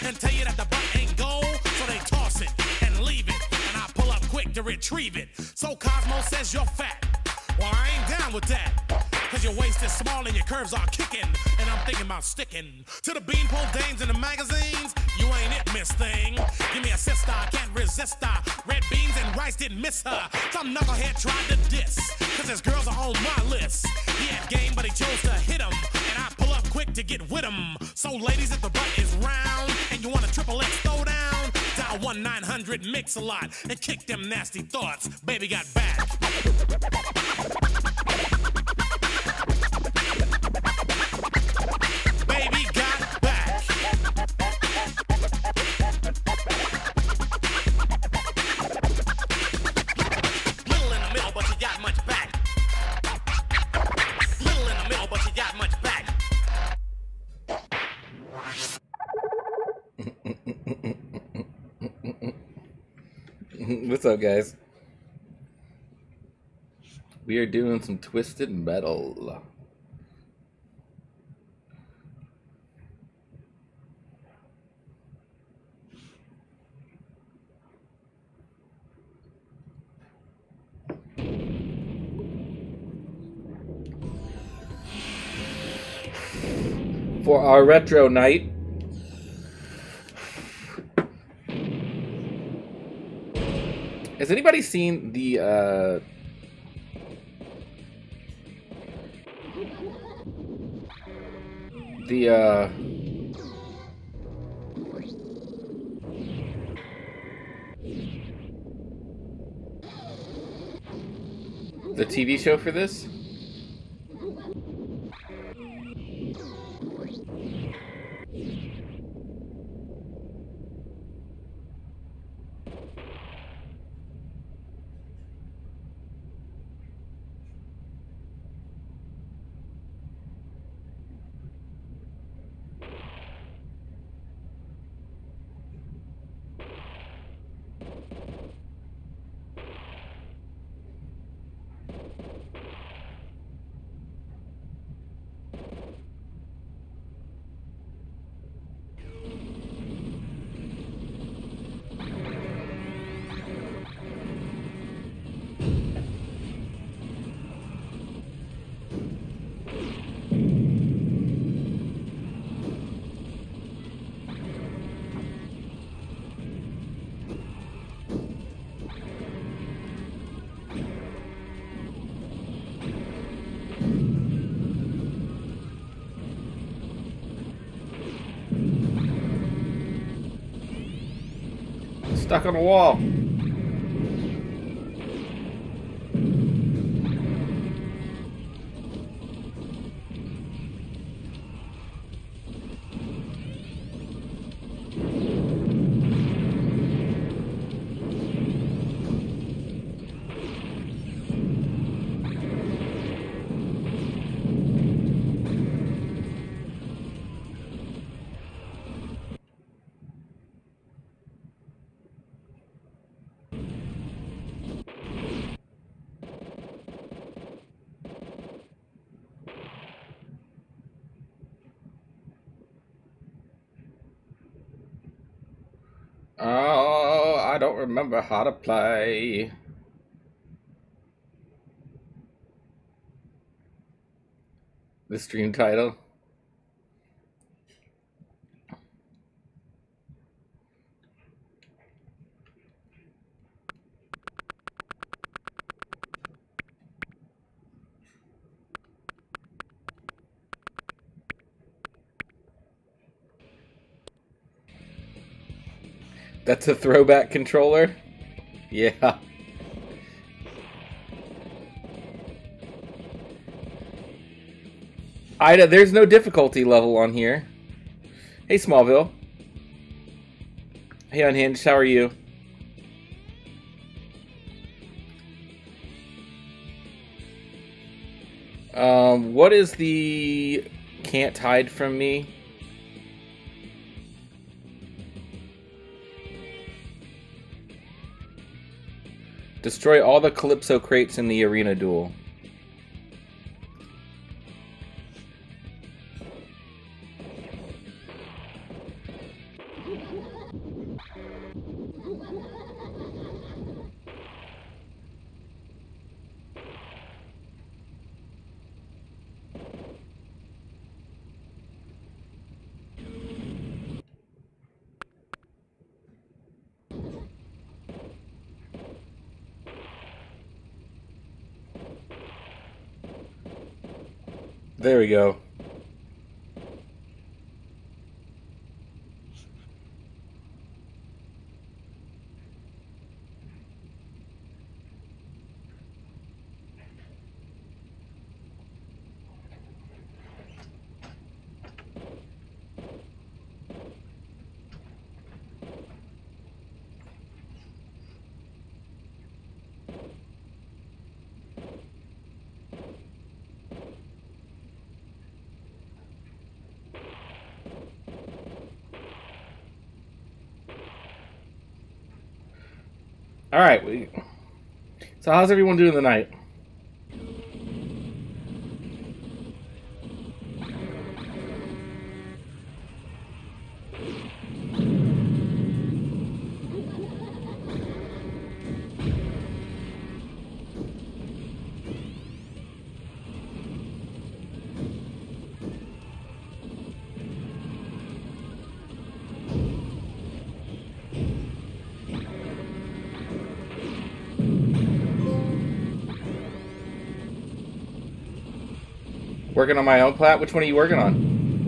and tell you that the butt ain't gold, so they toss it and leave it, and I pull up quick to retrieve it. So Cosmo says you're fat. Well, I ain't down with that, cause your waist is small and your curves are kicking, and I'm thinking about sticking to the beanpole dames in the magazines. You ain't it, miss thing. Give me a sister, I can't resist her. Red beans and rice didn't miss her. Some knucklehead tried to diss, cause his girls are on my list. He had game, but he chose to hit him, and I pull up quick to get with him. So ladies, if the butt is round and you want a triple X throwdown, dial 1-900-MIX-A-LOT and kick them nasty thoughts. Baby got back. Baby got back. Little in the middle, but you got much back. Little in the middle, but you got much back. What's up, guys? We are doing some twisted metal. For our retro night, has anybody seen the TV show for this? Stuck on a wall. Oh, I don't remember how to play. The stream title. That's a throwback controller? Yeah. There's no difficulty level on here. Hey, Smallville. Hey, Unhinged, how are you? What is the can't hide from me? Destroy all the Calypso crates in the arena duel. There we go. All right. So how's everyone doing tonight? Working on my own plat? Which one are you working on?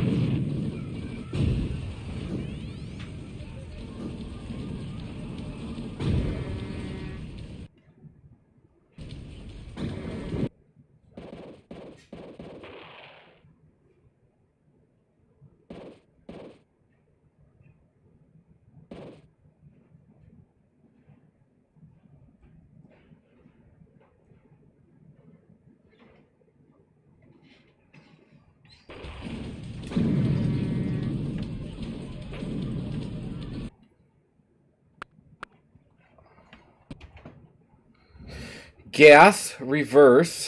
Gas, reverse.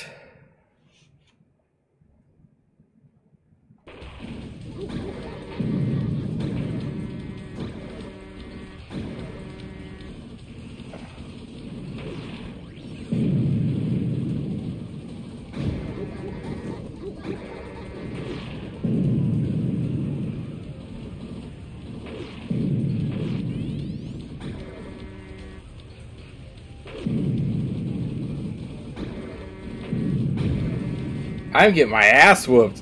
I'm getting my ass whooped.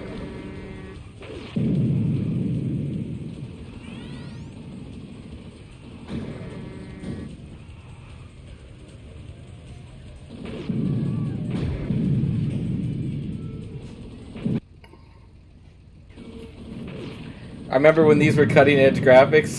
I remember when these were cutting edge graphics.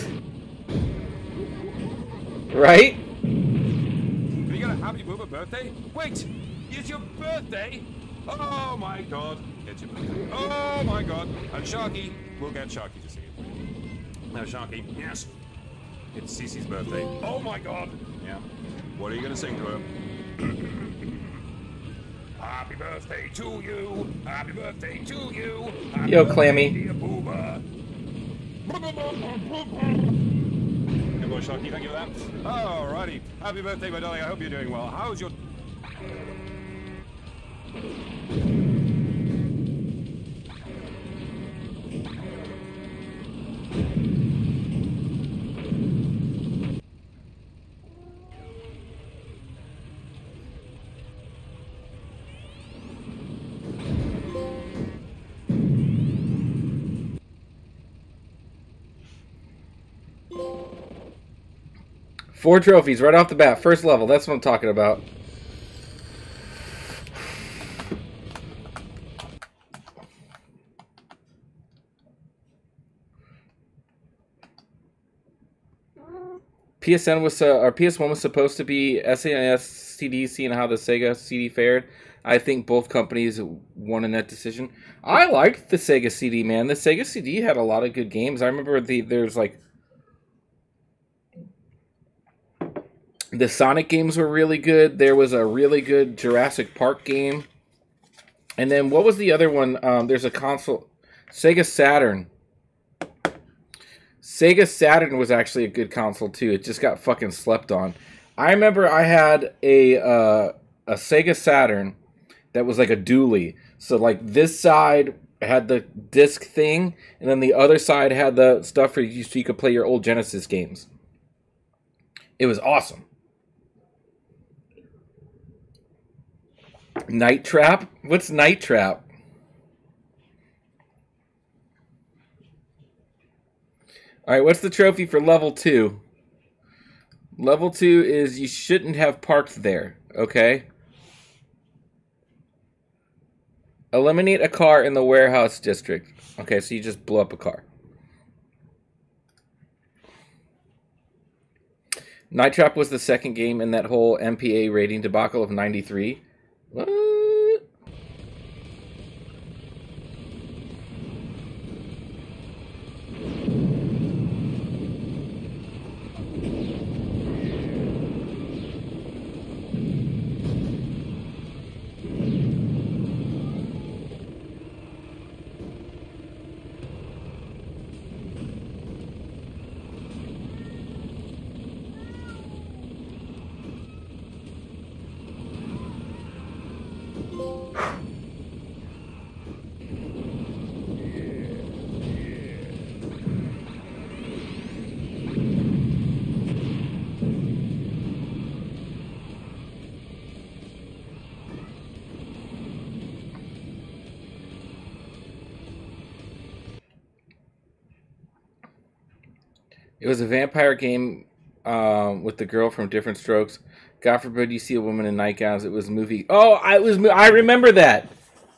Right? Are you gonna happy boomer birthday? Wait! It's your birthday? Oh my god. It's your birthday. Oh my god. And Sharky, we'll get Sharky to sing it. Now Sharky, yes. It's Cece's birthday. Oh my god. Yeah. What are you gonna sing to her? Happy birthday to you. Happy birthday to you. Happy Yo, Clammy. Dear boomer. Good boy, Sharky, thank you for that. Alrighty. Happy birthday, my darling. I hope you're doing well. How's your... Four trophies right off the bat. First level. That's what I'm talking about. PSN was or PS1 was supposed to be SNES CD, seeing how the Sega CD fared. I think both companies won in that decision. I liked the Sega CD, man. The Sega CD had a lot of good games. I remember there's like the Sonic games were really good. There was a really good Jurassic Park game. And then what was the other one? There's a console, Sega Saturn. Sega Saturn was actually a good console too. It just got fucking slept on. I remember I had a Sega Saturn that was like a dually. So like this side had the disc thing, and then the other side had the stuff for you so you could play your old Genesis games. It was awesome. Night Trap? What's Night Trap? All right, what's the trophy for level 2? Level 2 is you shouldn't have parked there, okay? Eliminate a car in the warehouse district. Okay, so you just blew up a car. Night Trap was the second game in that whole MPA rating debacle of 93. What? It was a vampire game with the girl from Different Strokes. God forbid you see a woman in nightgowns. It was a movie. Oh, I remember that.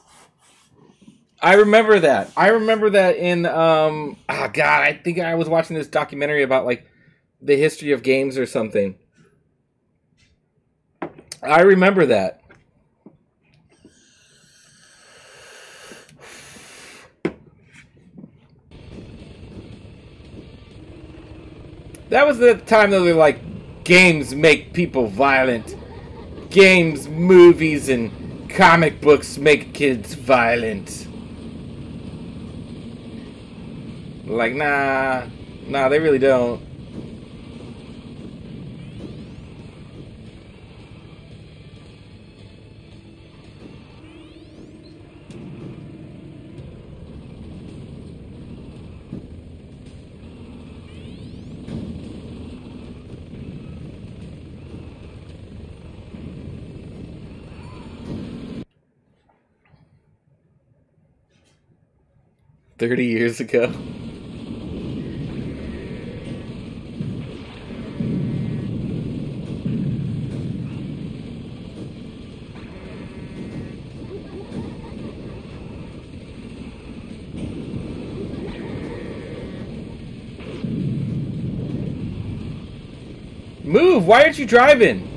I remember that in God, I think I was watching this documentary about like the history of games or something. I remember that. That was the time that they were like, games make people violent. Games, movies, and comic books make kids violent. Like, nah, they really don't. $30 ago. Move! Why aren't you driving?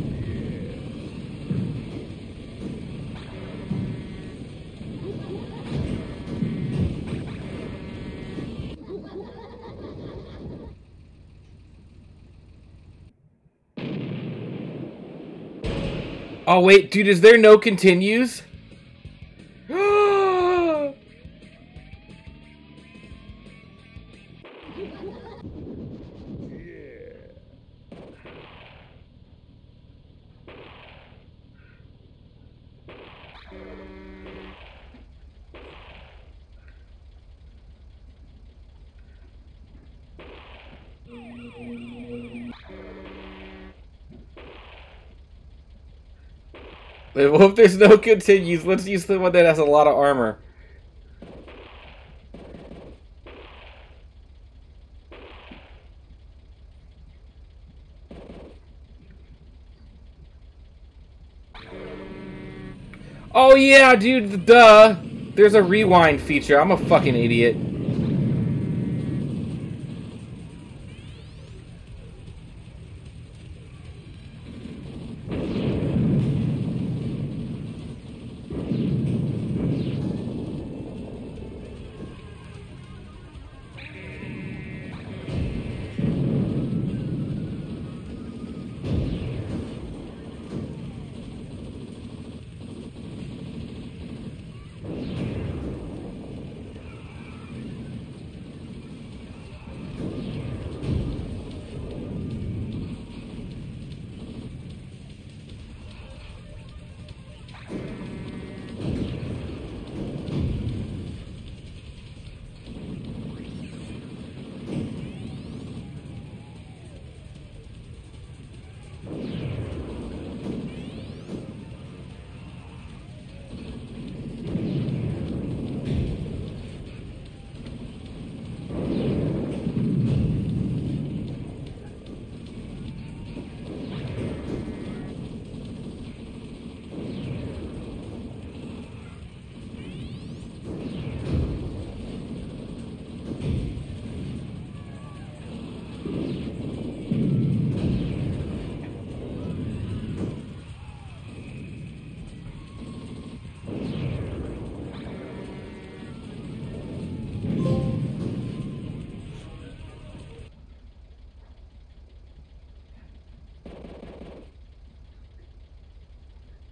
Oh wait, dude, is there no continues? Well, if there's no continues, let's use the one that has a lot of armor. Oh yeah, dude, duh. There's a rewind feature. I'm a fucking idiot.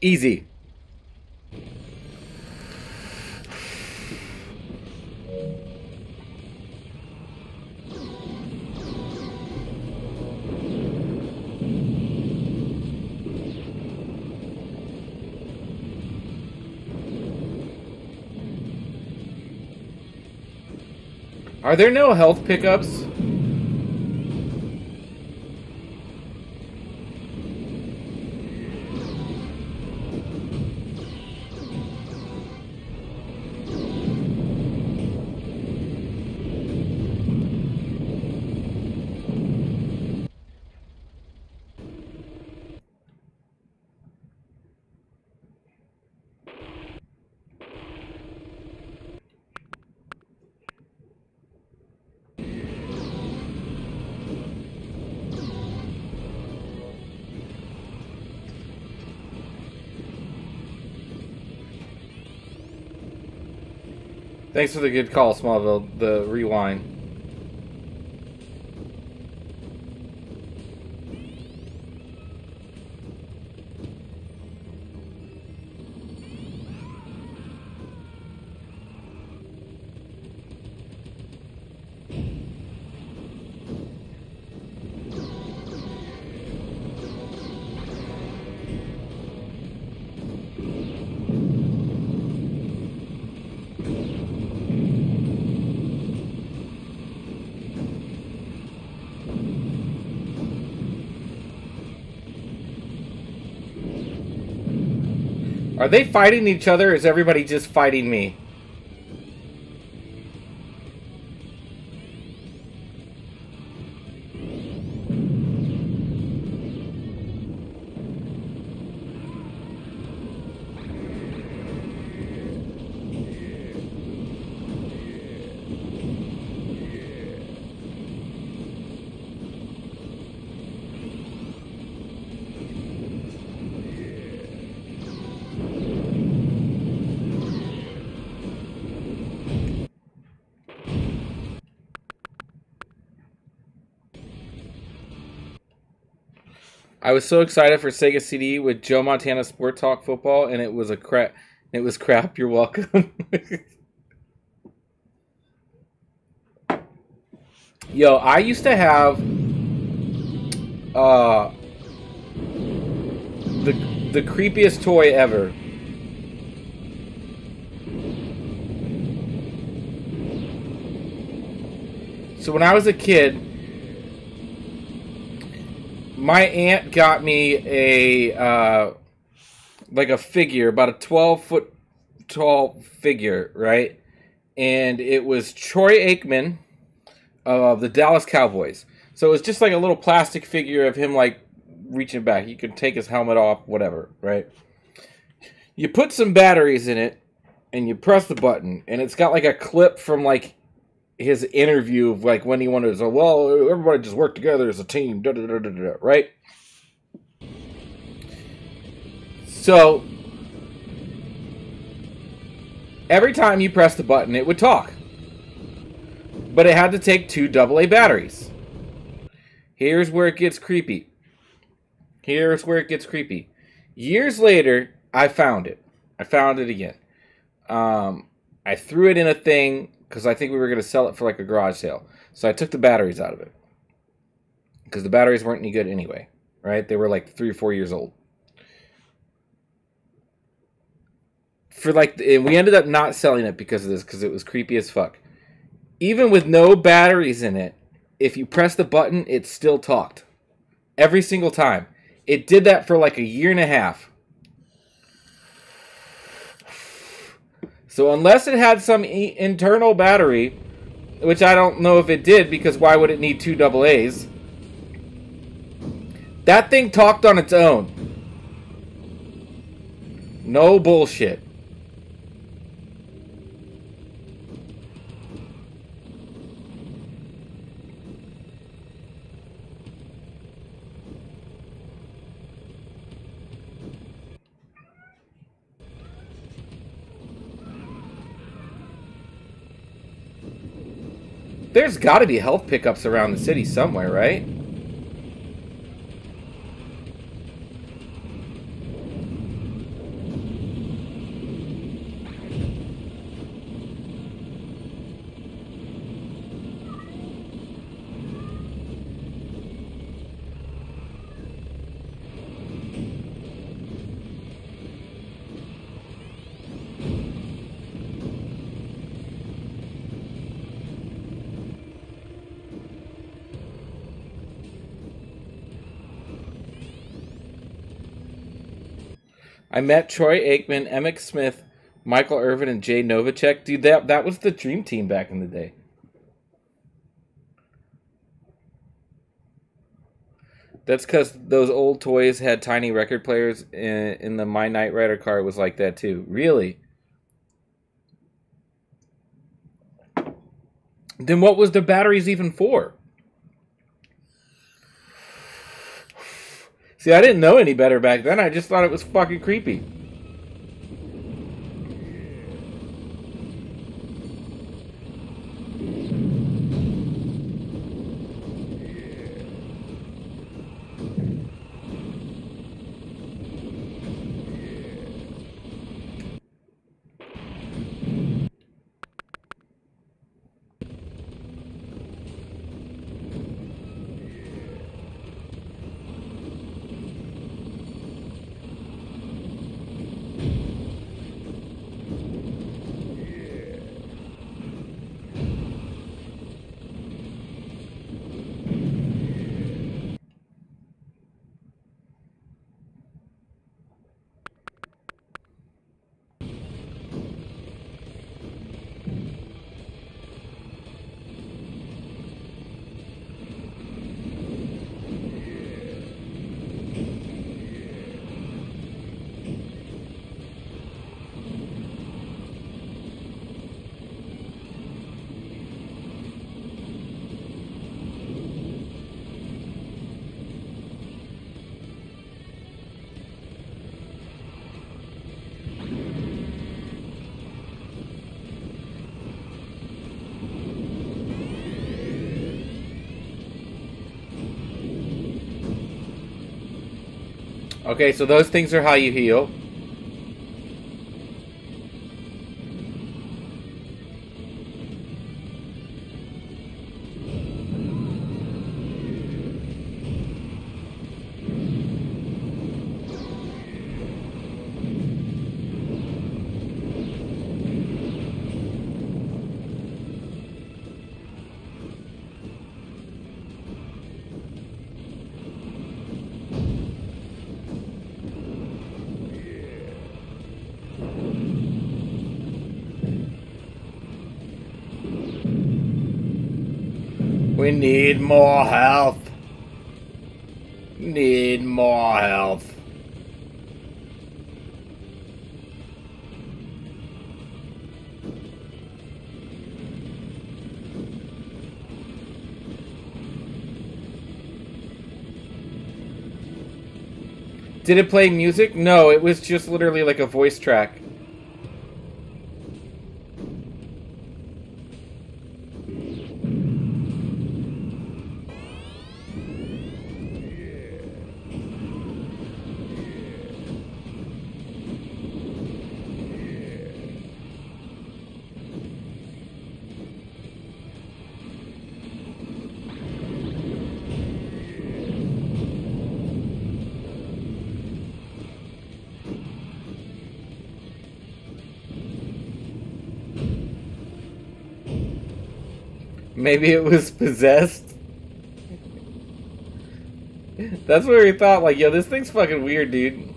Easy. Are there no health pickups? Thanks for the good call, Smallville. The rewind. Are they fighting each other, or is everybody just fighting me? I was so excited for Sega CD with Joe Montana Sport Talk Football, and it was a crap. It was crap. You're welcome. Yo, I used to have the creepiest toy ever. So when I was a kid, my aunt got me a like a figure, about a 12-foot tall figure, right? And it was Troy Aikman of the Dallas Cowboys. So it was just like a little plastic figure of him like reaching back. He could take his helmet off, whatever, right? You put some batteries in it and you press the button, and it's got like a clip from like his interview of like when he wanted to say, well, everybody just work together as a team, da, da, da, da, da, right? So every time you press the button, it would talk, but it had to take 2 AA batteries. Here's where it gets creepy. Here's where it gets creepy. Years later, I found it. I found it again. I threw it in a thing because I think we were going to sell it for like a garage sale. So I took the batteries out of it because the batteries weren't any good anyway, right? They were like 3 or 4 years old. And we ended up not selling it because of this, because it was creepy as fuck. Even with no batteries in it, if you press the button, it still talked. Every single time. It did that for like a year and a half. So unless it had some internal battery, which I don't know if it did, because why would it need 2 AA's? That thing talked on its own. No bullshit. There's got to be health pickups around the city somewhere, right? I met Troy Aikman, Emmett Smith, Michael Irvin, and Jay Novacek. Dude, that was the dream team back in the day. That's because those old toys had tiny record players. In the My Knight Rider car, it was like that too. Really? Then what was the batteries even for? See, I didn't know any better back then. I just thought it was fucking creepy. Okay, so those things are how you heal. We need more health. Need more health. Did it play music? No, it was just literally like a voice track. Maybe it was possessed. That's what we thought, like, yo, this thing's fucking weird, dude.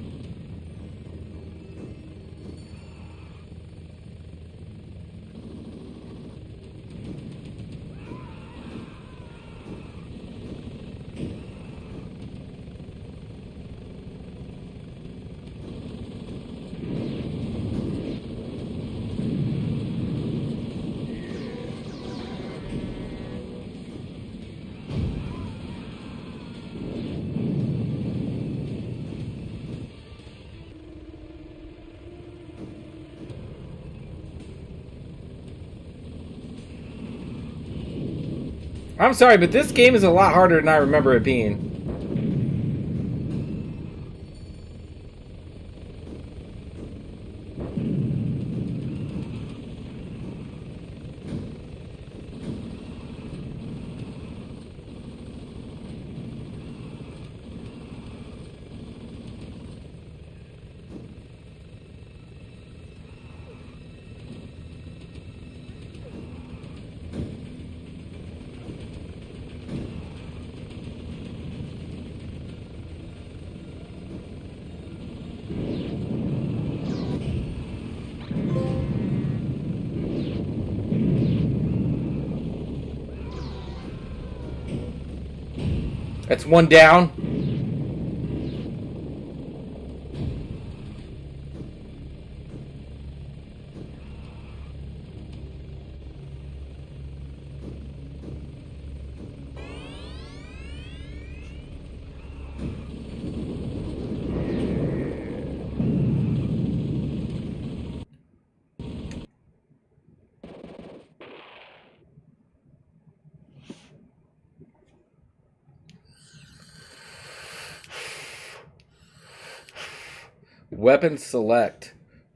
I'm sorry, but this game is a lot harder than I remember it being. That's one down. Weapon select.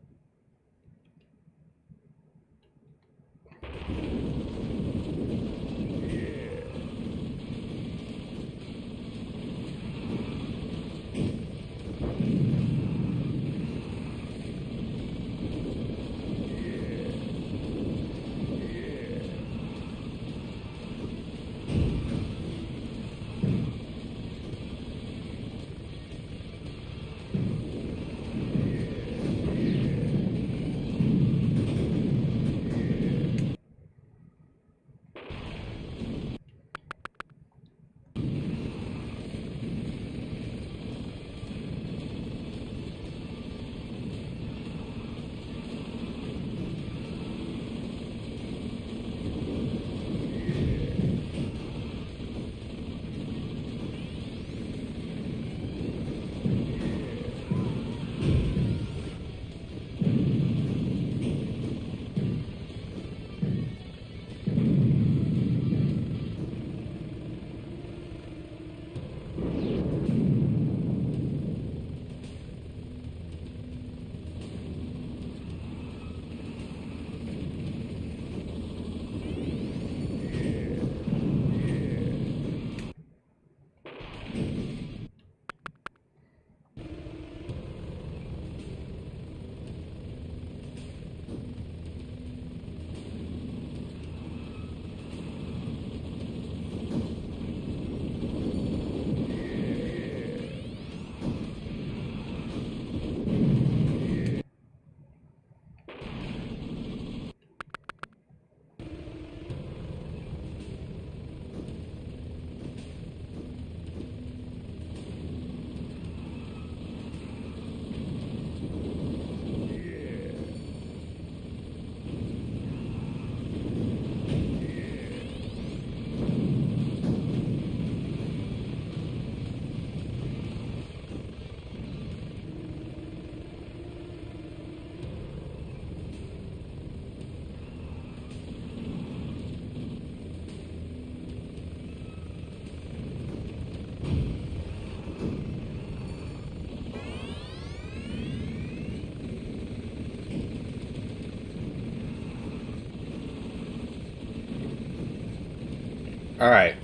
All right.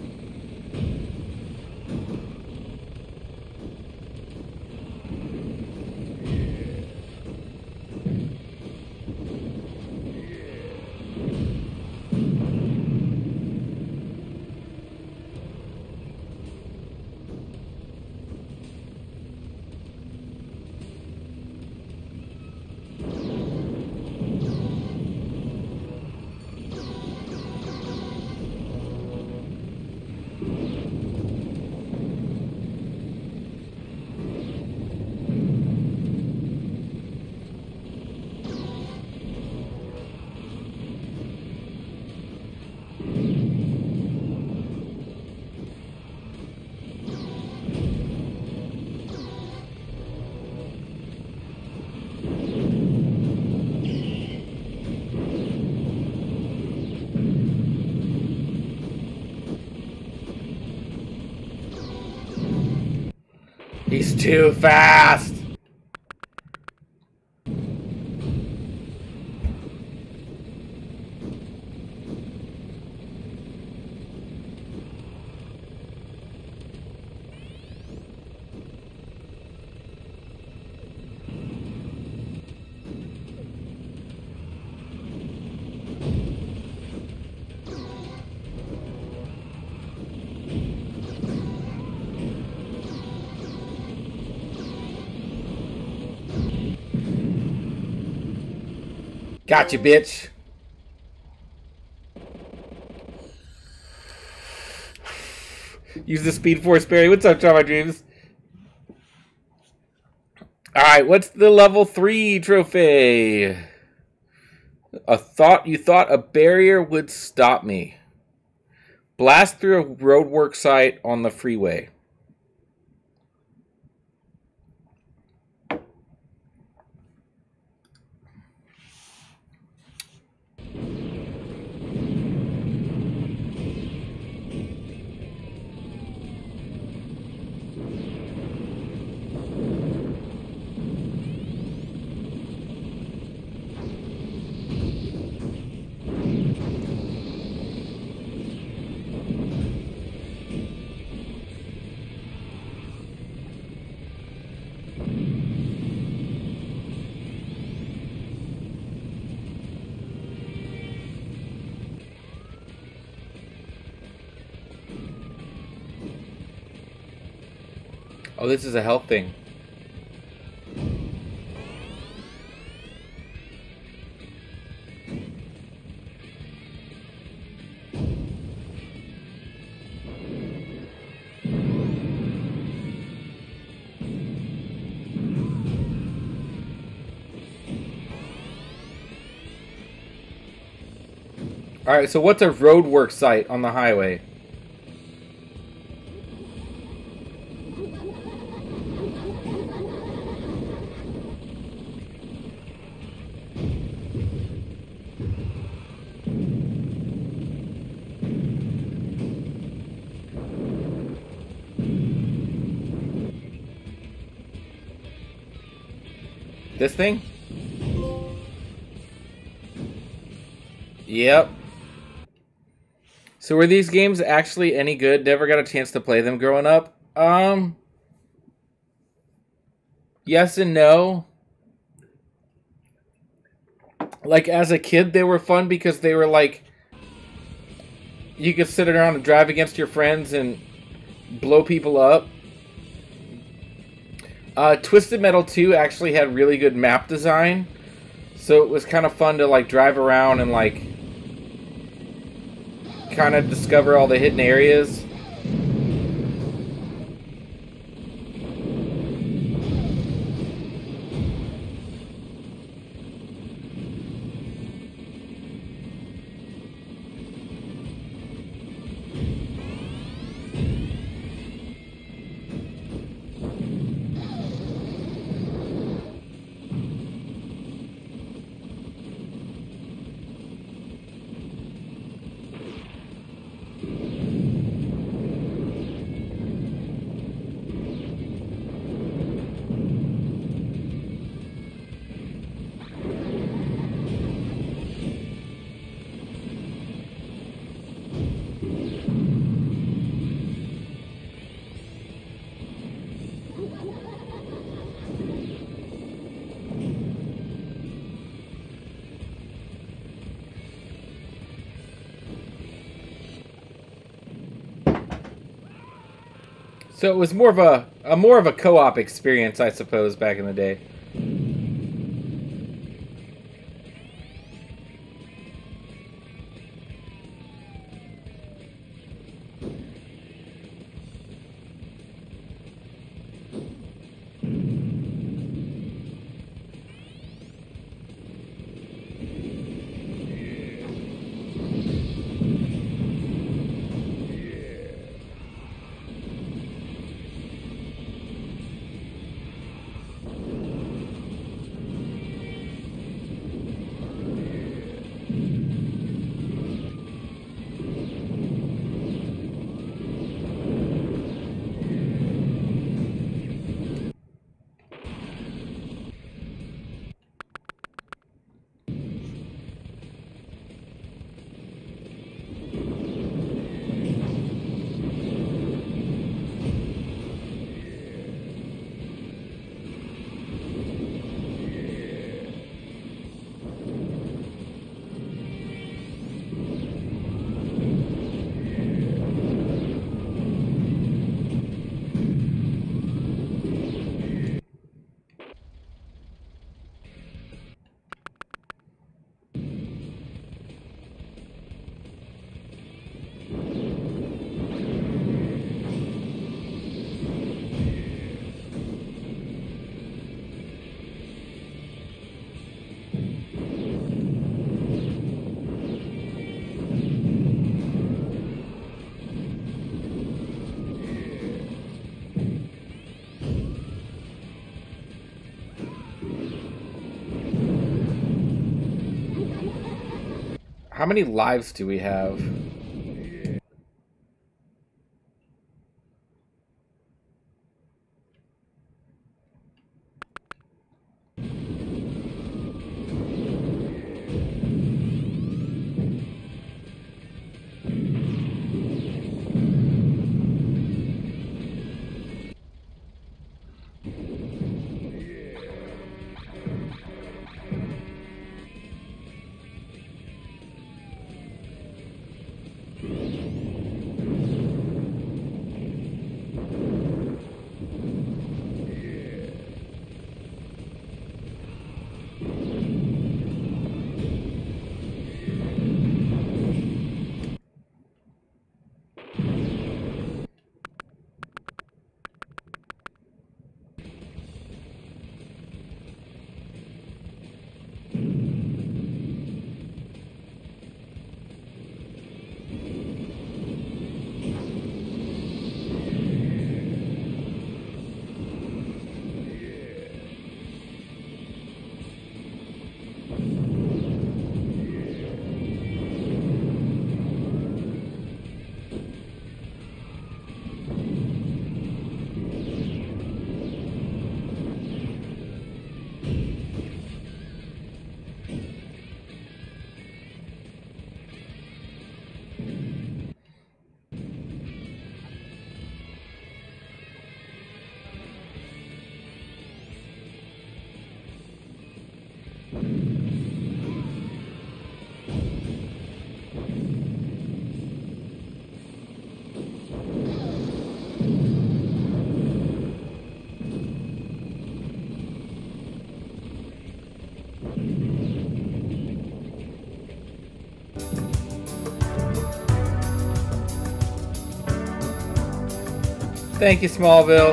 He's too fast. Gotcha, bitch. Use the Speed Force Barry. What's up, John My Dreams? Alright, what's the level 3 trophy? You thought a barrier would stop me. Blast through a roadwork site on the freeway. Oh, this is a health thing. Alright, so what's a roadwork site on the highway? This thing? Yep. So were these games actually any good? Never got a chance to play them growing up. Yes and no. Like, as a kid, they were fun because they were like, you could sit around and drive against your friends and blow people up. Twisted Metal 2 actually had really good map design, so it was kind of fun to like drive around and like kind of discover all the hidden areas. So it was more of a co-op experience, I suppose, back in the day. How many lives do we have? Thank you, Smallville.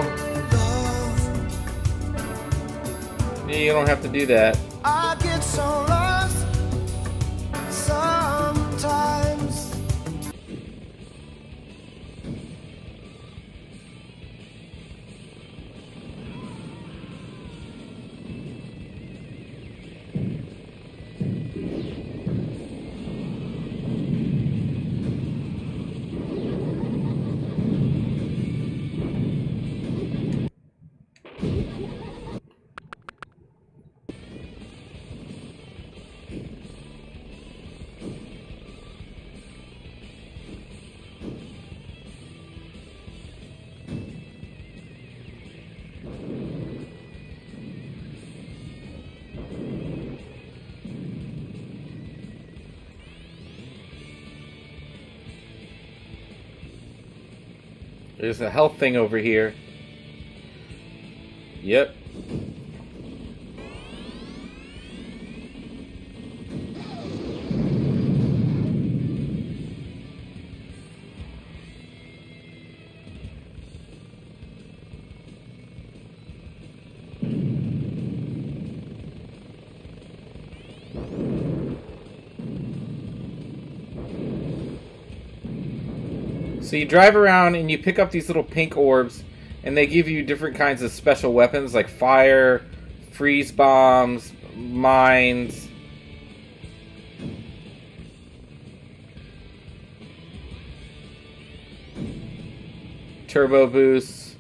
You don't have to do that. I get so lost sometimes. There's a health thing over here. Yep. So you drive around and you pick up these little pink orbs, and they give you different kinds of special weapons like fire, freeze bombs, mines. Turbo boosts.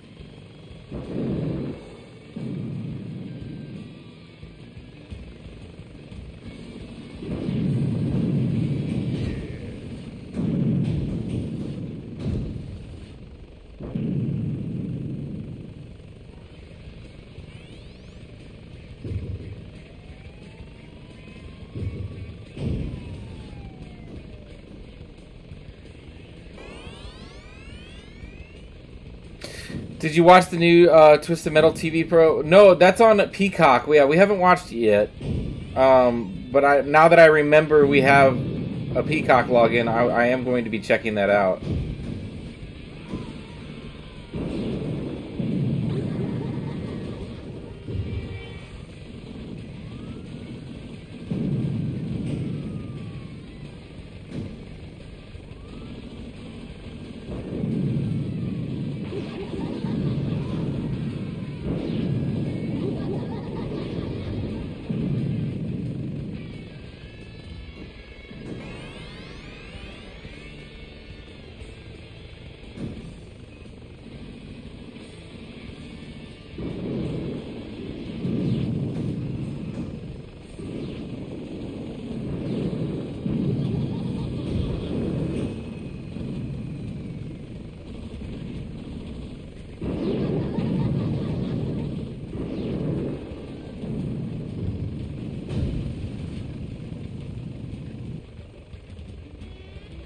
Did you watch the new Twisted Metal TV Pro? No, that's on Peacock. Yeah, we haven't watched it yet. But now that I remember we have a Peacock login, I am going to be checking that out.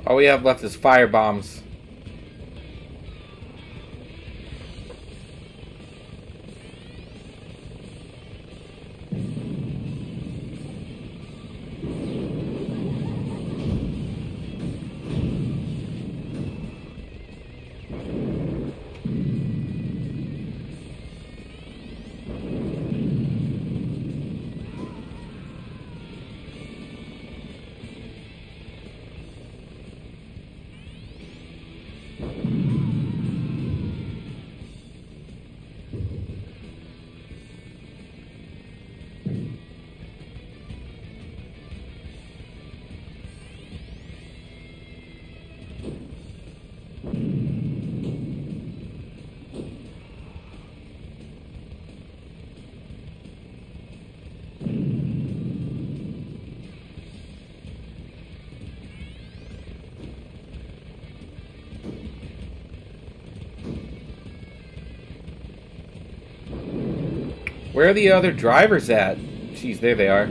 All we have left is fire bombs. Where are the other drivers at? Jeez, there they are.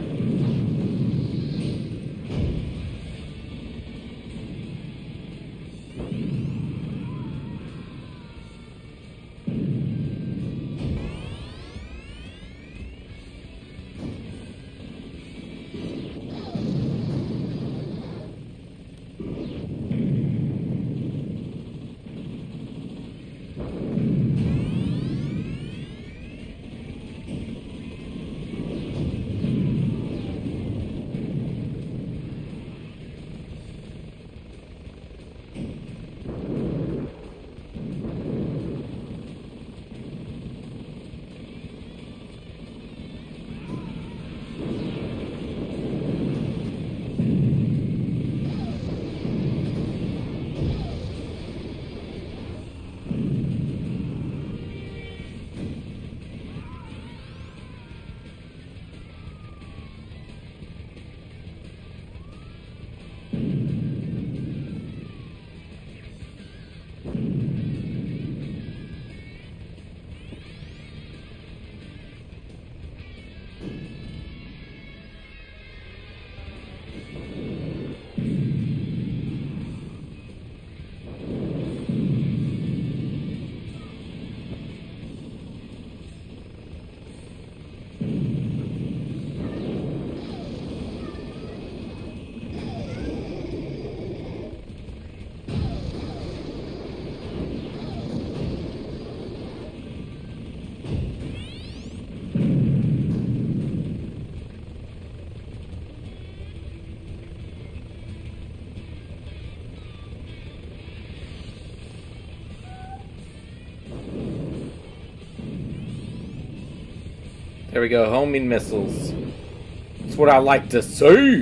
There we go, homing missiles. That's what I like to see.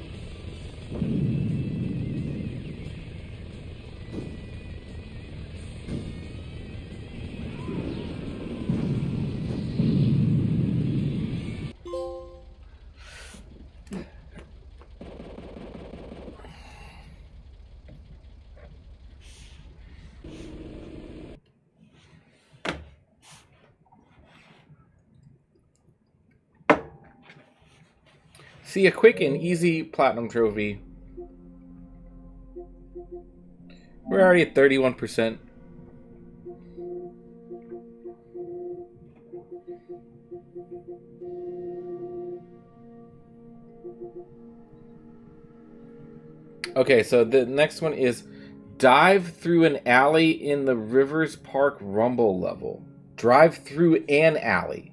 See, a quick and easy platinum trophy. We're already at 31%. Okay, so the next one is dive through an alley in the Rivers Park Rumble level. Drive through an alley.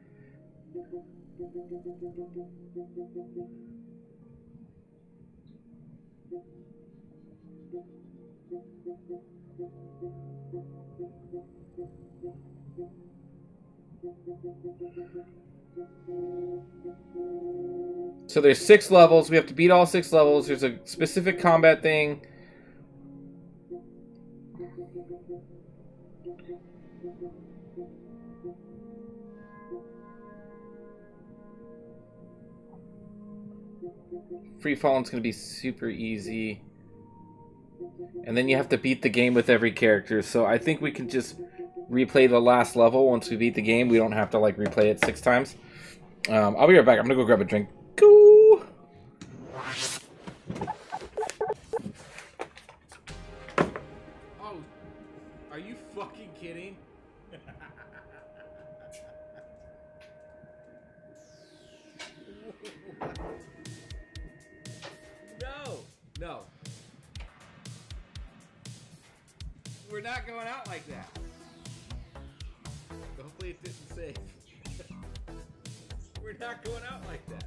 So there's 6 levels. We have to beat all 6 levels. There's a specific combat thing. Free falling's gonna be super easy. And then you have to beat the game with every character. So I think we can just replay the last level once we beat the game. We don't have to like replay it 6 times. I'll be right back. I'm gonna go grab a drink. Go. We're not going out like that. Hopefully it didn't save. We're not going out like that.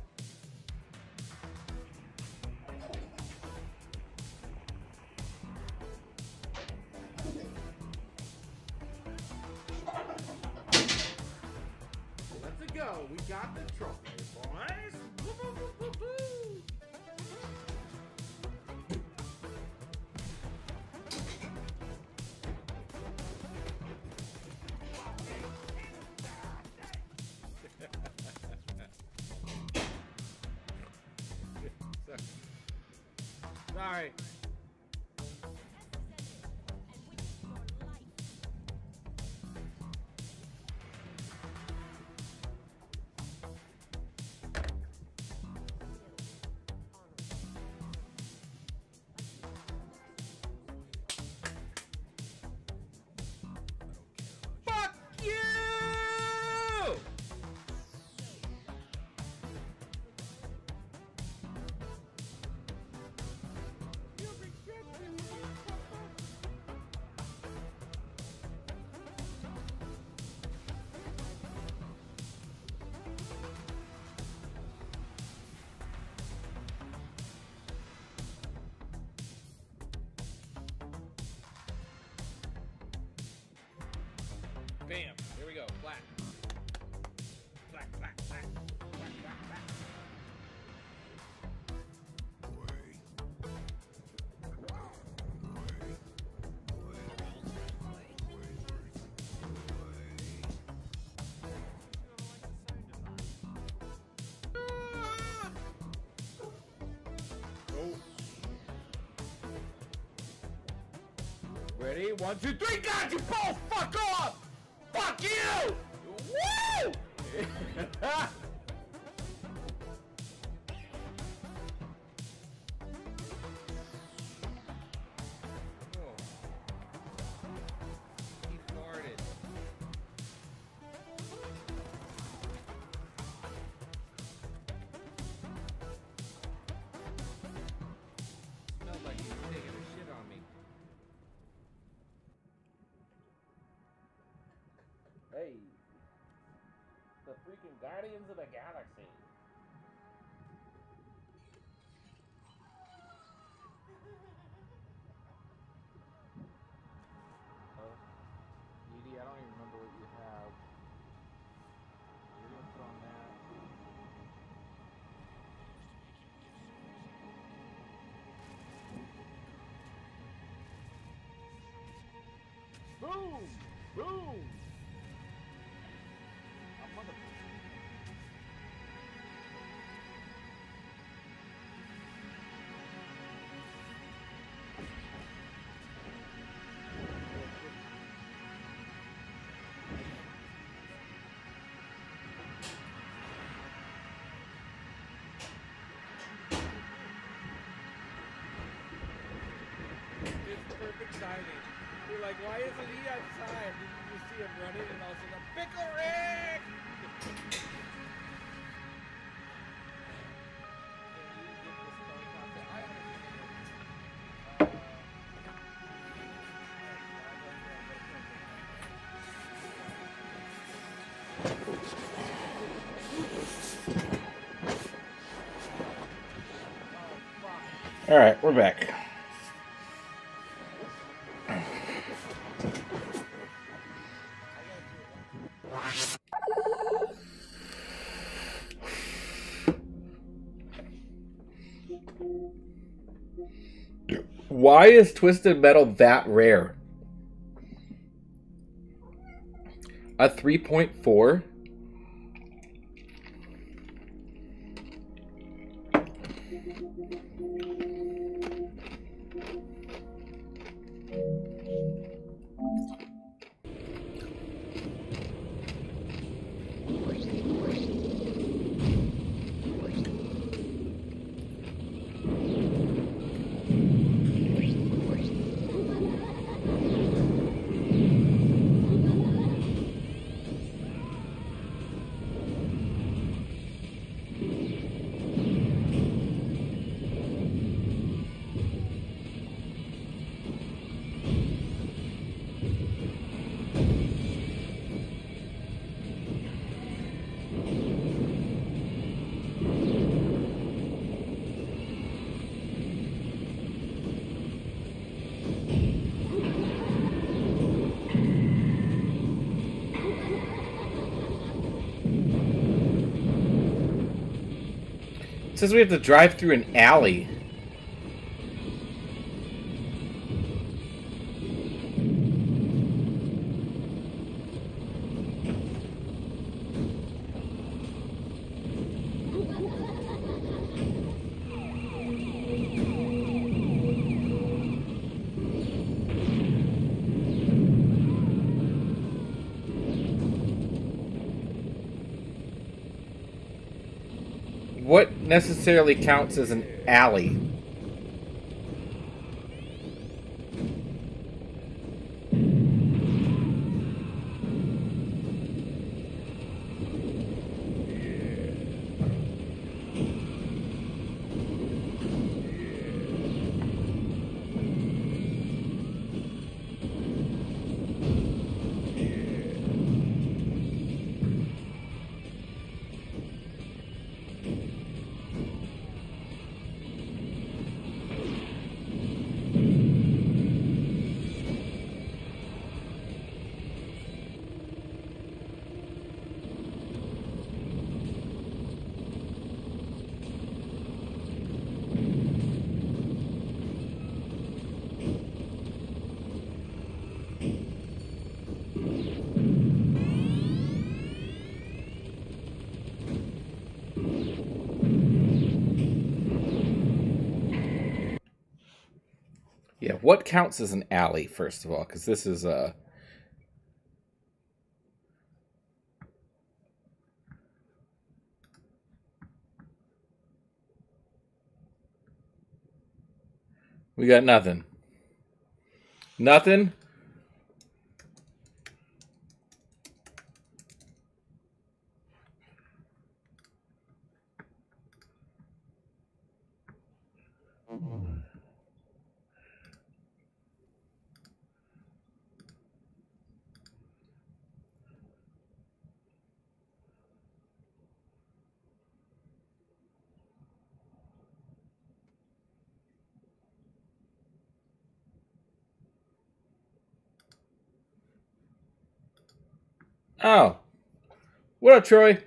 Let's go. We got the trophy, boys. Woo, woo, woo, woo, woo. Sorry. Fuck you! Bam. Here we go. Black. Black, black, black. Black, black, black. Ready? 1, 2, 3. God, you both fuck off! Fuck you! Woo! Oh. He farted. Smelled like he was taking a shit on me. Hey, the freaking Guardians of the Galaxy. Oh, Edie, I don't even remember what you have. You're gonna put on that. Boom! Boom! It's perfect timing. You're like, why isn't he outside? Did you just see him running and all of a sudden, Pickle Rick! All right, we're back. Why is Twisted Metal that rare? A 3.4? It says we have to drive through an alley. What necessarily counts as an alley? Yeah, what counts as an alley, first of all? Because this is we got nothing. Nothing? Oh. What up, Troy?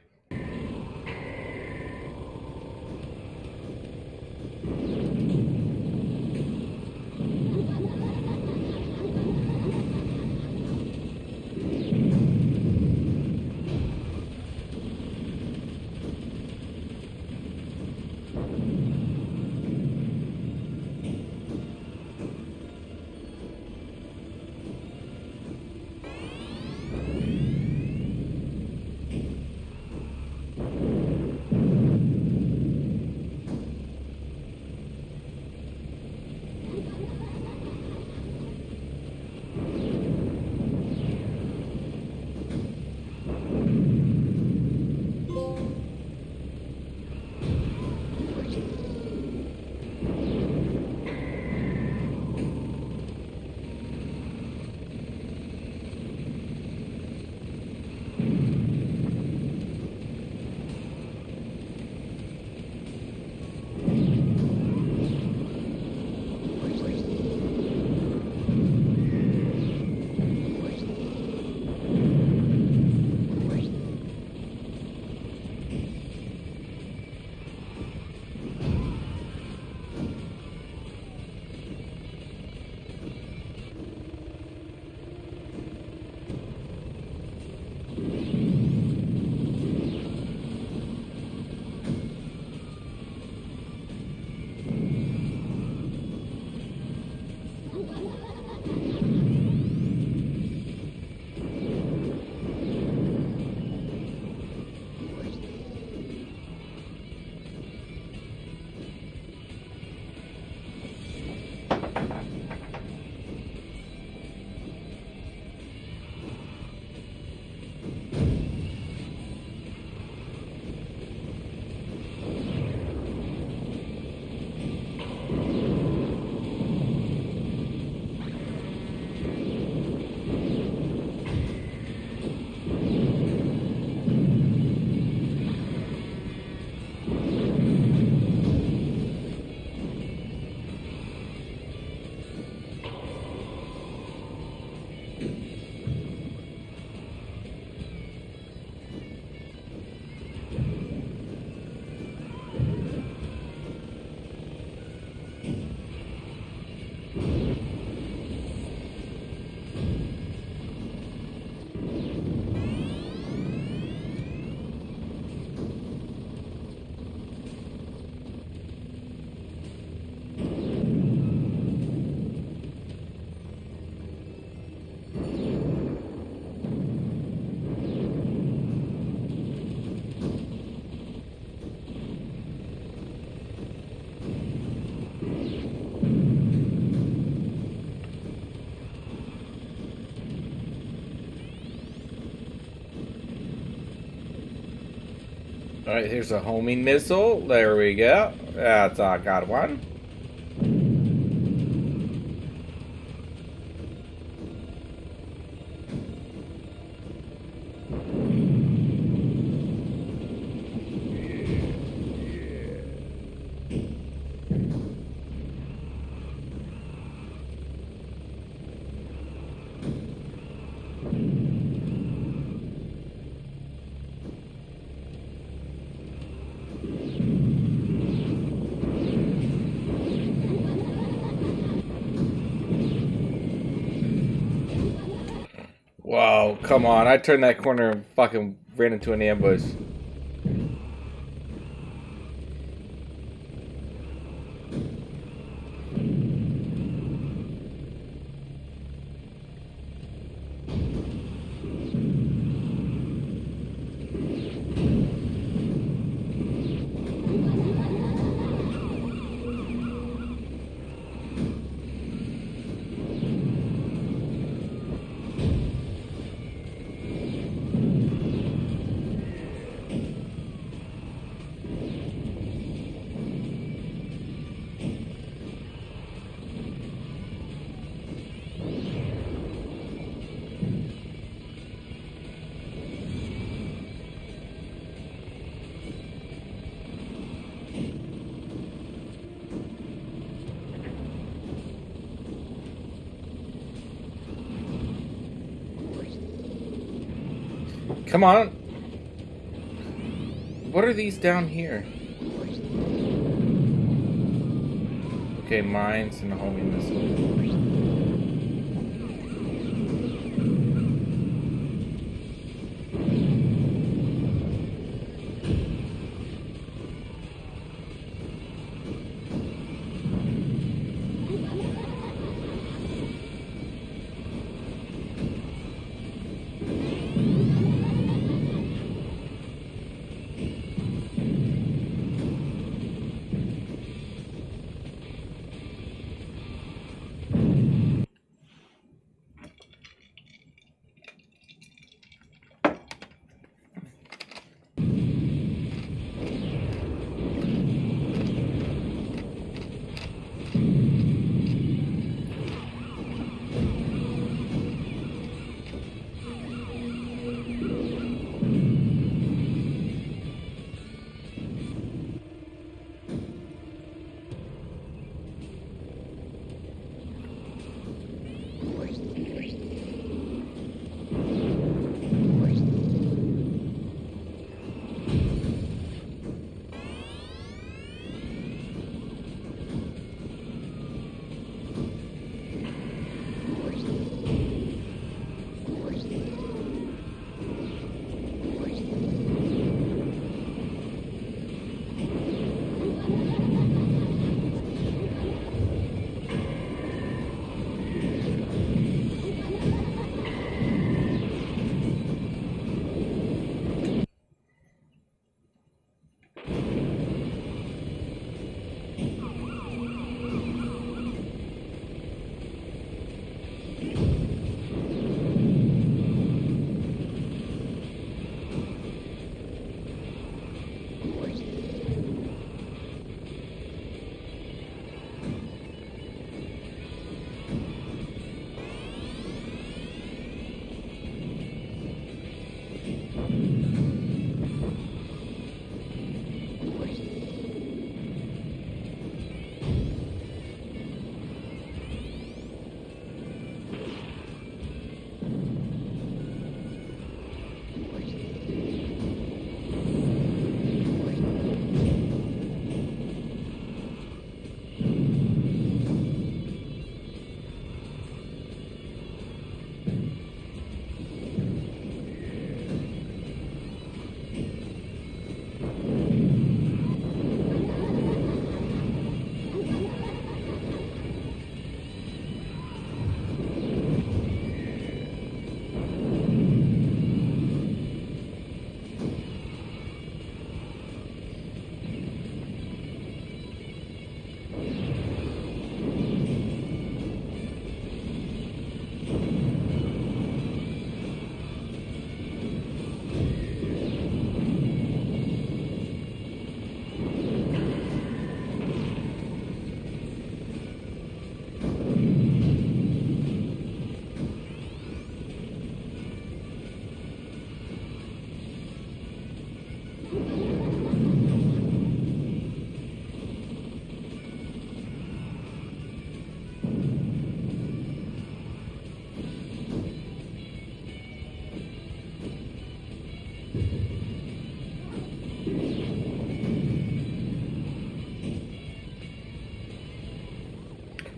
Alright, here's a homing missile. There we go. That's got one. Whoa, come on. I turned that corner and fucking ran into an ambush. Come on. What are these down here? Okay, mines and homing missiles.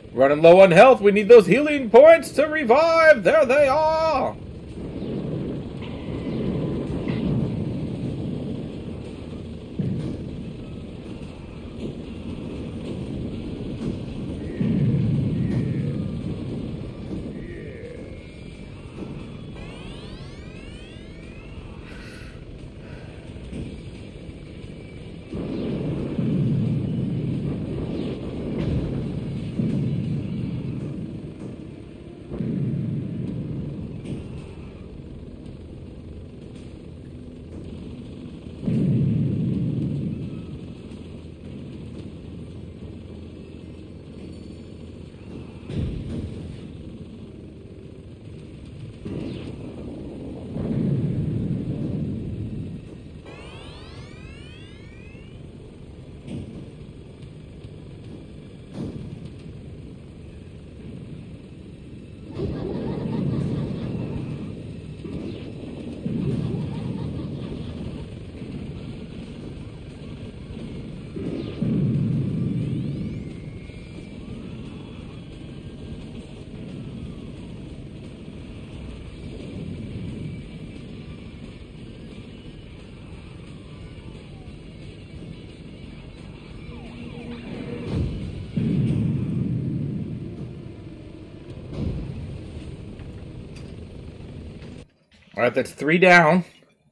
Running low on health. We need those healing points to revive. There they are. All right, that's 3 down.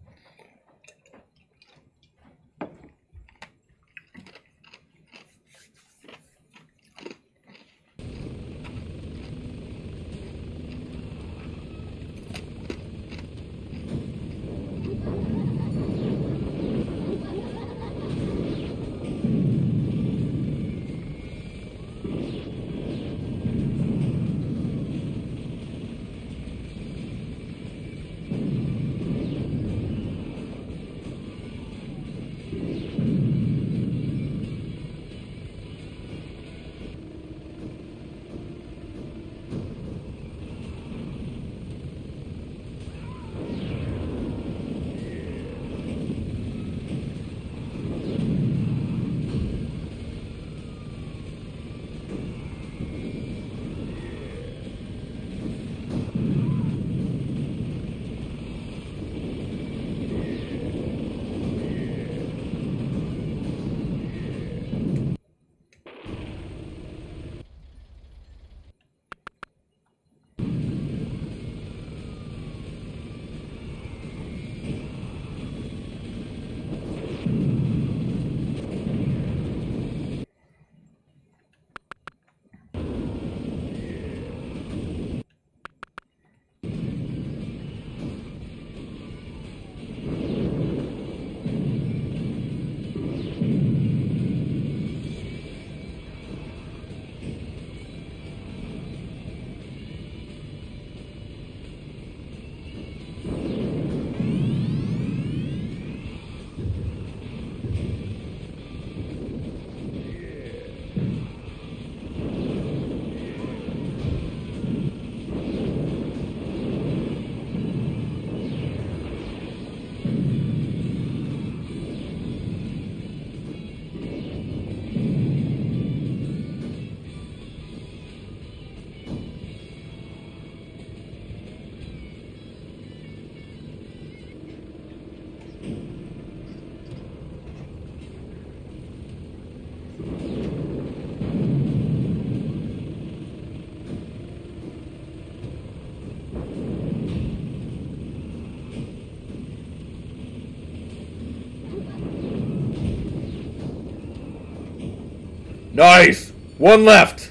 Nice! 1 left!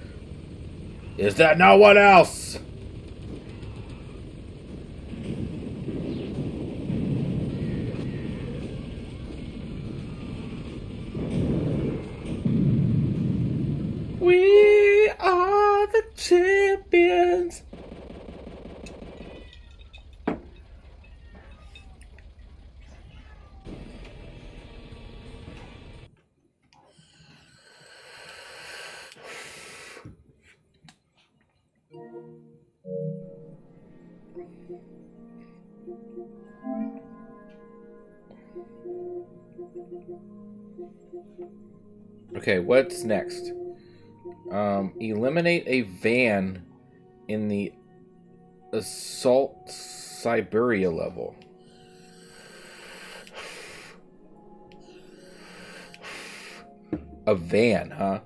Is that not one else? We are the champions! Okay, what's next? Eliminate a van in the Assault Siberia level. A van, huh?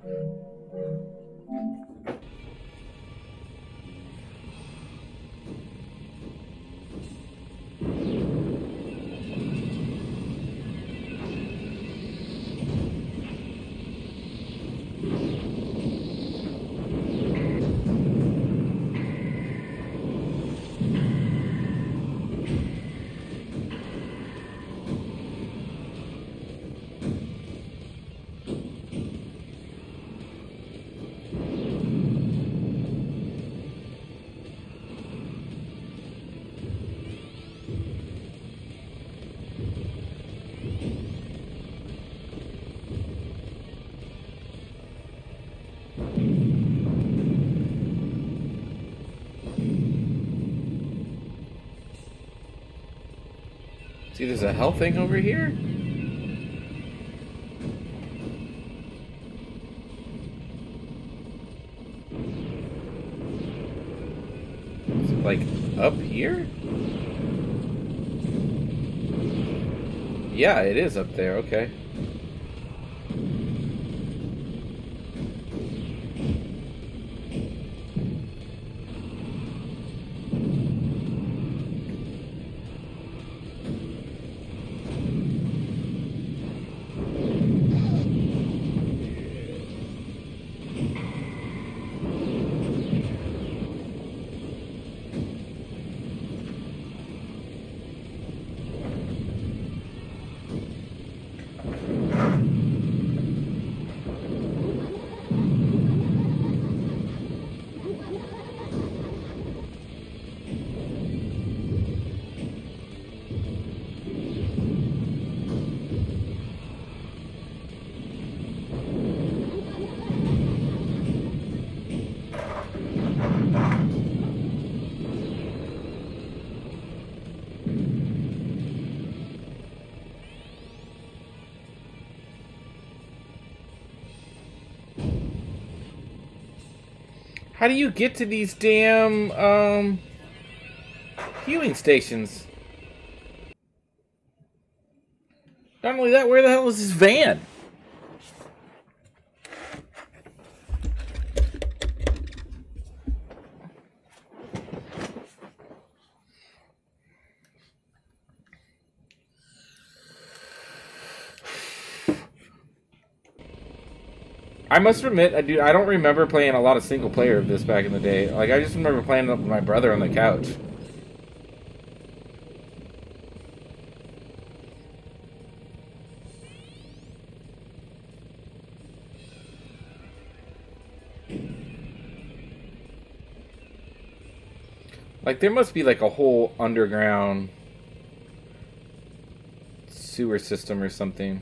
See, there's a health thing over here? Is it like up here? Yeah, it is up there, okay. How do you get to these damn, healing stations? Not only that, where the hell is this van? I must admit, I don't remember playing a lot of single player of this back in the day. Like, I just remember playing it with my brother on the couch. Like, there must be like a whole underground sewer system or something.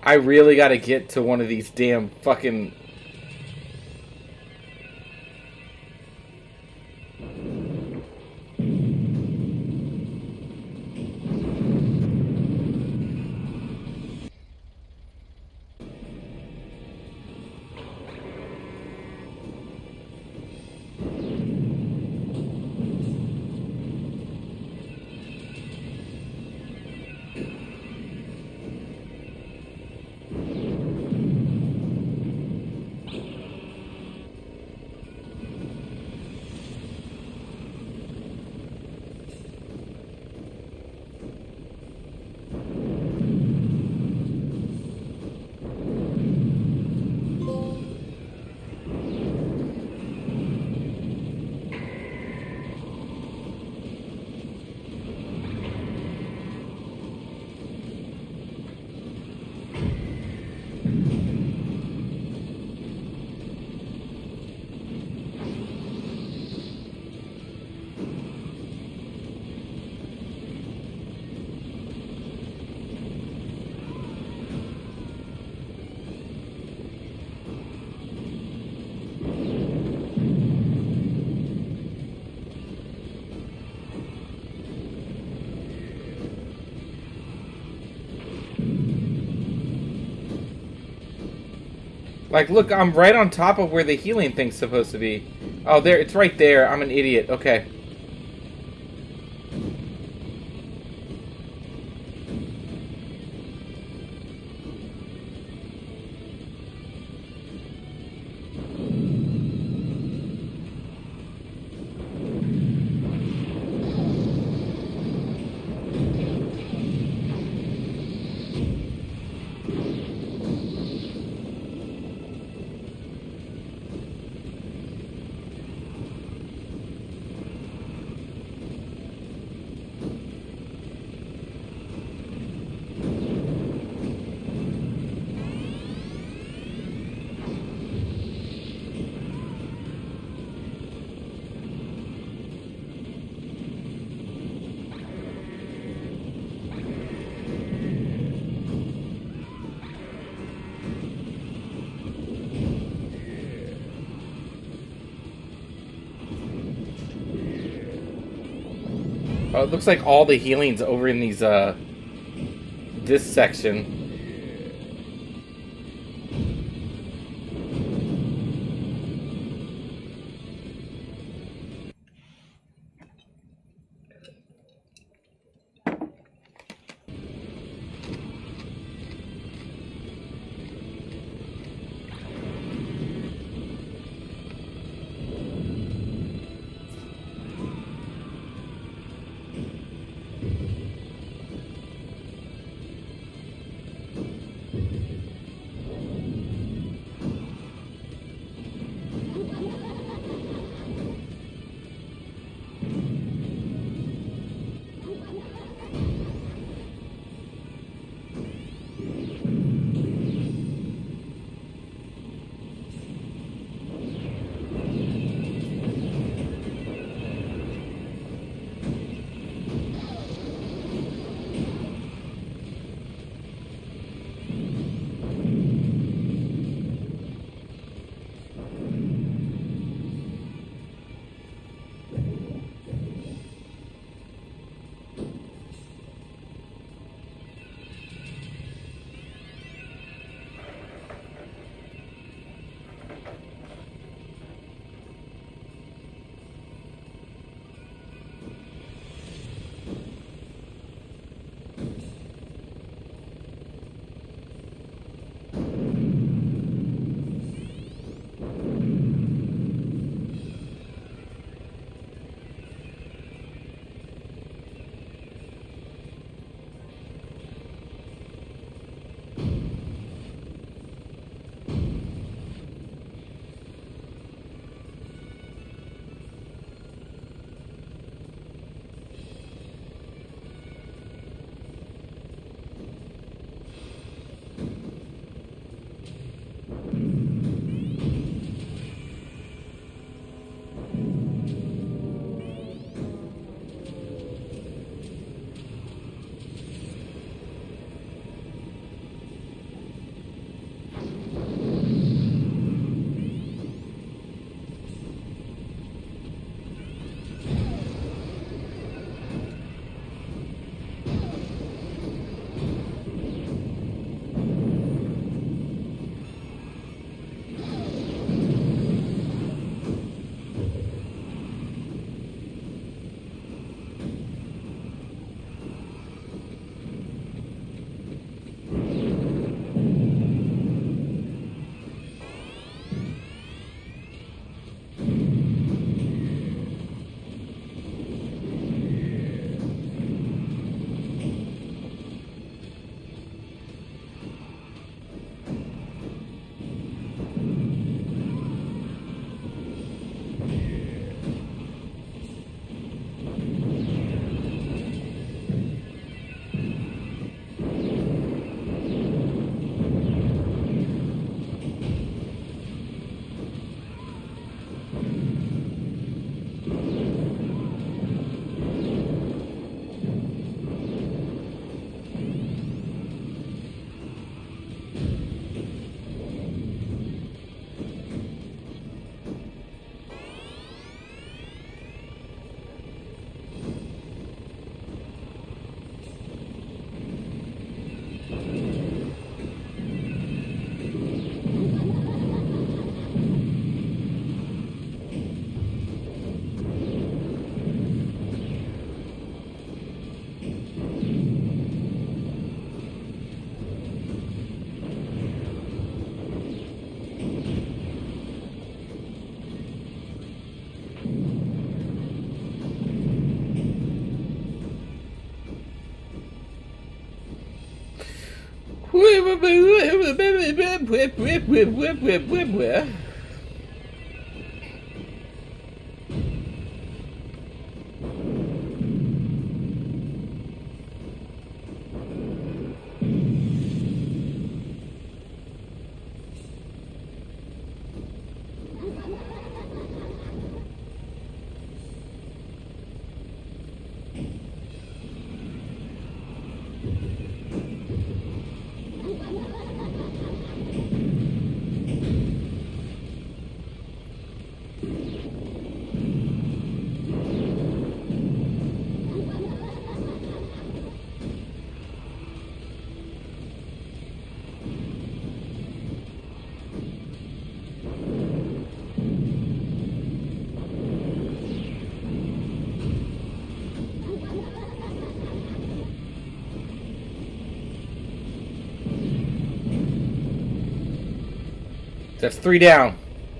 I really got to get to one of these damn fucking... Like, look, I'm right on top of where the healing thing's supposed to be. Oh, there, it's right there. I'm an idiot. Okay. Oh, it looks like all the healing's over in these, this section. That's 3 down.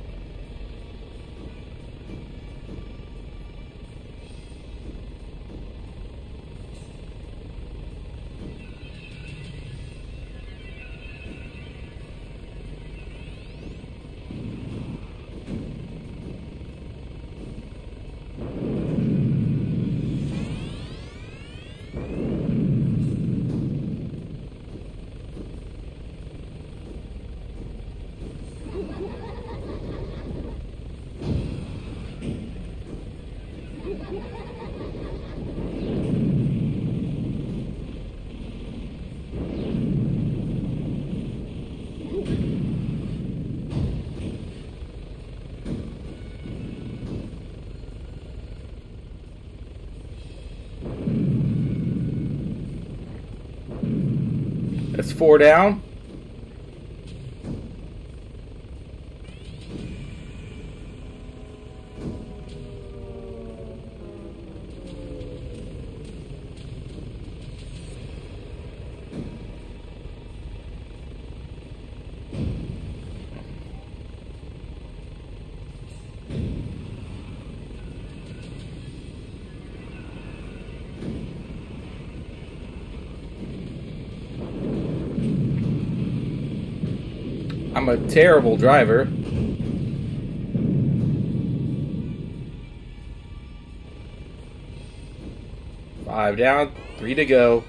That's 4 down. I'm a terrible driver. Five down, 3 to go.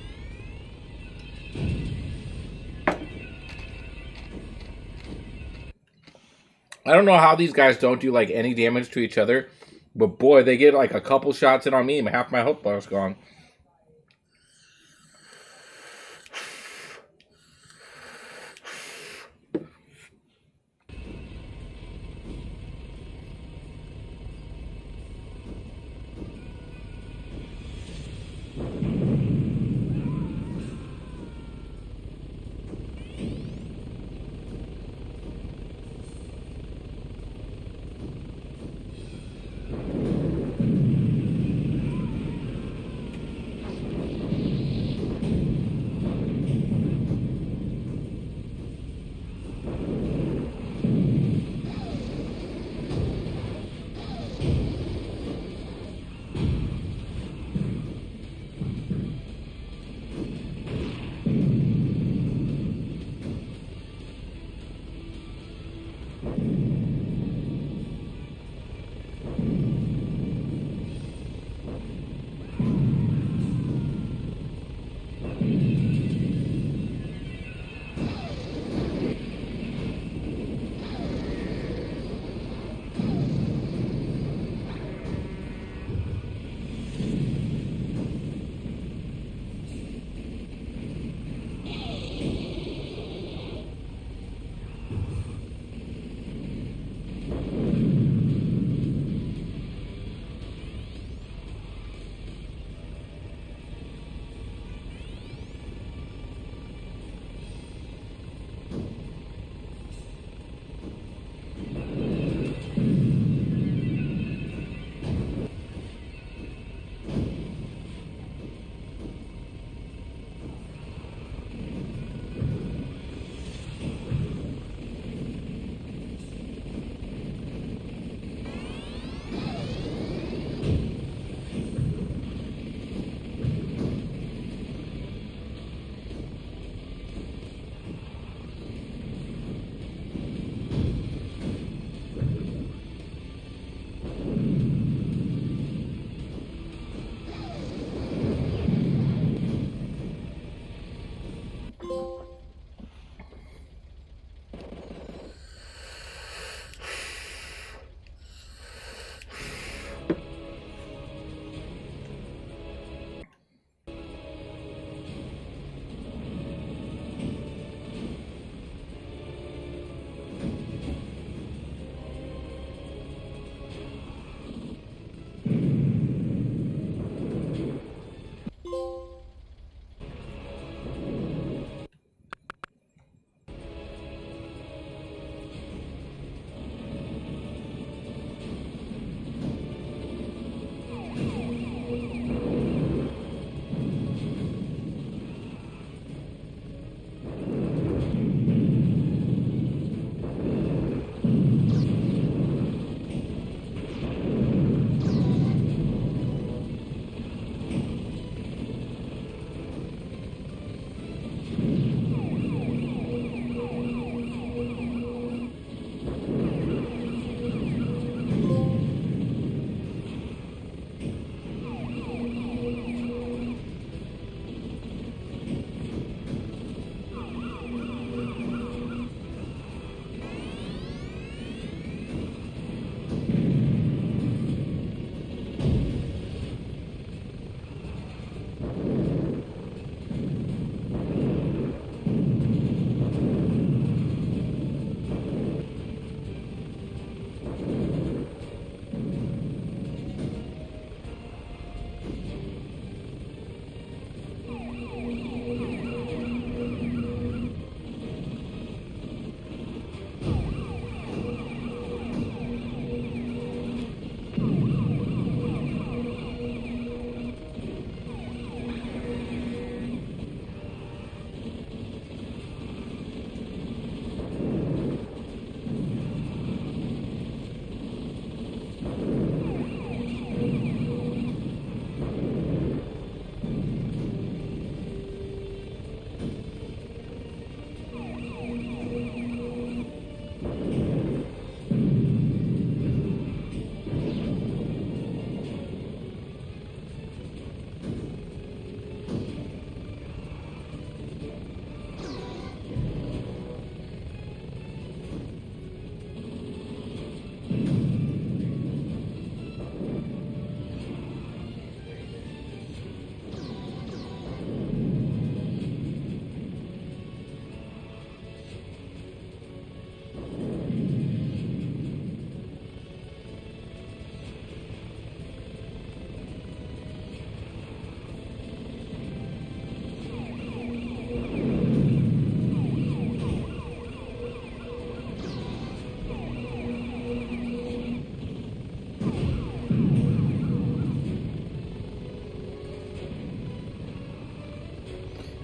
I don't know how these guys don't do like any damage to each other, but boy, they get like a couple shots in on me and half my health bar's gone.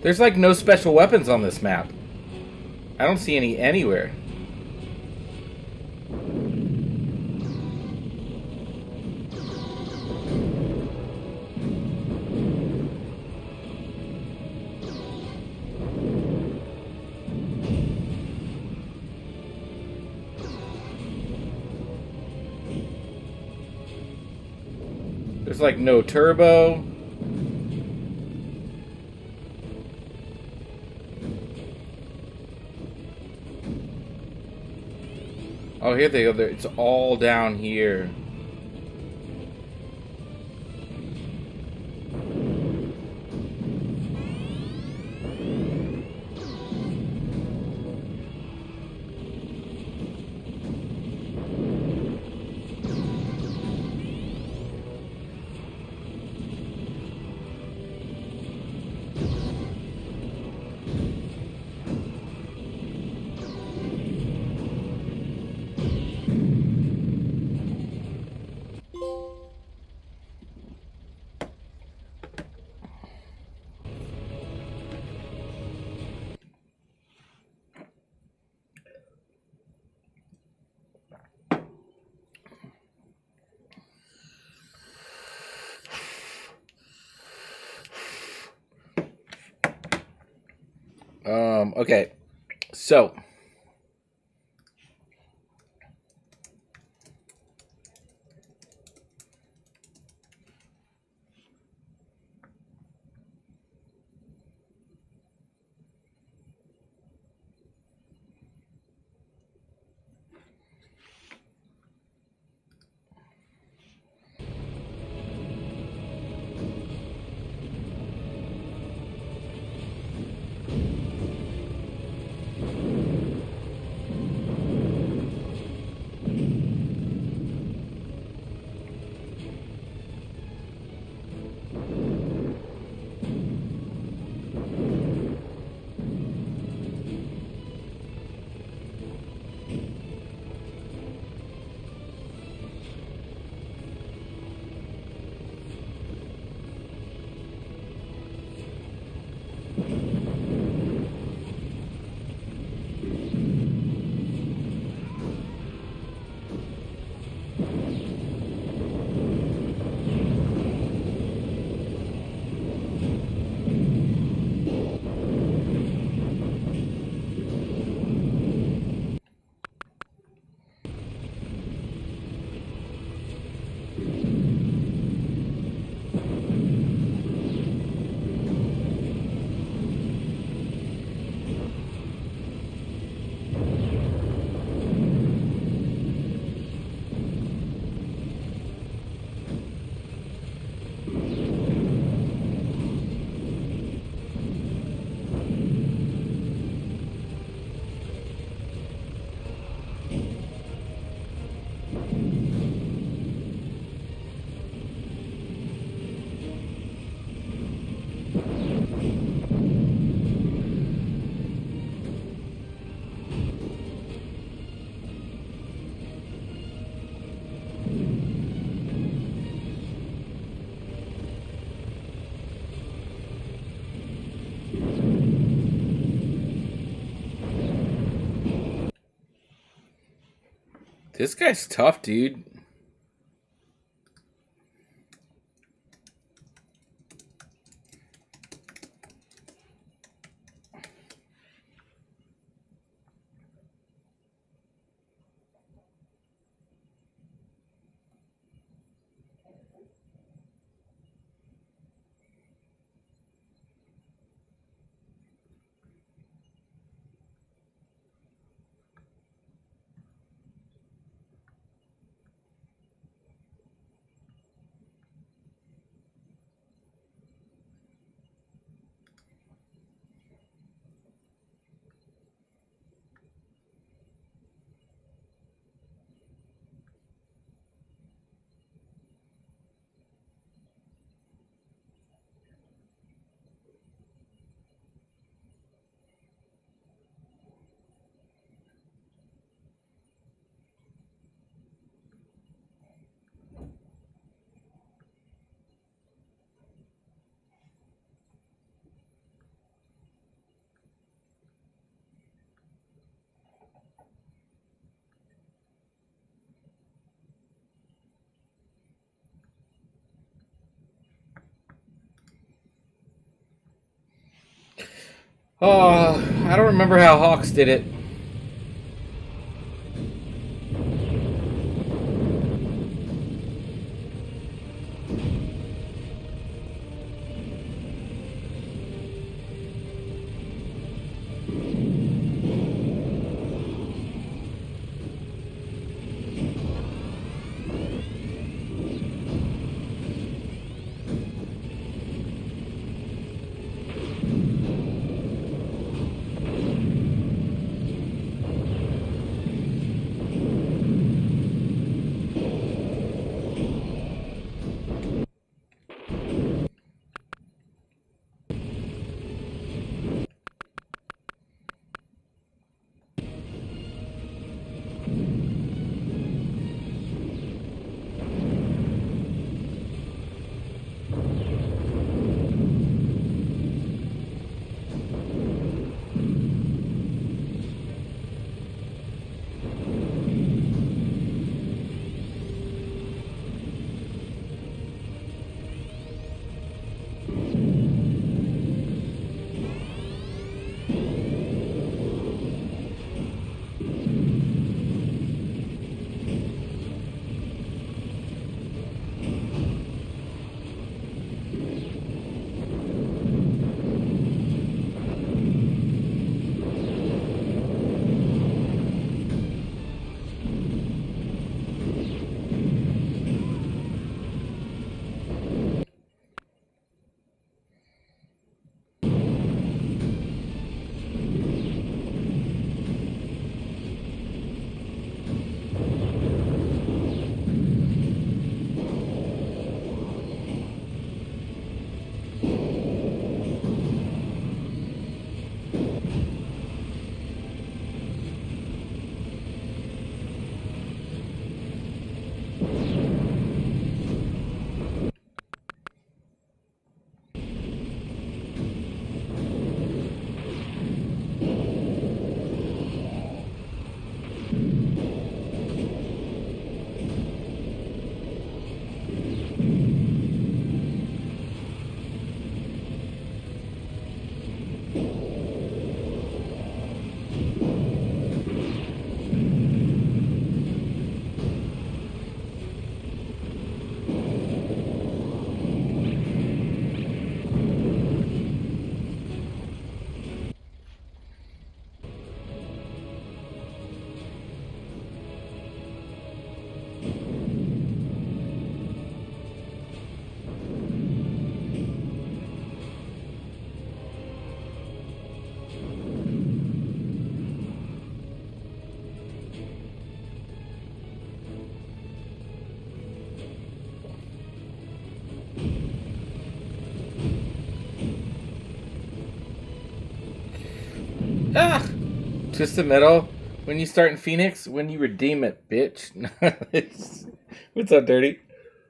There's like no special weapons on this map. I don't see any anywhere. There's like no turbo. Oh, here they go. It's all down here. Okay, so this guy's tough, dude. Oh, I don't remember how Hawks did it. Ah! Twist the middle. When you start in Phoenix, when you redeem it, bitch. What's up, Dirty?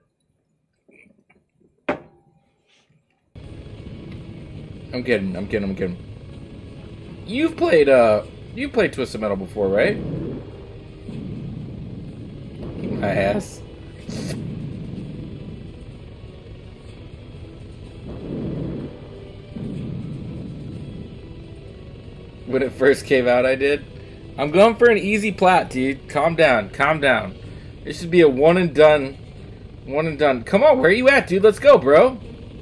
I'm kidding. You've played Twisted Metal before, right? My ass. When it first came out, I did. I'm going for an easy plat, dude. Calm down. It should be a one and done. Come on, where are you at, dude? Let's go, bro.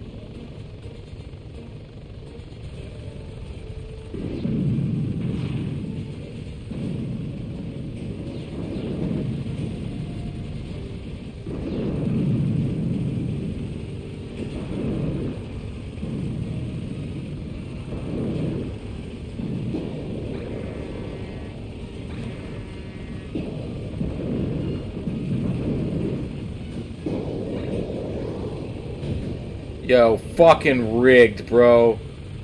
Yo, fucking rigged, bro.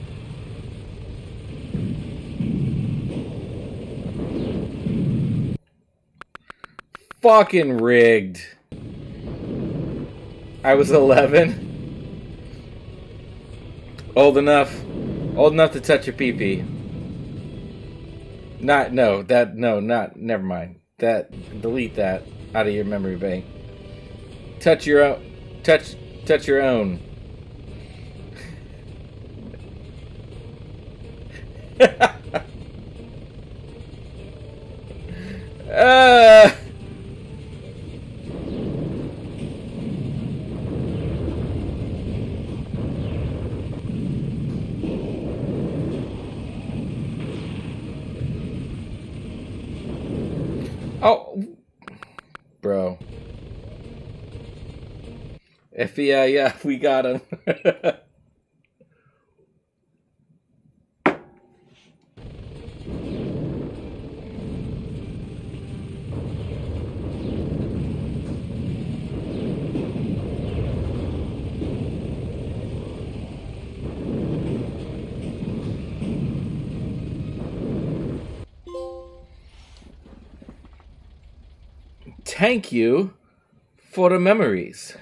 Fucking rigged. I was 11. Old enough to touch your pee-pee. Never mind. Delete that out of your memory bank. Touch your own. uh, oh, bro. If yeah, we got him. Thank you for the memories.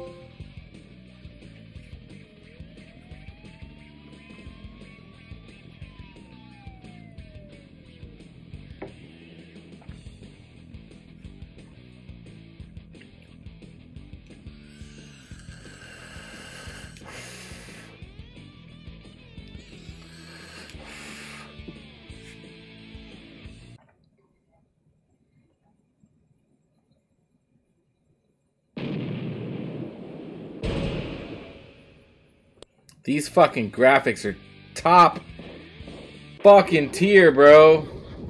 These fucking graphics are top fucking tier, bro.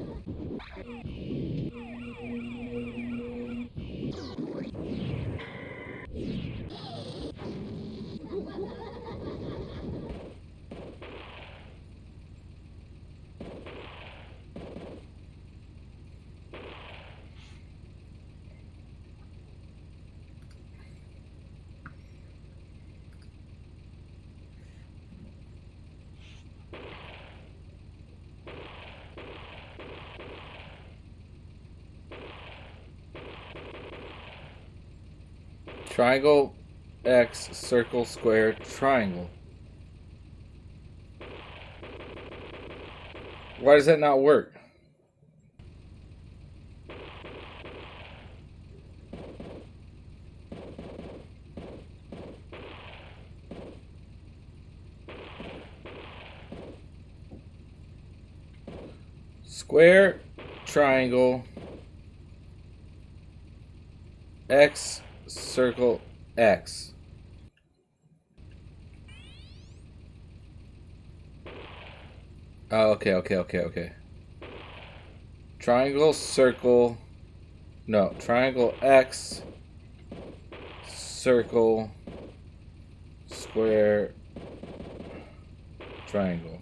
Triangle, X, circle, square, triangle. Why does that not work? Square, triangle, X, circle, X. Oh, okay. Triangle, circle, no, triangle, X, circle, square, triangle.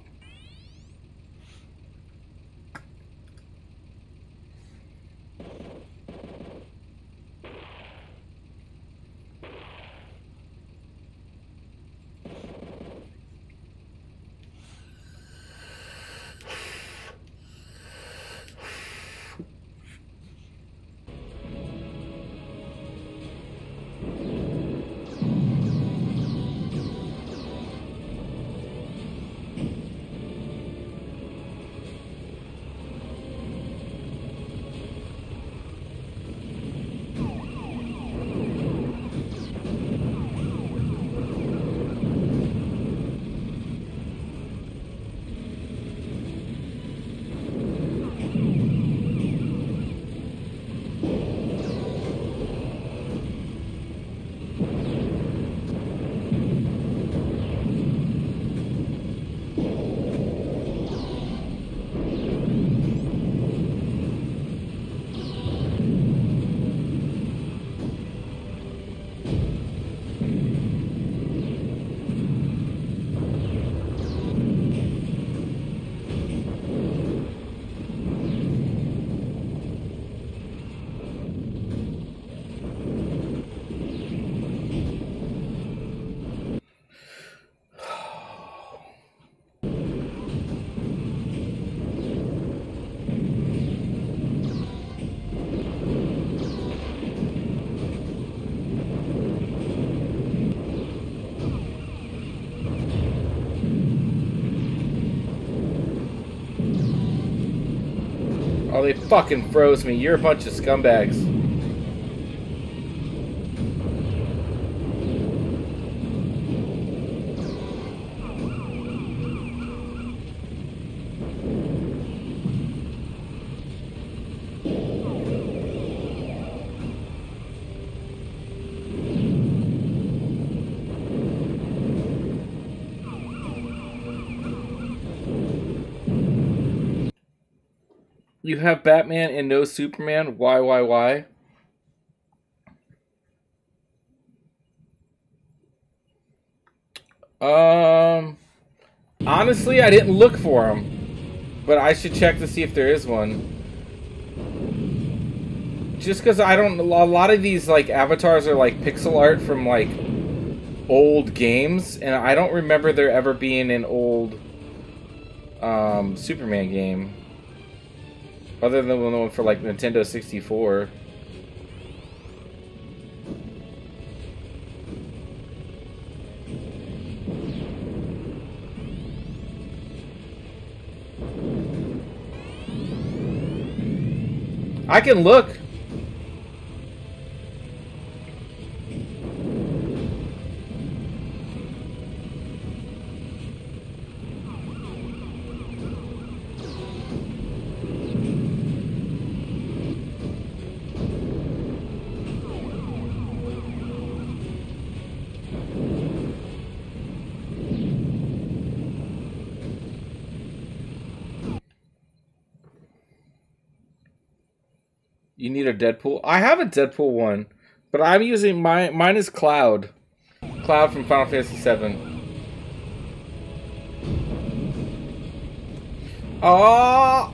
Oh, they fucking froze me. You're a bunch of scumbags. You have Batman and no Superman? Why? Honestly, I didn't look for them, but I should check to see if there is one. Just because I don't, a lot of these like avatars are like pixel art from like old games, and I don't remember there ever being an old Superman game, other than the one for like Nintendo 64. I can look. You need a Deadpool? I have a Deadpool one, but I'm using mine is Cloud. Cloud from Final Fantasy VII. Oh!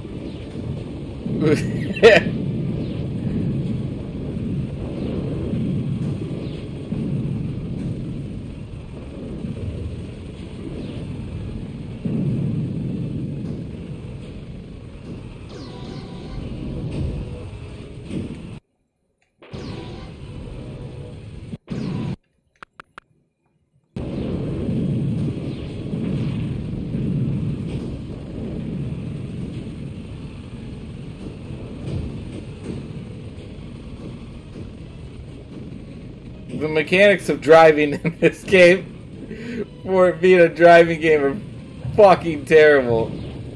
The mechanics of driving in this game, for it being a driving game, are fucking terrible.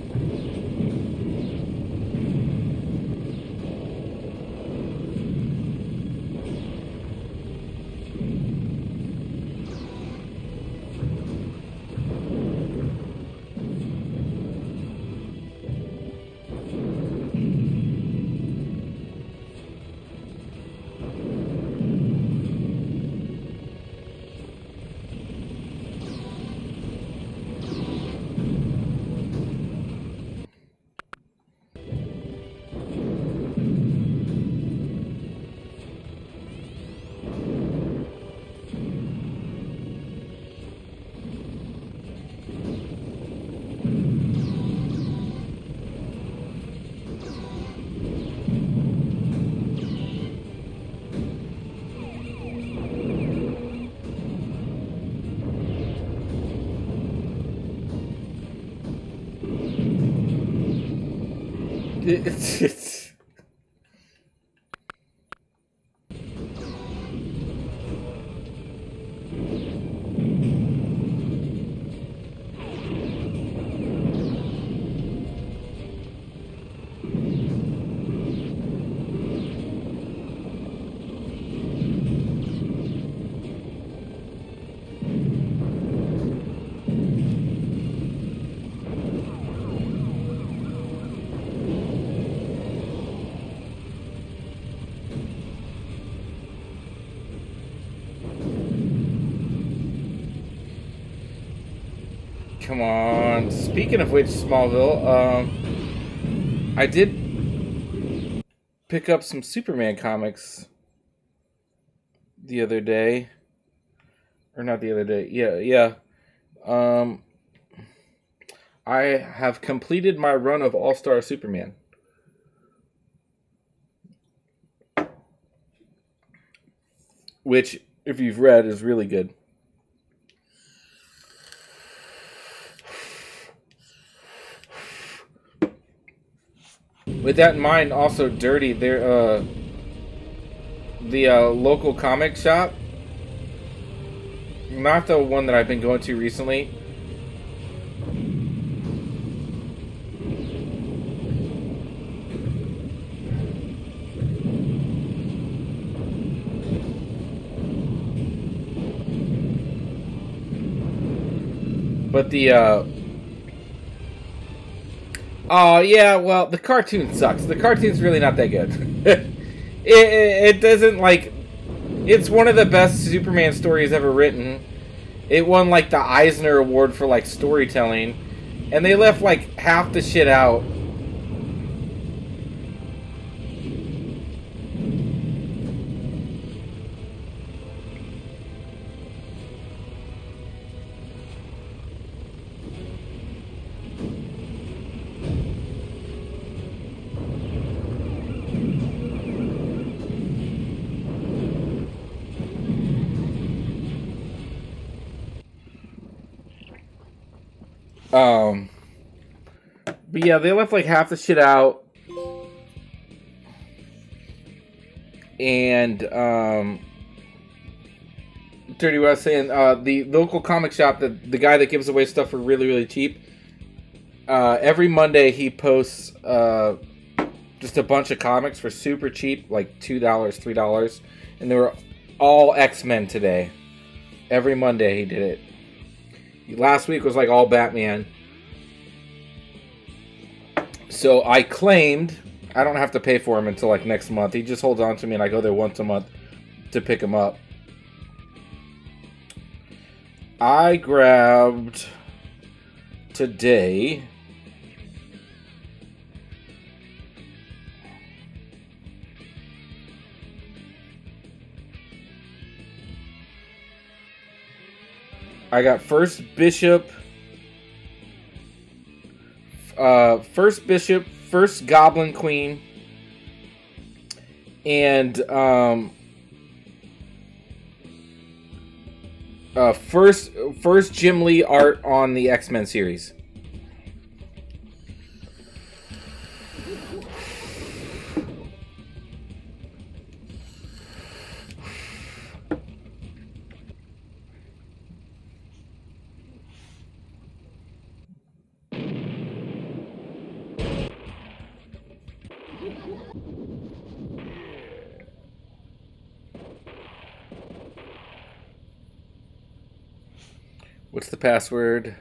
It's Come on. Speaking of which, Smallville, I did pick up some Superman comics the other day. Or not the other day. Yeah. I have completed my run of All-Star Superman. Which, if you've read, is really good. With that in mind, also Dirty, they're the local comic shop, not the one that I've been going to recently. But the oh yeah, well the cartoon sucks. The cartoon's really not that good. it doesn't like. It's one of the best Superman stories ever written. It won like the Eisner Award for like storytelling, and they left like half the shit out. But yeah, they left like half the shit out. And, Dirty, what I was saying, the local comic shop, the guy that gives away stuff for really, really cheap, every Monday he posts, just a bunch of comics for super cheap, like $2, $3. And they were all X-Men today. Every Monday he did it. Last week was like all Batman. So I claimed I don't have to pay for him until like next month. He just holds on to me and I go there once a month to pick him up. I grabbed today I got First Bishop, First Goblin Queen, and first Jim Lee art on the X-Men series. What's the password?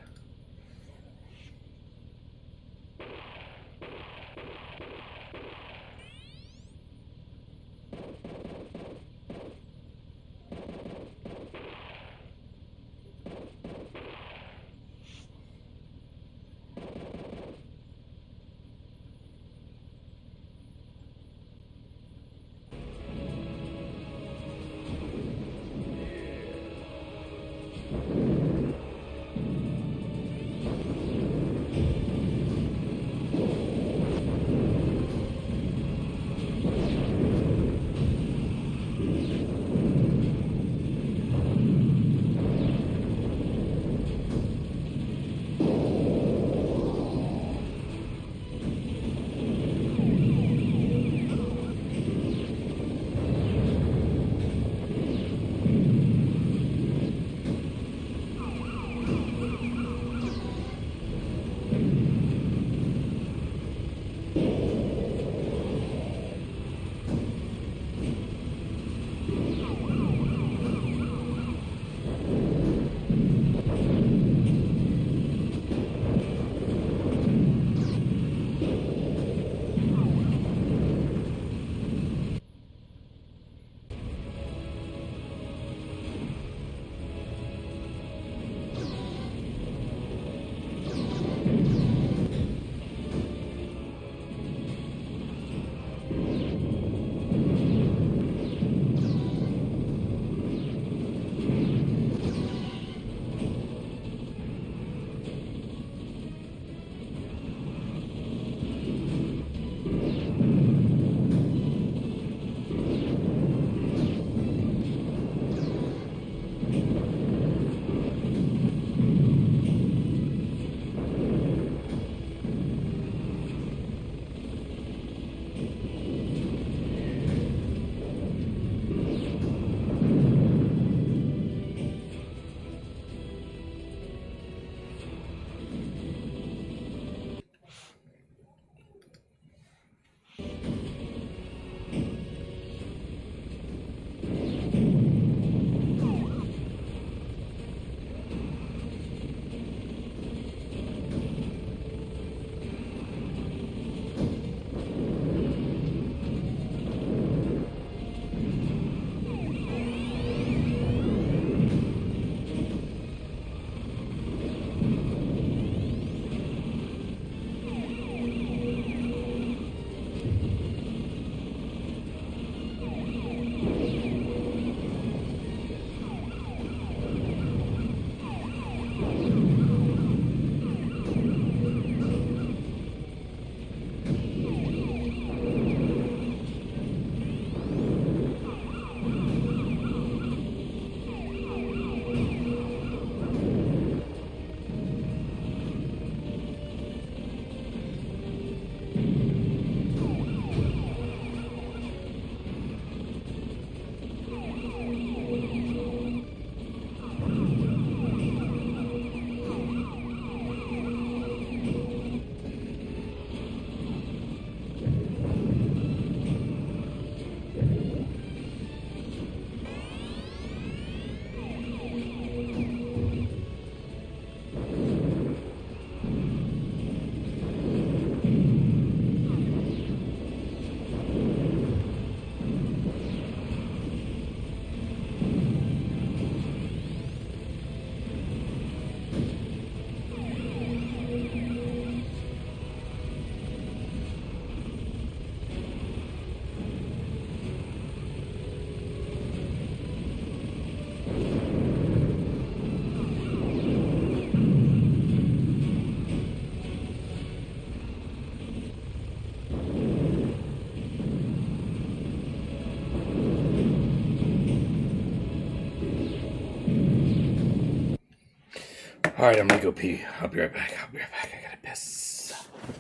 All right, I'm gonna go pee. I'll be right back. I gotta piss.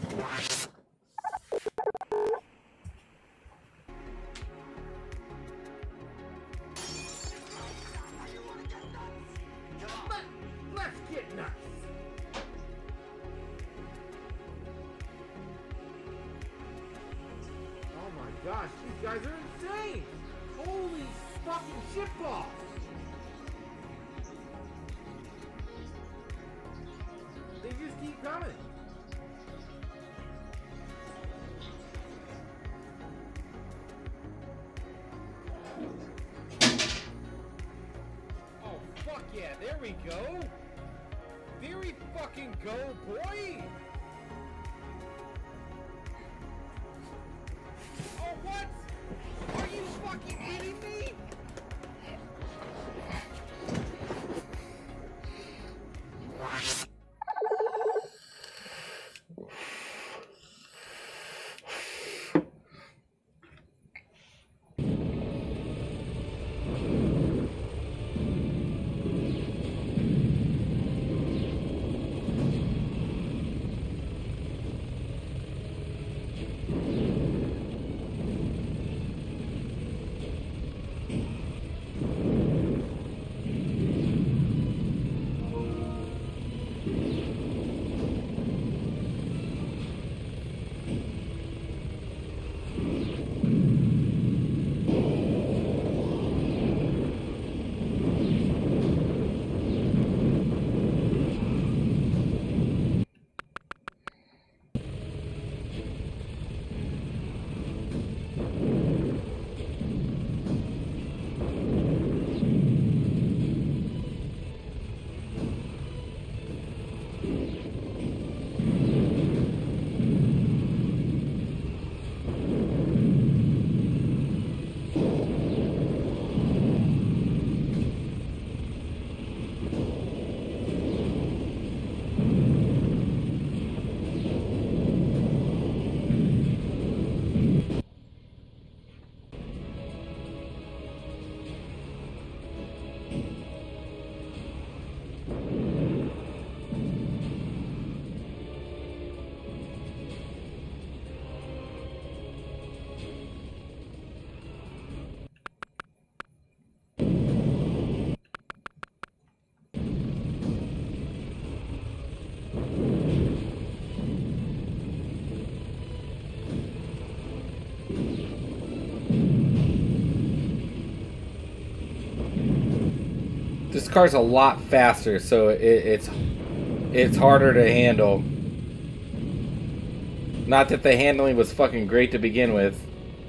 Let's get nuts. Oh my gosh, these guys are insane! Holy fucking shitballs! They just keep coming. Oh fuck yeah, there we go! There we fucking go, boy! Oh, what? Are you fucking kidding me? This car's a lot faster, so it's harder to handle. Not that the handling was fucking great to begin with.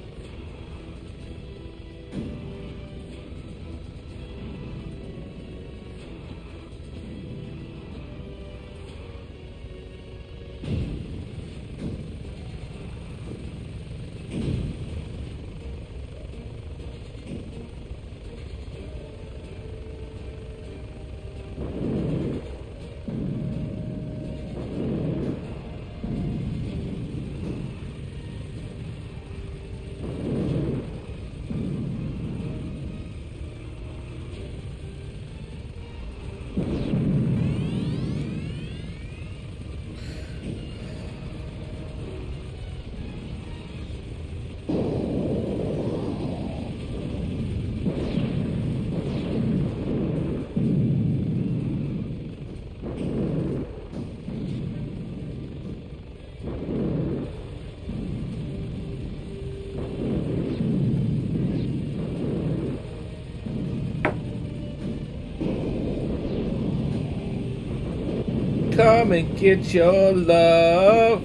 Come and get your love.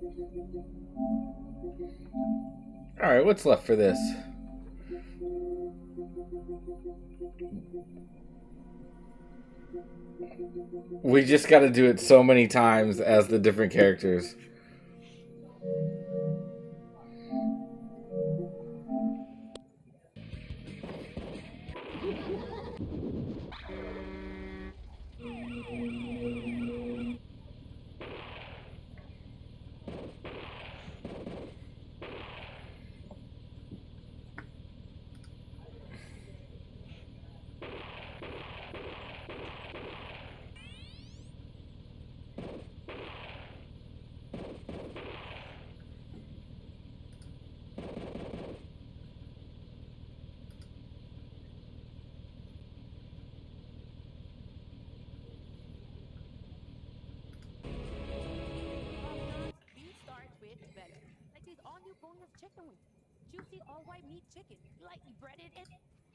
Alright, what's left for this? We just gotta do it so many times as the different characters. We start with Beggin, like this all new boneless chicken wing. Juicy all white meat chicken, lightly breaded and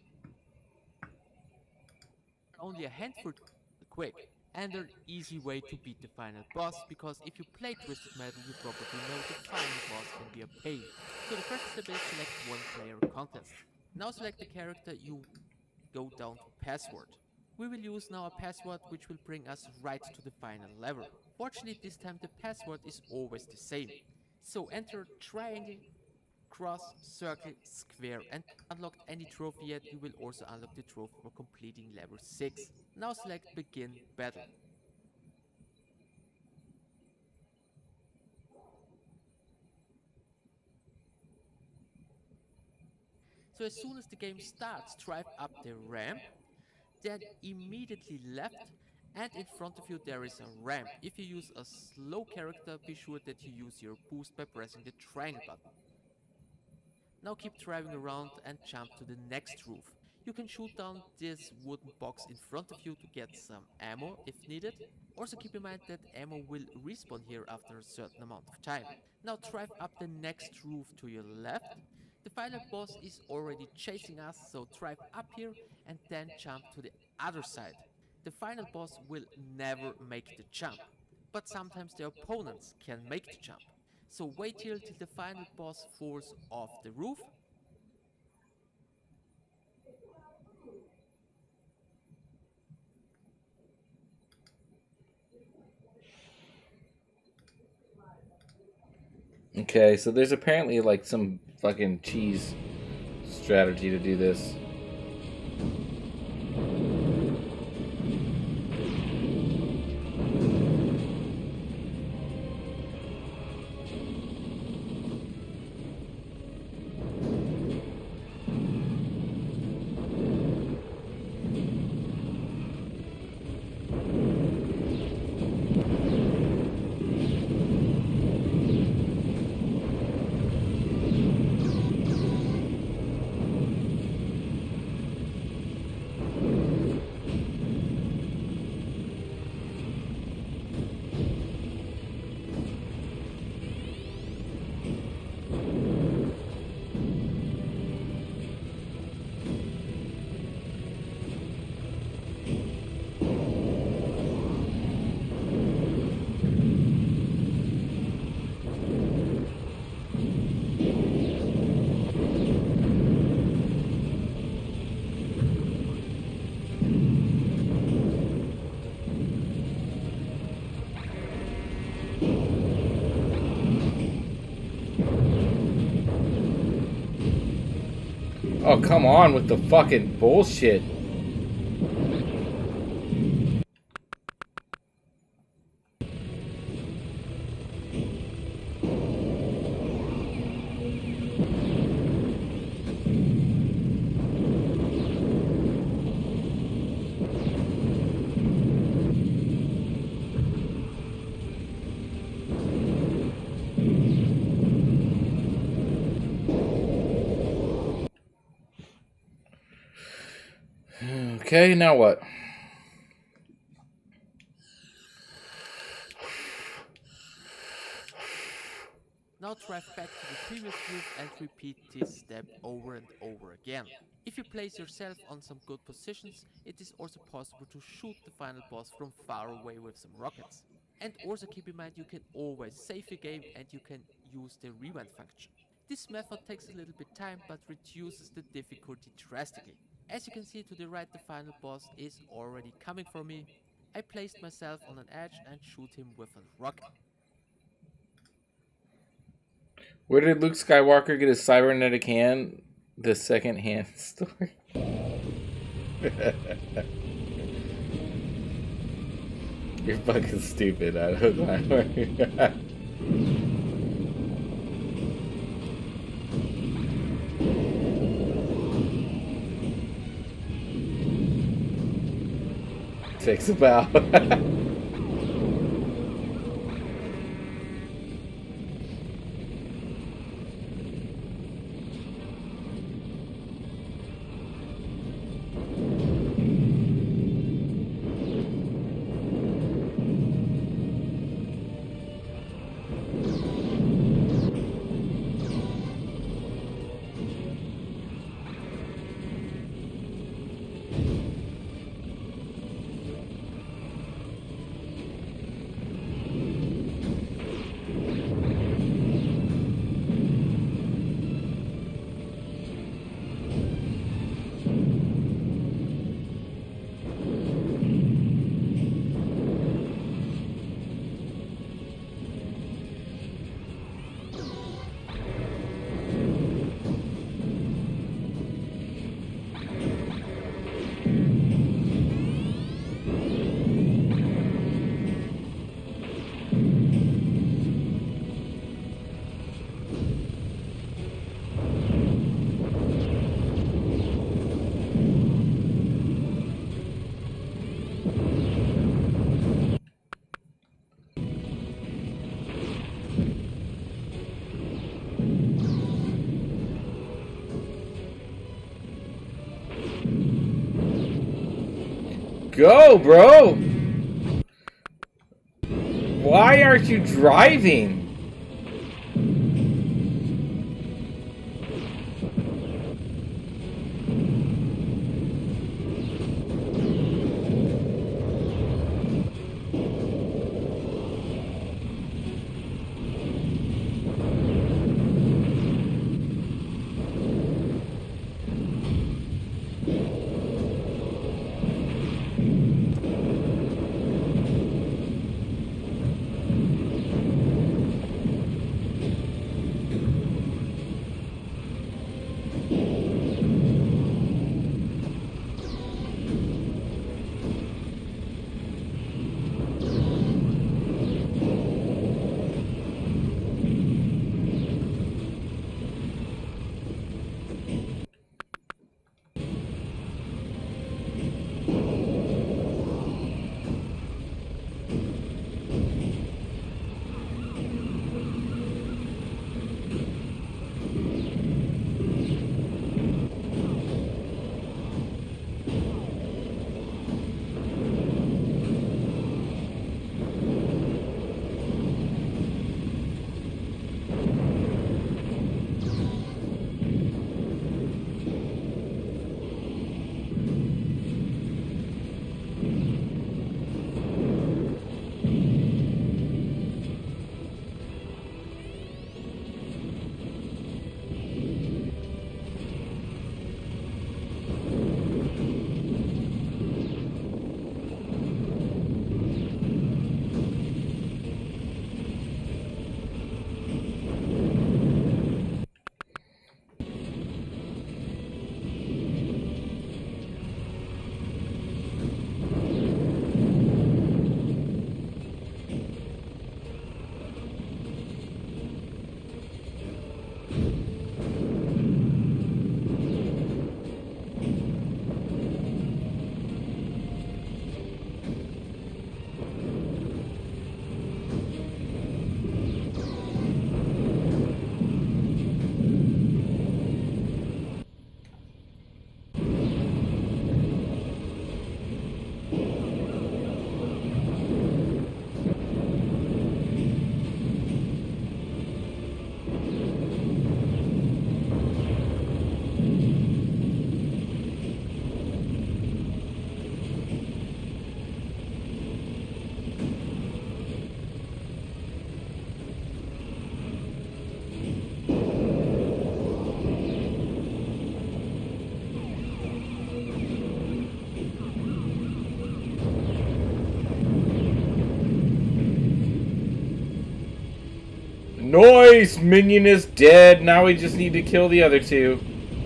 only a handful quick, and an easy way to beat the final boss, because if you play Twisted Metal you probably know the final boss can be a pain. So the first step is select one player contest. Now select the character, you go down to password. We will use now a password which will bring us right to the final level. Fortunately this time the password is always the same. So enter triangle, cross, circle, square, and unlocked any trophy yet, you will also unlock the trophy for completing level 6. Now select Begin Battle. So as soon as the game starts, drive up the ramp, then immediately left, and in front of you there is a ramp. If you use a slow character, be sure that you use your boost by pressing the triangle button. Now keep driving around and jump to the next roof. You can shoot down this wooden box in front of you to get some ammo if needed. Also keep in mind that ammo will respawn here after a certain amount of time. Now drive up the next roof to your left. The final boss is already chasing us, so drive up here and then jump to the other side. The final boss will never make the jump, but sometimes the opponents can make the jump. So wait here till the final boss falls off the roof. Okay, so there's apparently like some fucking cheese strategy to do this. Oh, come on with the fucking bullshit. Okay, now what? Now drive back to the previous roof and repeat this step over and over again. If you place yourself on some good positions, it is also possible to shoot the final boss from far away with some rockets. And also keep in mind you can always save your game and you can use the rewind function. This method takes a little bit time but reduces the difficulty drastically. As you can see to the right, the final boss is already coming for me. I placed myself on an edge and shoot him with a rocket. Where did Luke Skywalker get his cybernetic hand? The second hand story. You're fucking stupid. I don't know. Takes a bow. Go, bro! Why aren't you driving? Nice! Minion is dead. Now we just need to kill the other two.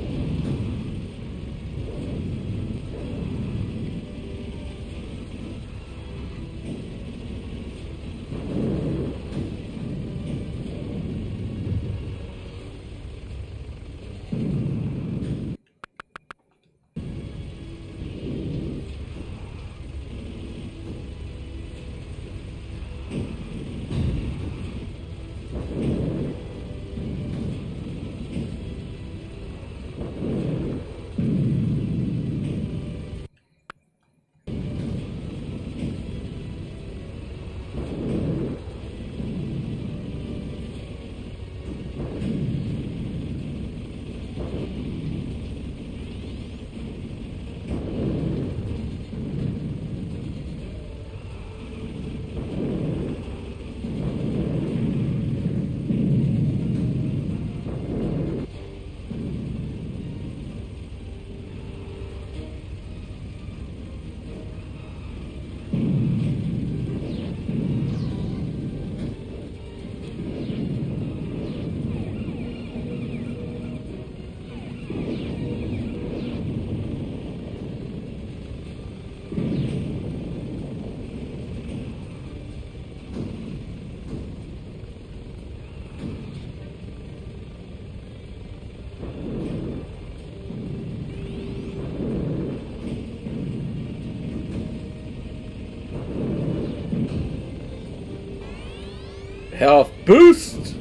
Health boost!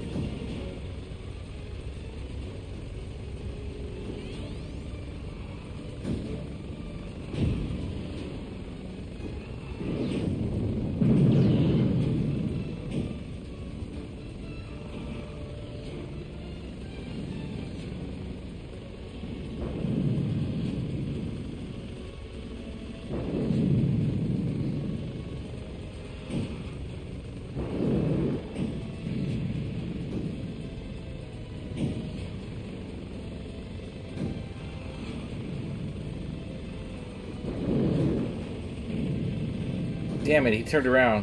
Damn it, he turned around.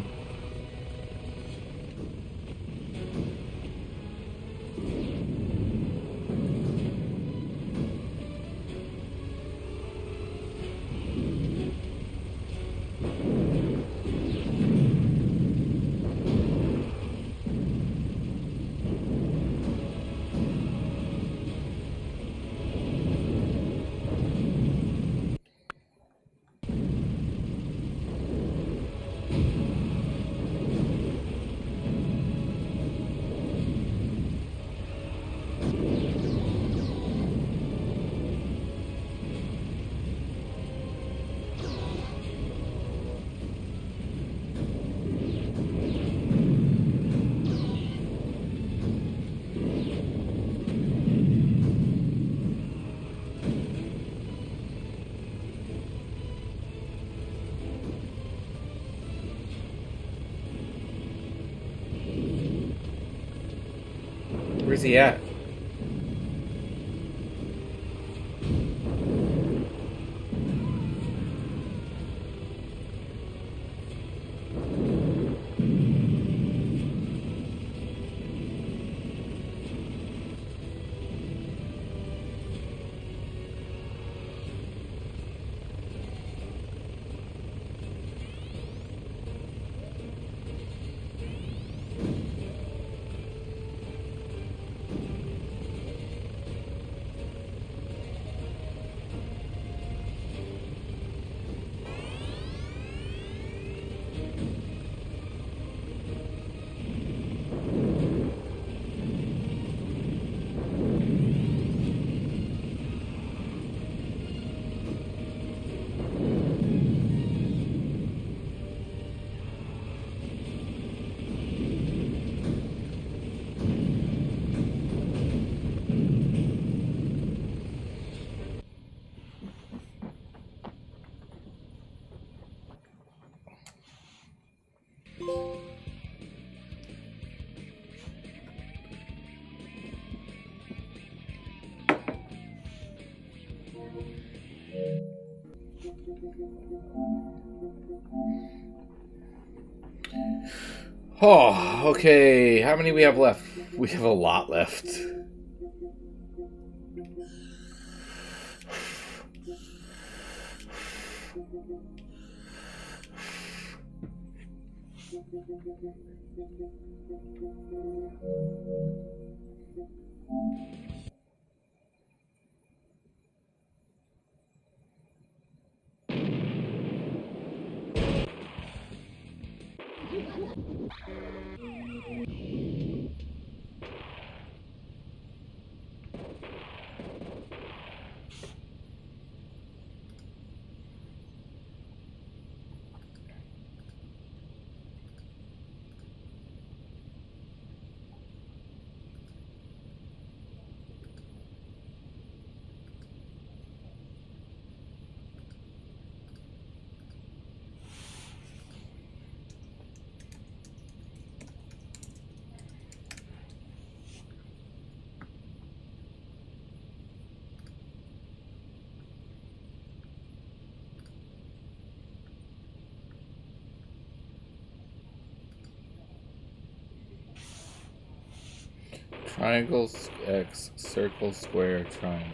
Where's he at? Oh, okay. How many we have left? We have a lot left. Triangle, X, circle, square, triangle.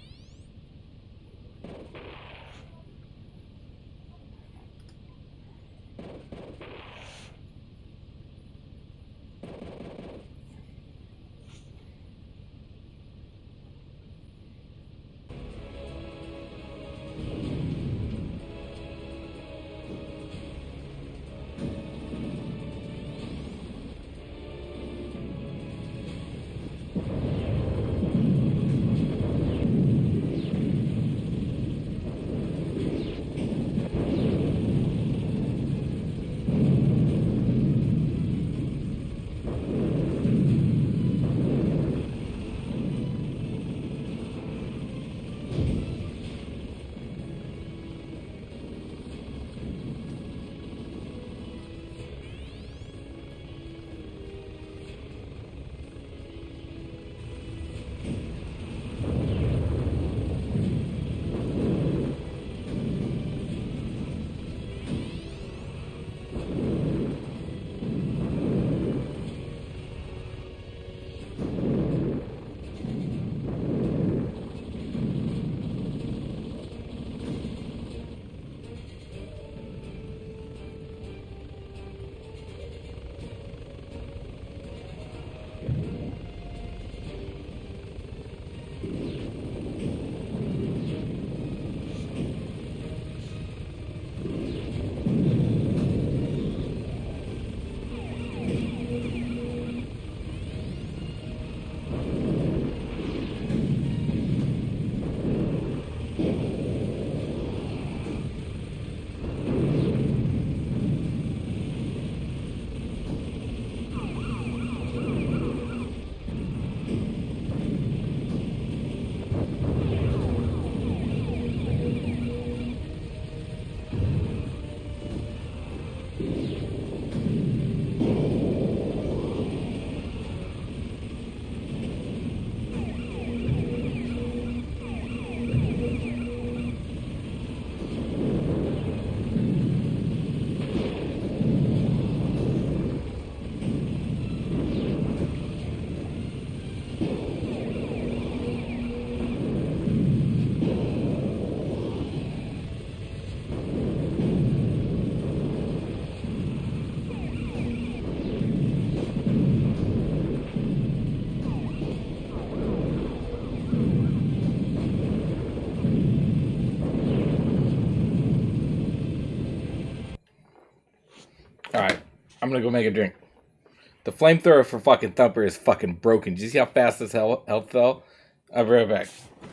Alright, I'm gonna go make a drink. The flamethrower for fucking Thumper is fucking broken. Did you see how fast this health fell? I'll be right back.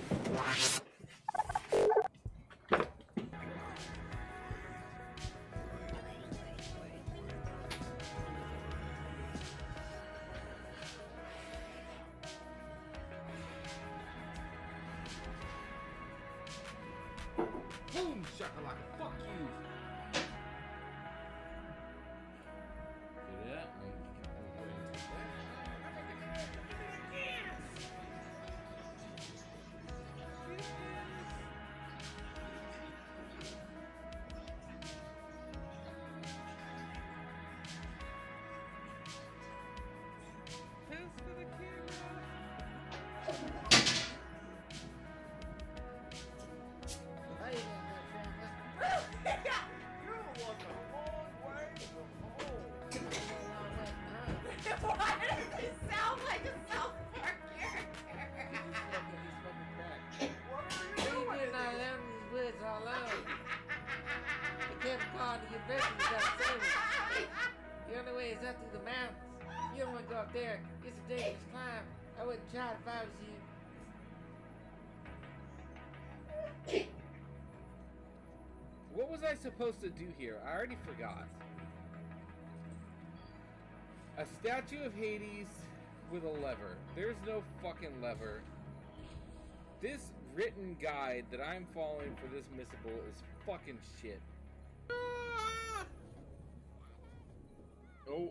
Boom, shakalaka, fuck you. adventure without saving. The only way is up through the mountains. You don't want to go up there. It's a dangerous climb. I wouldn't try it if I was you. What was I supposed to do here? I already forgot. A statue of Hades with a lever. There's no fucking lever. This written guide that I'm following for this missable is fucking shit. Oh.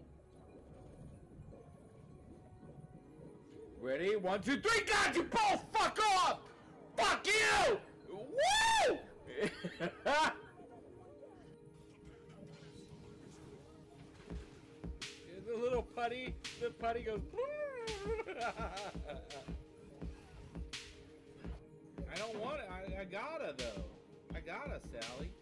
Ready? 1, 2, 3, God, you both fuck off! Fuck you! Woo! The little putty, the putty goes. I don't want it. I gotta though. I gotta, Sally.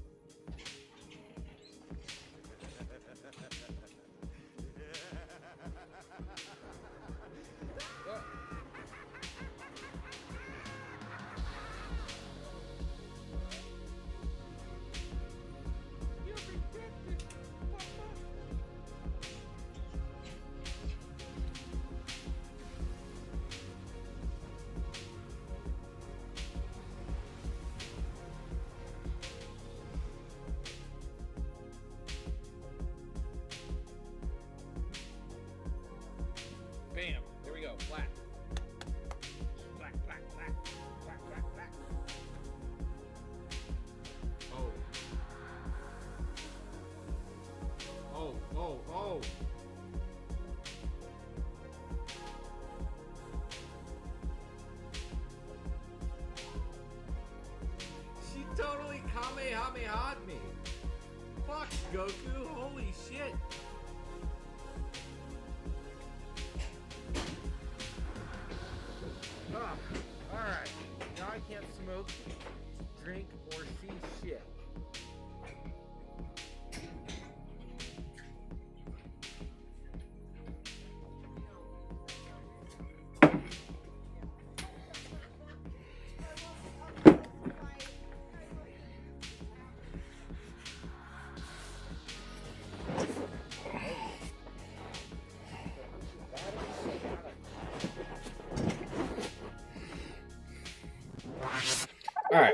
Bam! There we go. Flat. Flat, flat, flat. Flat, flat, flat. Oh. Oh, oh, oh. She totally Kamehameha'd me. Fuck, Goku. Holy shit. Alright, now I can't smoke, drink, or see shit. All right.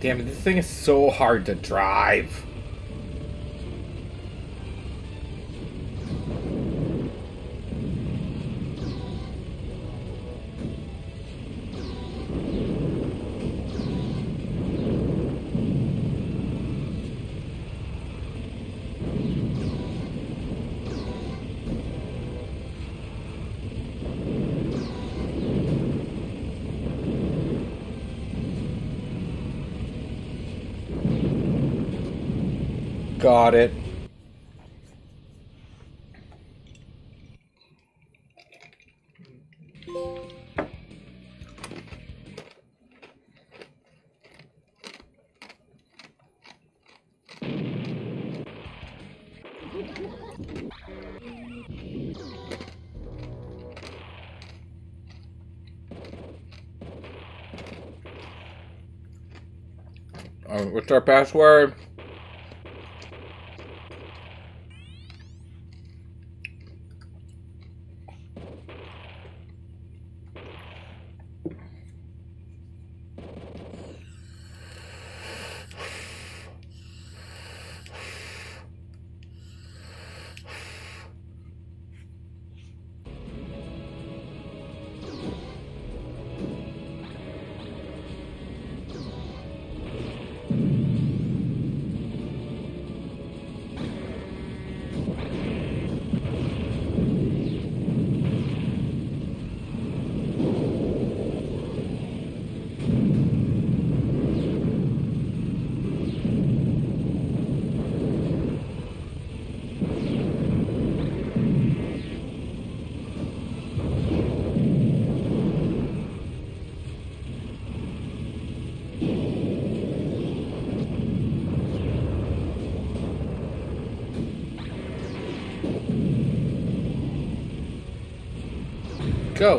Damn it, this thing is so hard to drive. Got it. What's our password? Go.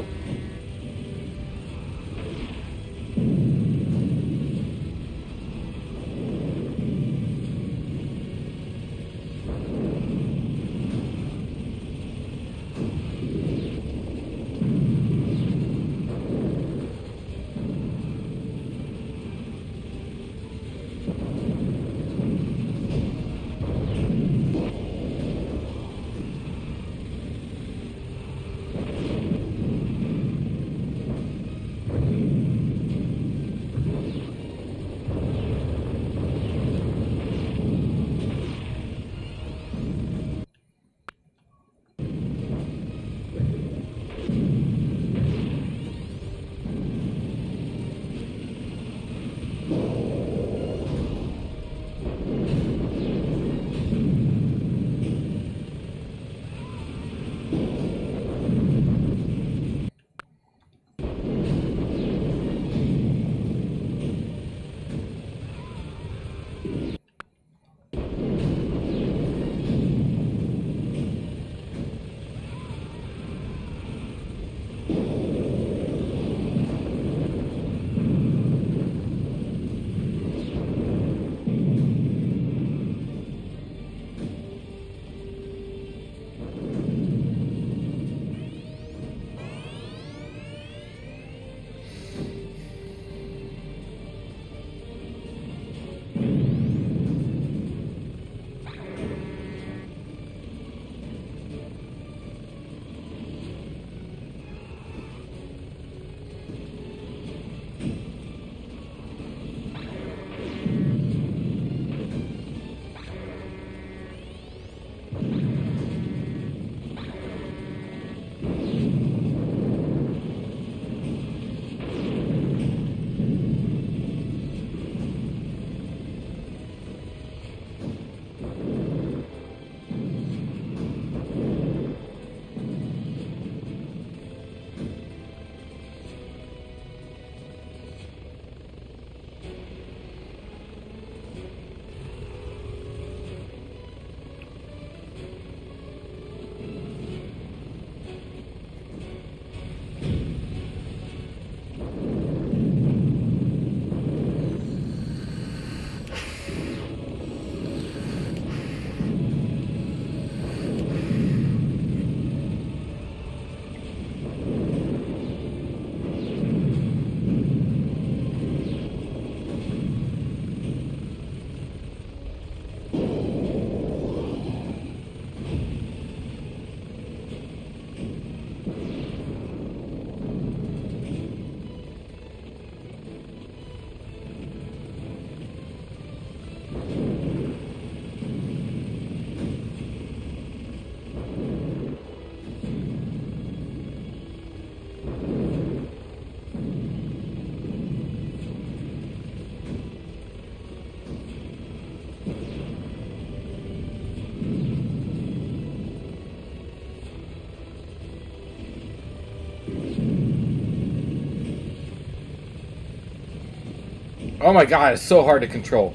Oh my god, it's so hard to control.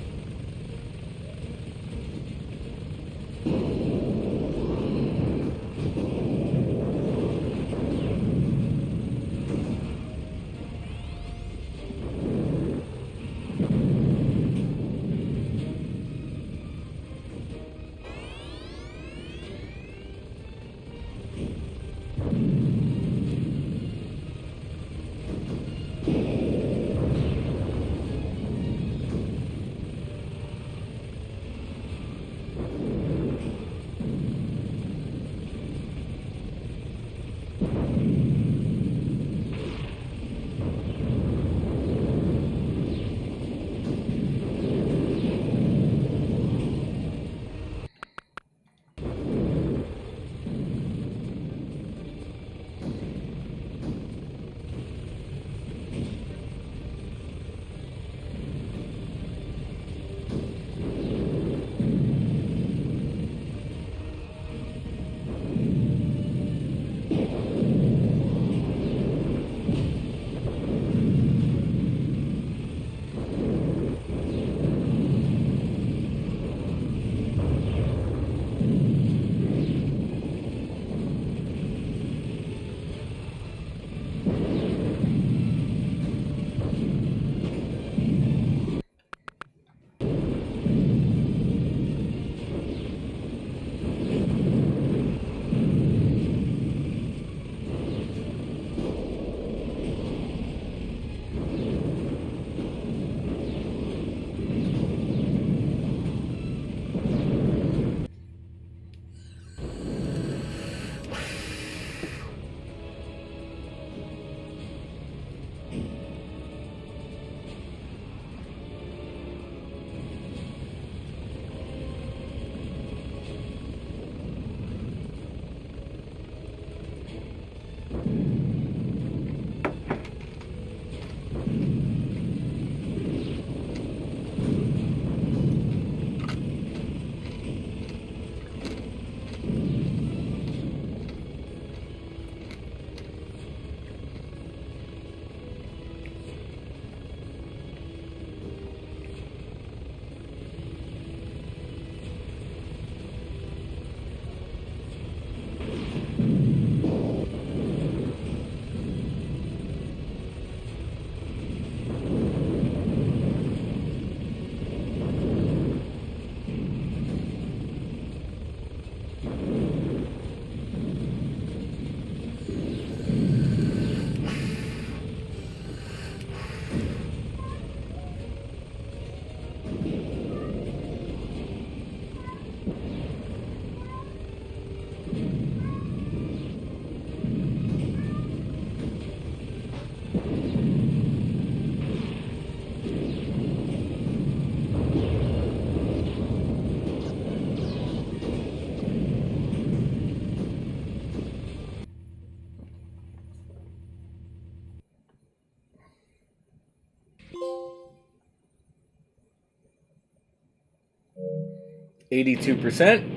%.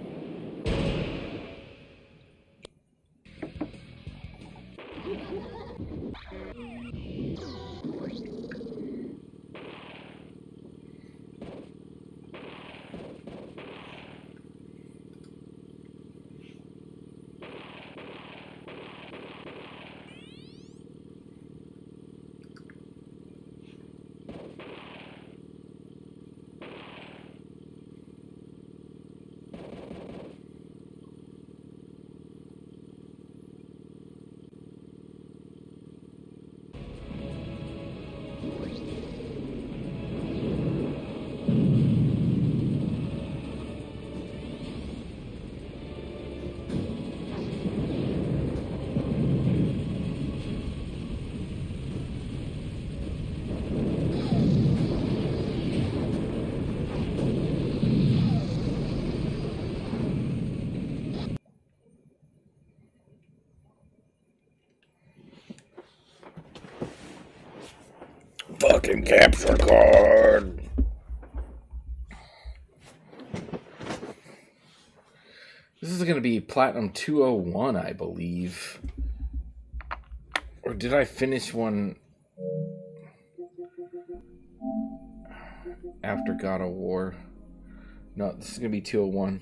Fucking capture card. This is going to be Platinum 201, I believe. Or did I finish one? after God of War. No, this is gonna be 201.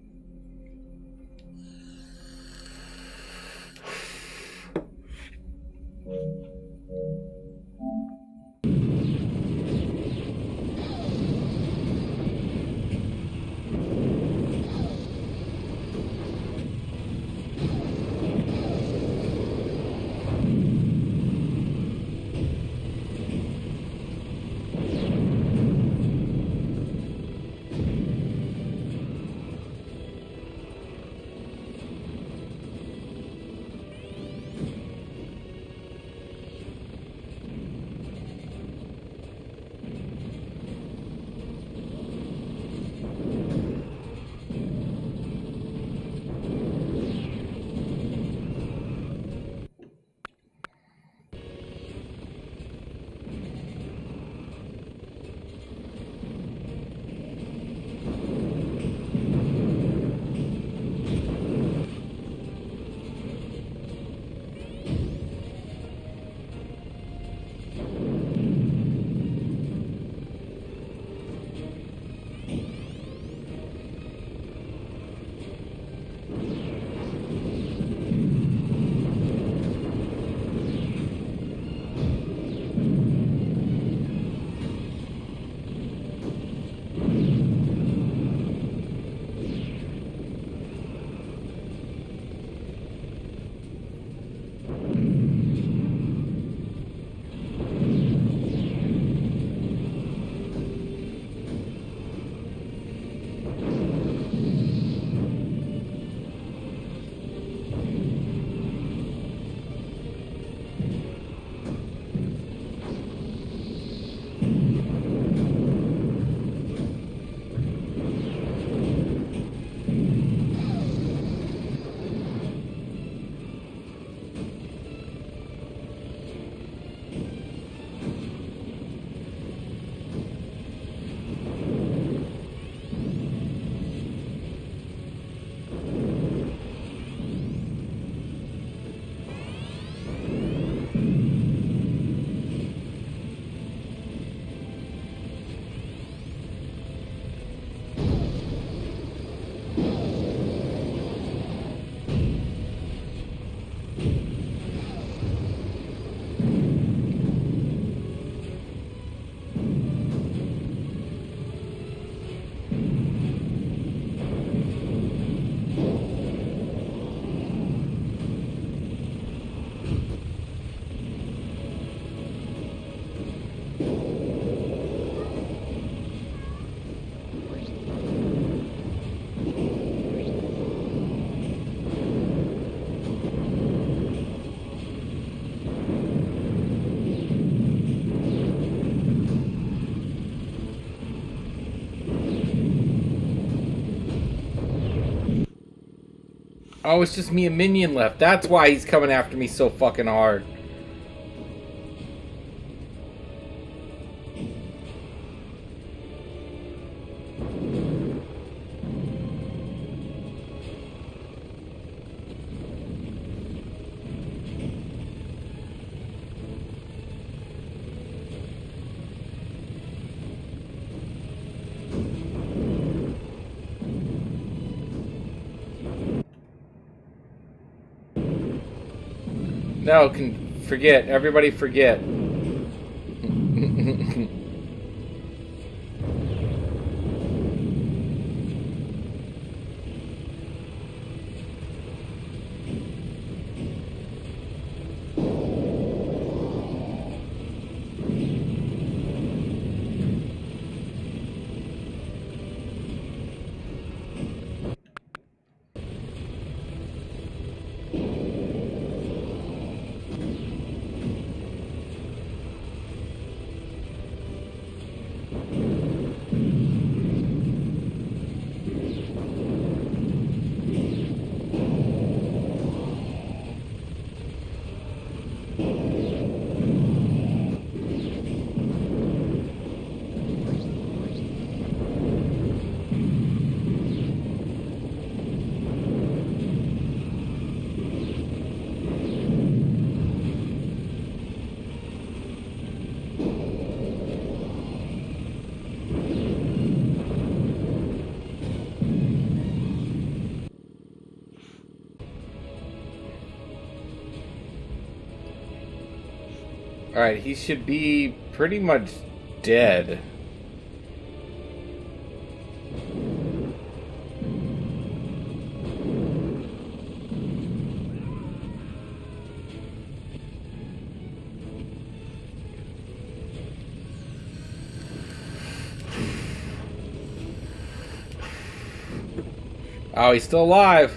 Oh, it's just me and Minion left. That's why he's coming after me so fucking hard. No, can forget. Everybody forget. Alright, he should be pretty much dead. Oh, he's still alive.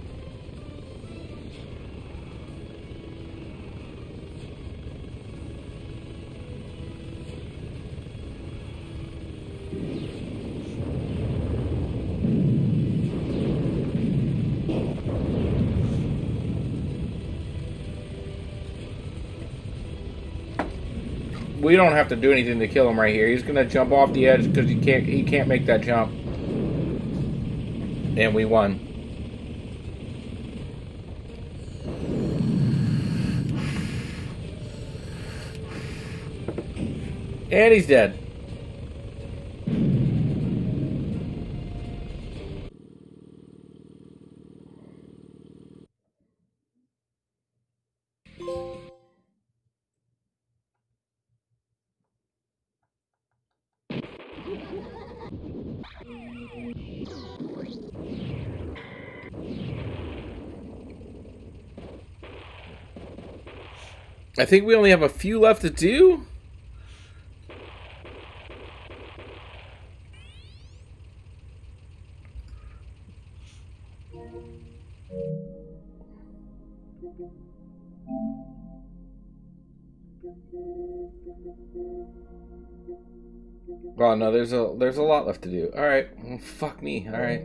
We don't have to do anything to kill him right here. He's gonna jump off the edge because he can't make that jump. And we won. And he's dead. I think we only have a few left to do. Oh no, there's a lot left to do. All right, well, fuck me. All right.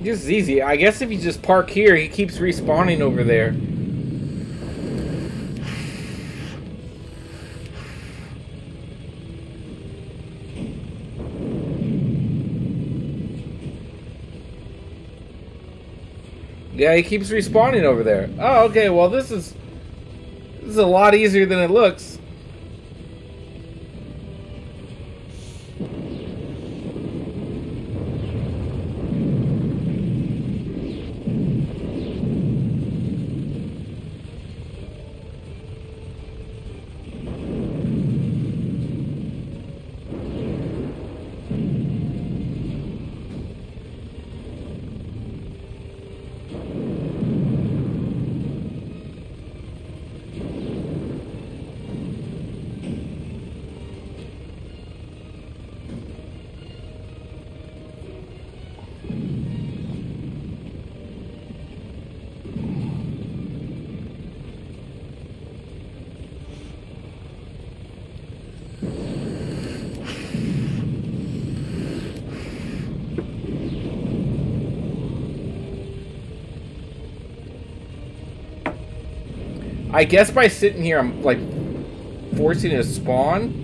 This is easy. I guess if you just park here, he keeps respawning over there. Yeah, he keeps respawning over there. Oh, okay. Well, this is a lot easier than it looks. I guess by sitting here, I'm like forcing it to spawn.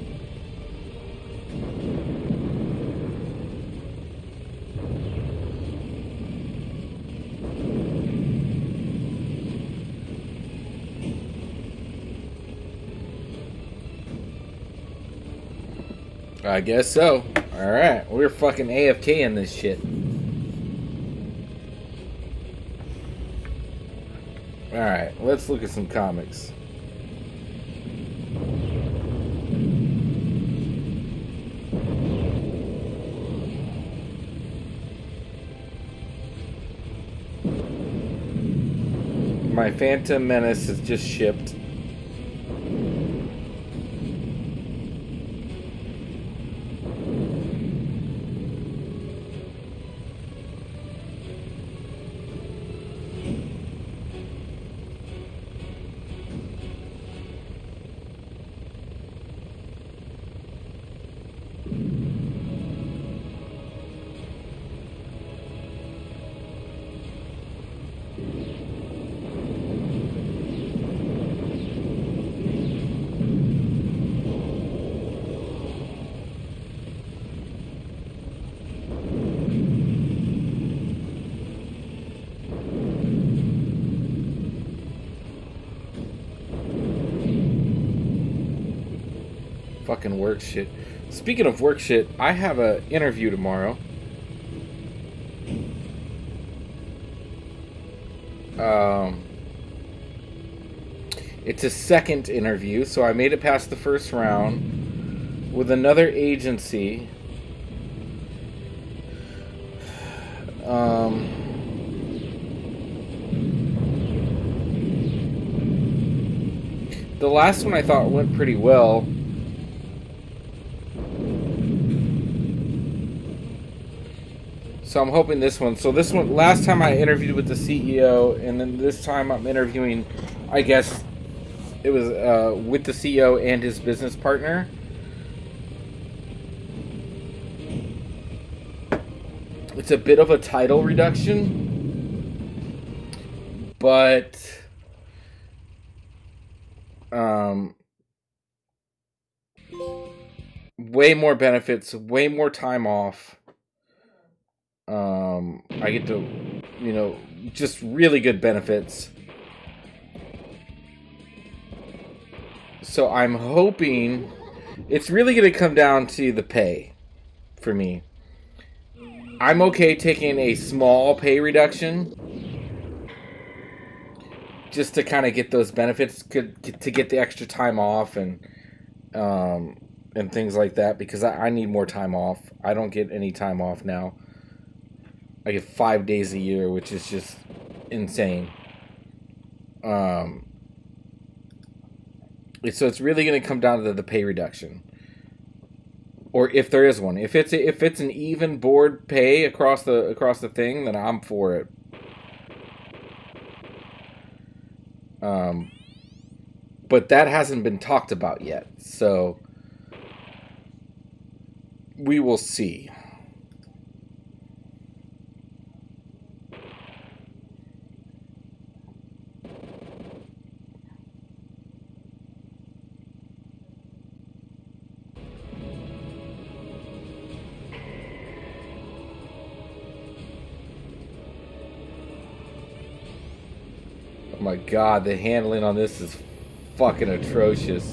I guess so. Alright, we're fucking AFK in this shit. Alright, let's look at some comics. My Phantom Menace is just shipped. Fucking work shit. Speaking of work shit, I have an interview tomorrow. It's a second interview, so I made it past the first round with another agency. The last one I thought went pretty well. So I'm hoping this one. So this one, last time I interviewed with the CEO, and then this time I'm interviewing, I guess it was with the CEO and his business partner. It's a bit of a title reduction, but way more benefits, way more time off. I get to, you know, just really good benefits. So I'm hoping it's really going to come down to the pay for me. I'm okay taking a small pay reduction just to kind of get those benefits, to get the extra time off and things like that, because I need more time off. I don't get any time off now. I get 5 days a year, which is just insane. So it's really going to come down to the pay reduction, or if there is one. If it's an even board pay across the thing, then I'm for it. But that hasn't been talked about yet, so we will see. my god, the handling on this is fucking atrocious.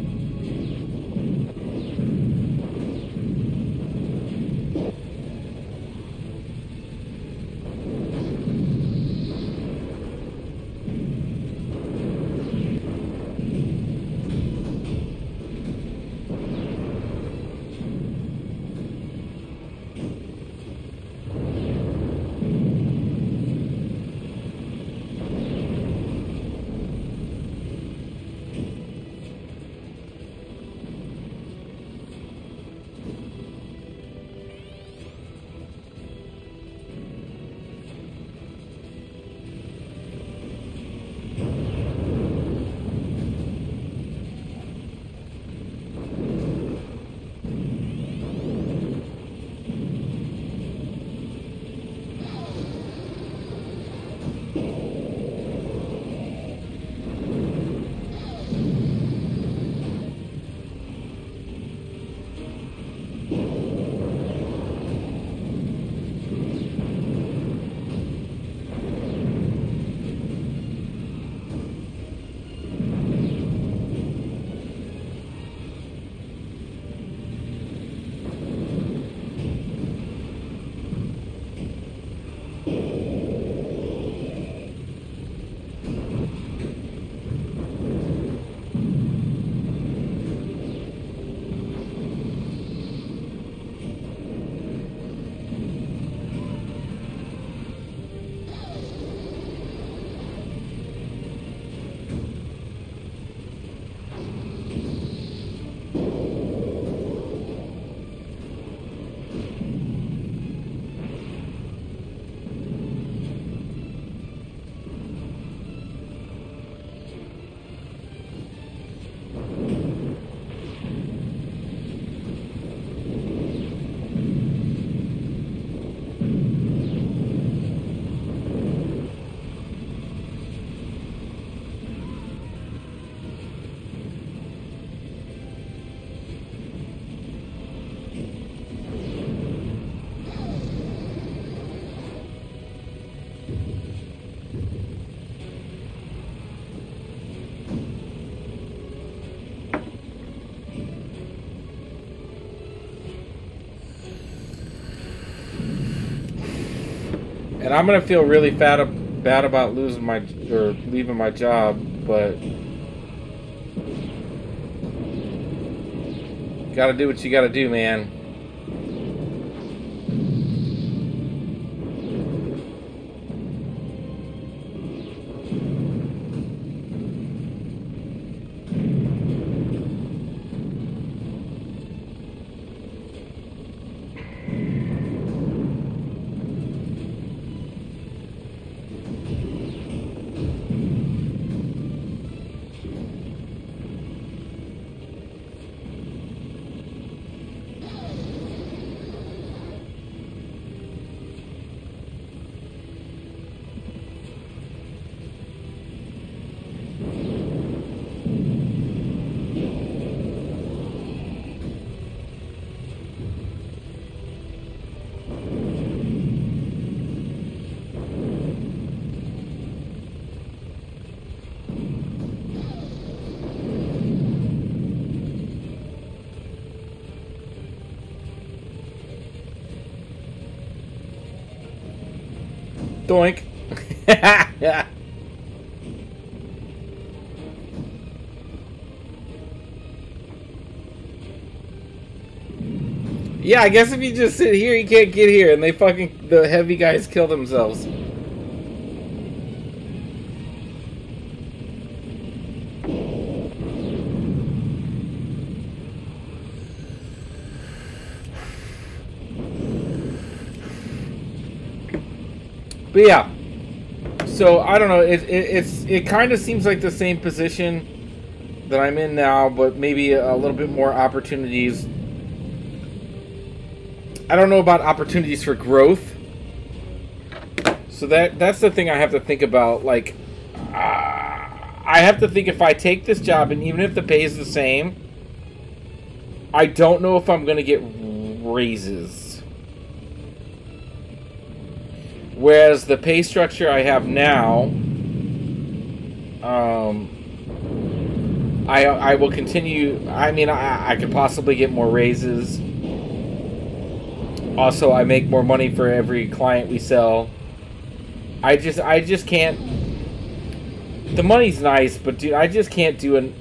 And I'm gonna feel really bad about leaving my job, but gotta do what you gotta do, man. Doink. Yeah. Yeah, I guess if you just sit here, you can't get here, and the heavy guys kill themselves. But yeah, so I don't know. It kind of seems like the same position that I'm in now, but maybe a little bit more opportunities. I don't know about opportunities for growth. So that's the thing I have to think about. Like, I have to think if I take this job, and even if the pay is the same, I don't know if I'm going to get raises. Whereas the pay structure I have now I will continue. I mean, I could possibly get more raises. Also, I make more money for every client we sell. I just can't. The money's nice, but dude, I just can't do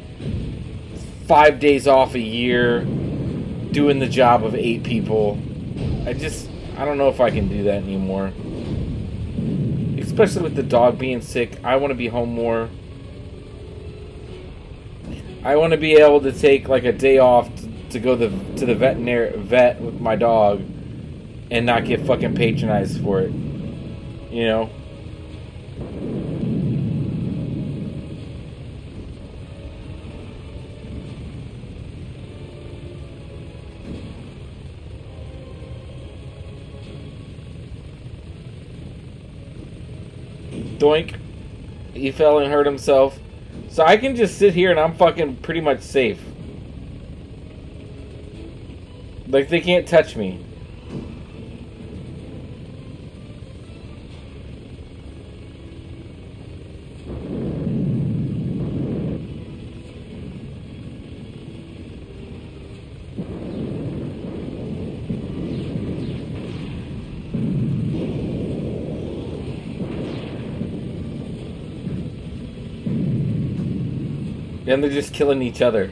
5 days off a year doing the job of 8 people. I don't know if I can do that anymore. Especially with the dog being sick, I want to be home more. I want to be able to take like a day off to go to the vet with my dog and not get fucking patronized for it. You know? Doink. He fell and hurt himself. So I can just sit here and I'm fucking pretty much safe. Like, they can't touch me. And they're just killing each other.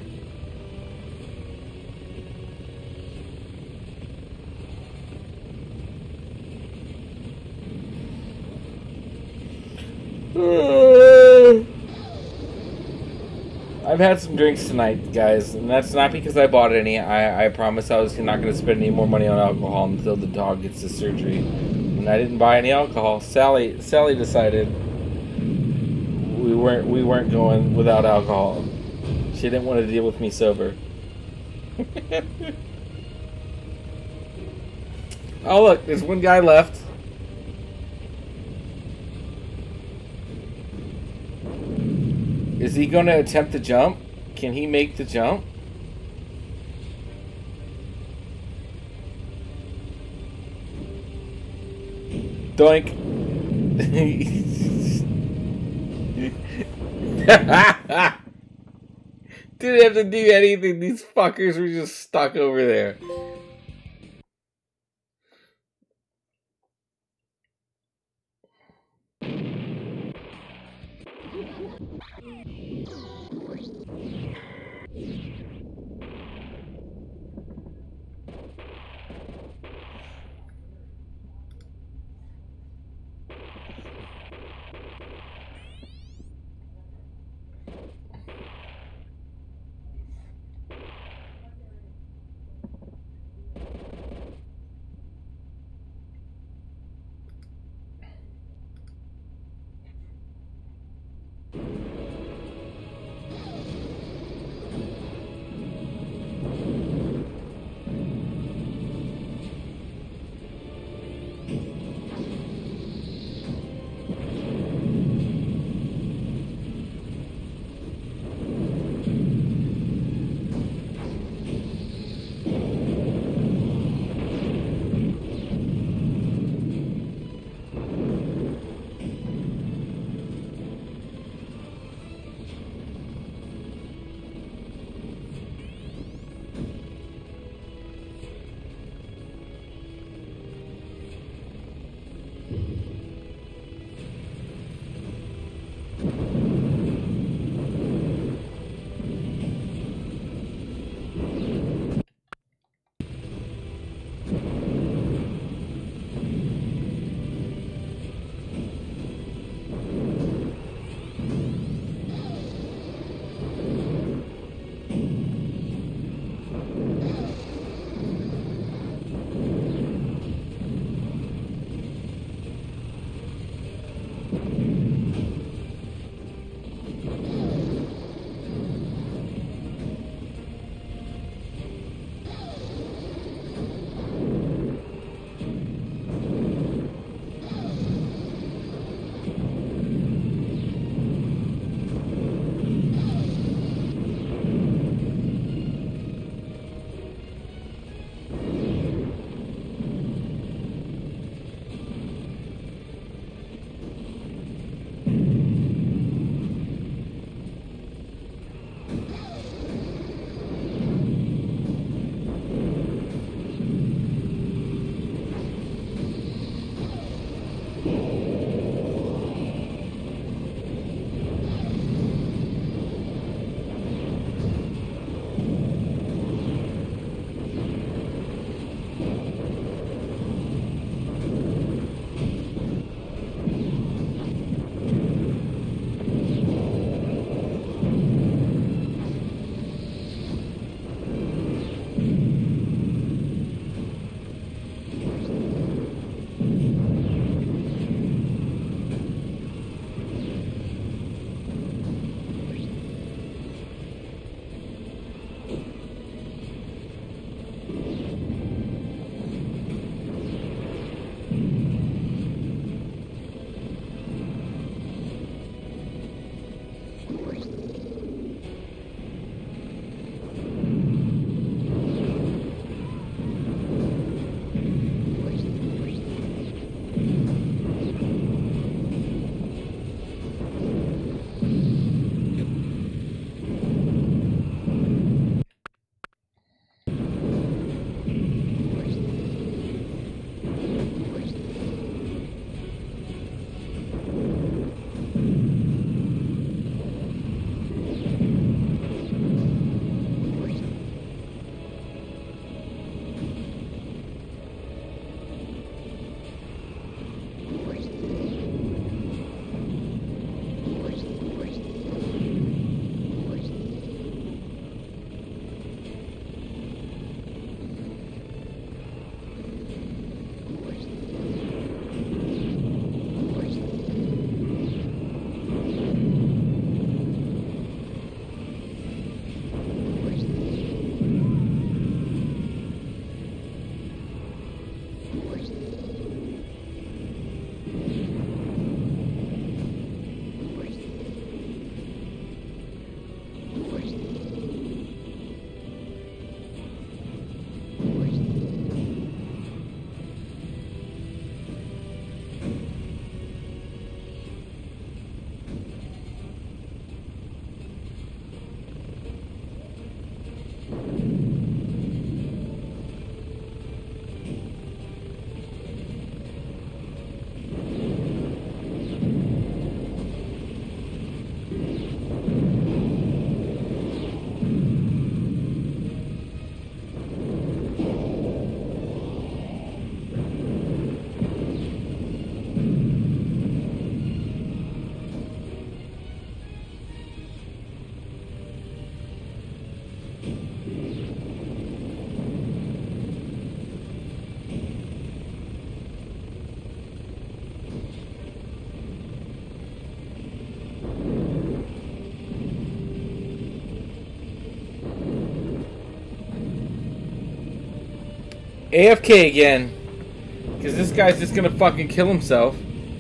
I've had some drinks tonight, guys, and that's not because I bought any. I promised I was not going to spend any more money on alcohol until the dog gets his surgery. And I didn't buy any alcohol. Sally decided we weren't going without alcohol. She didn't want to deal with me sober. Oh look, there's one guy left. Is he going to attempt the jump? Can he make the jump? Doink. Didn't have to do anything. These fuckers were just stuck over there. AFK again. Because this guy's just gonna fucking kill himself.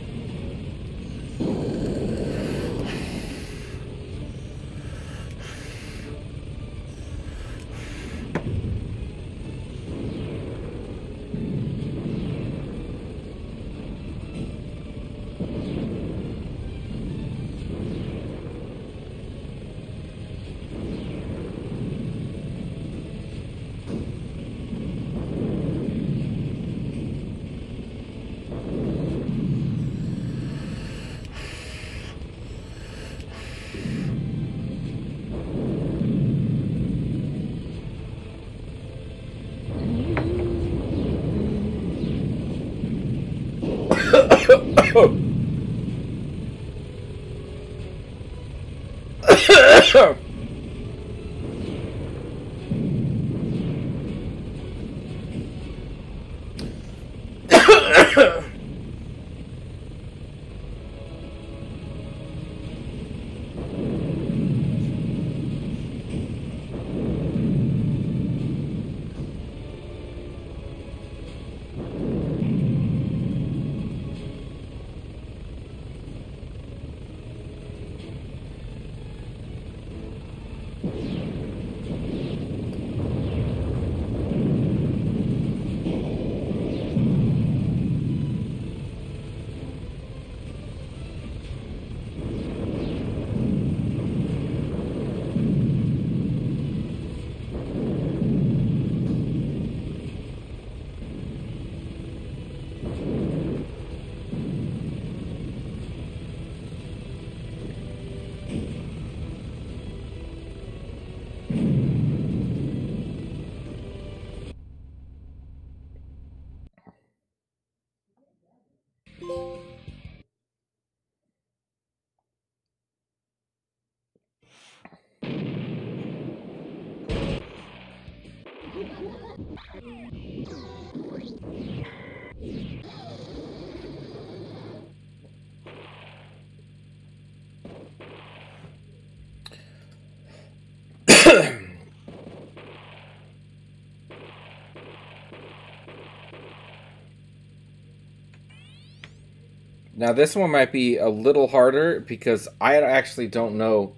Now this one might be a little harder because I actually don't know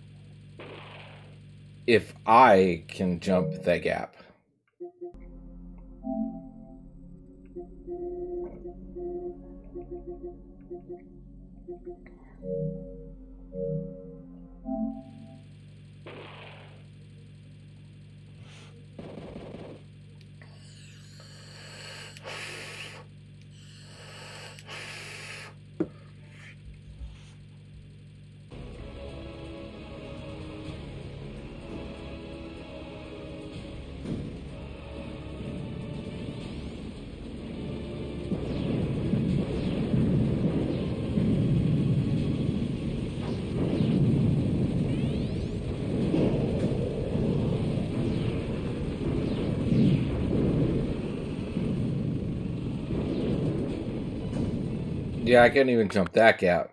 if I can jump that gap. Yeah, I can't even jump that gap.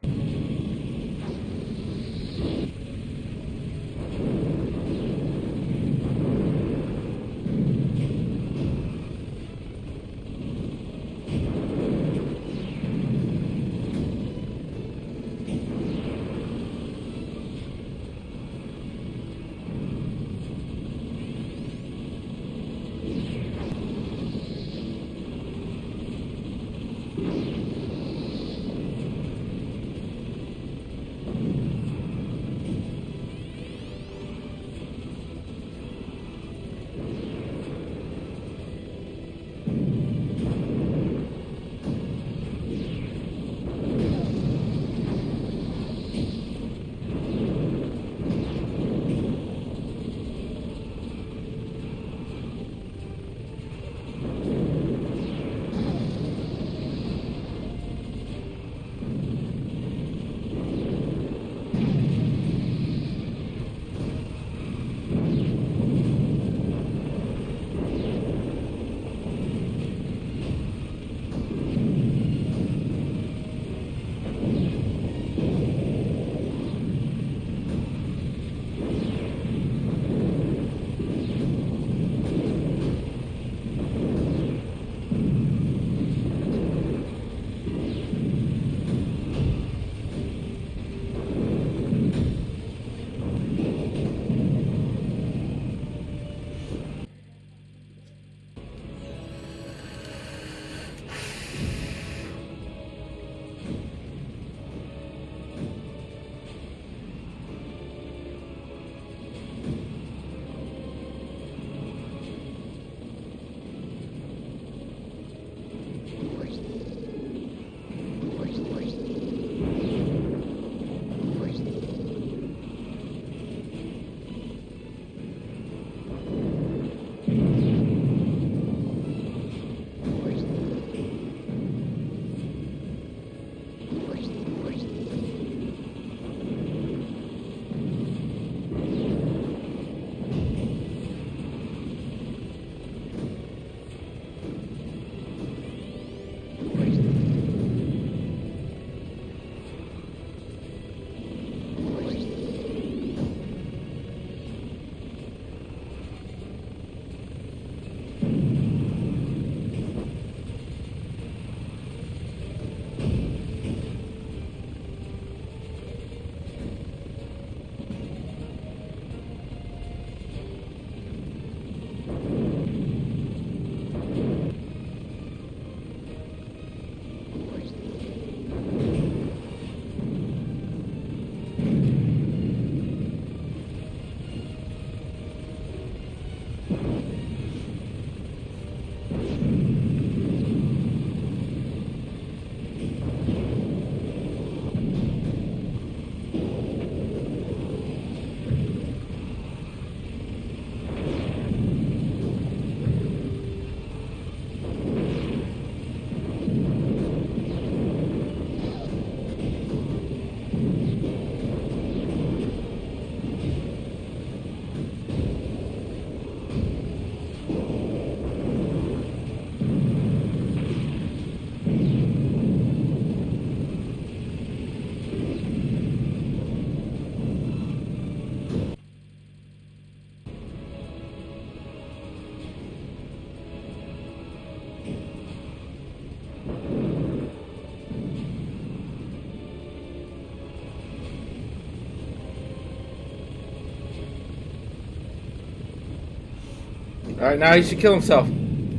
Alright, now he should kill himself.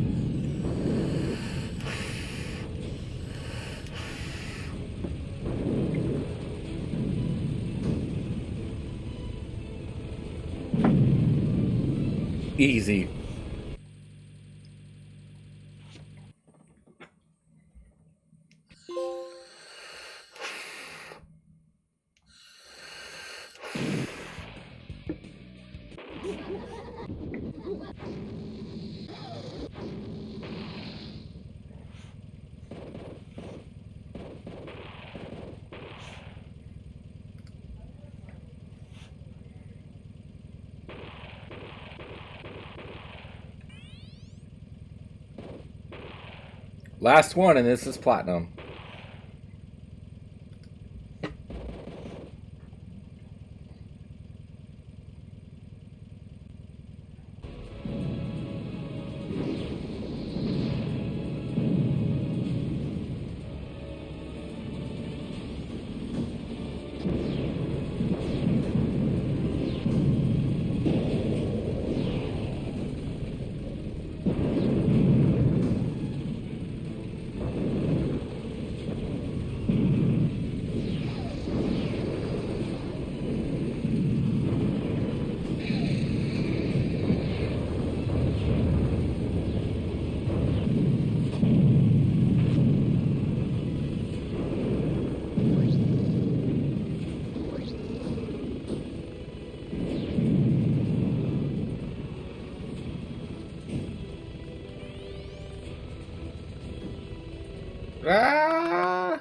Easy. Last one, and this is platinum. Ah!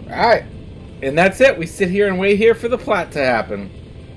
Alright. And that's it. We sit here and wait here for the plot to happen.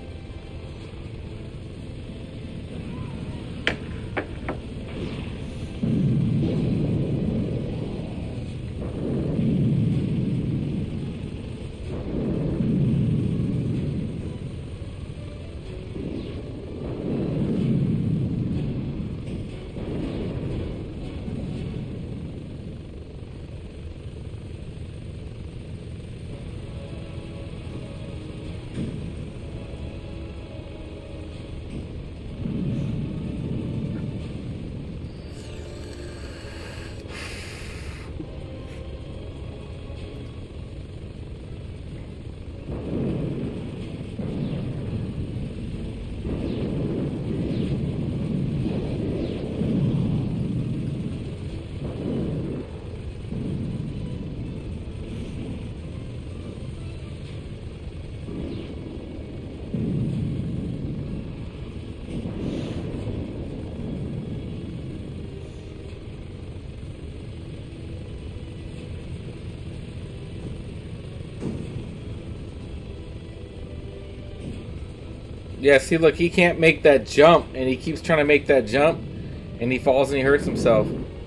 Yeah, see, look, he can't make that jump, and he keeps trying to make that jump, and he falls and he hurts himself.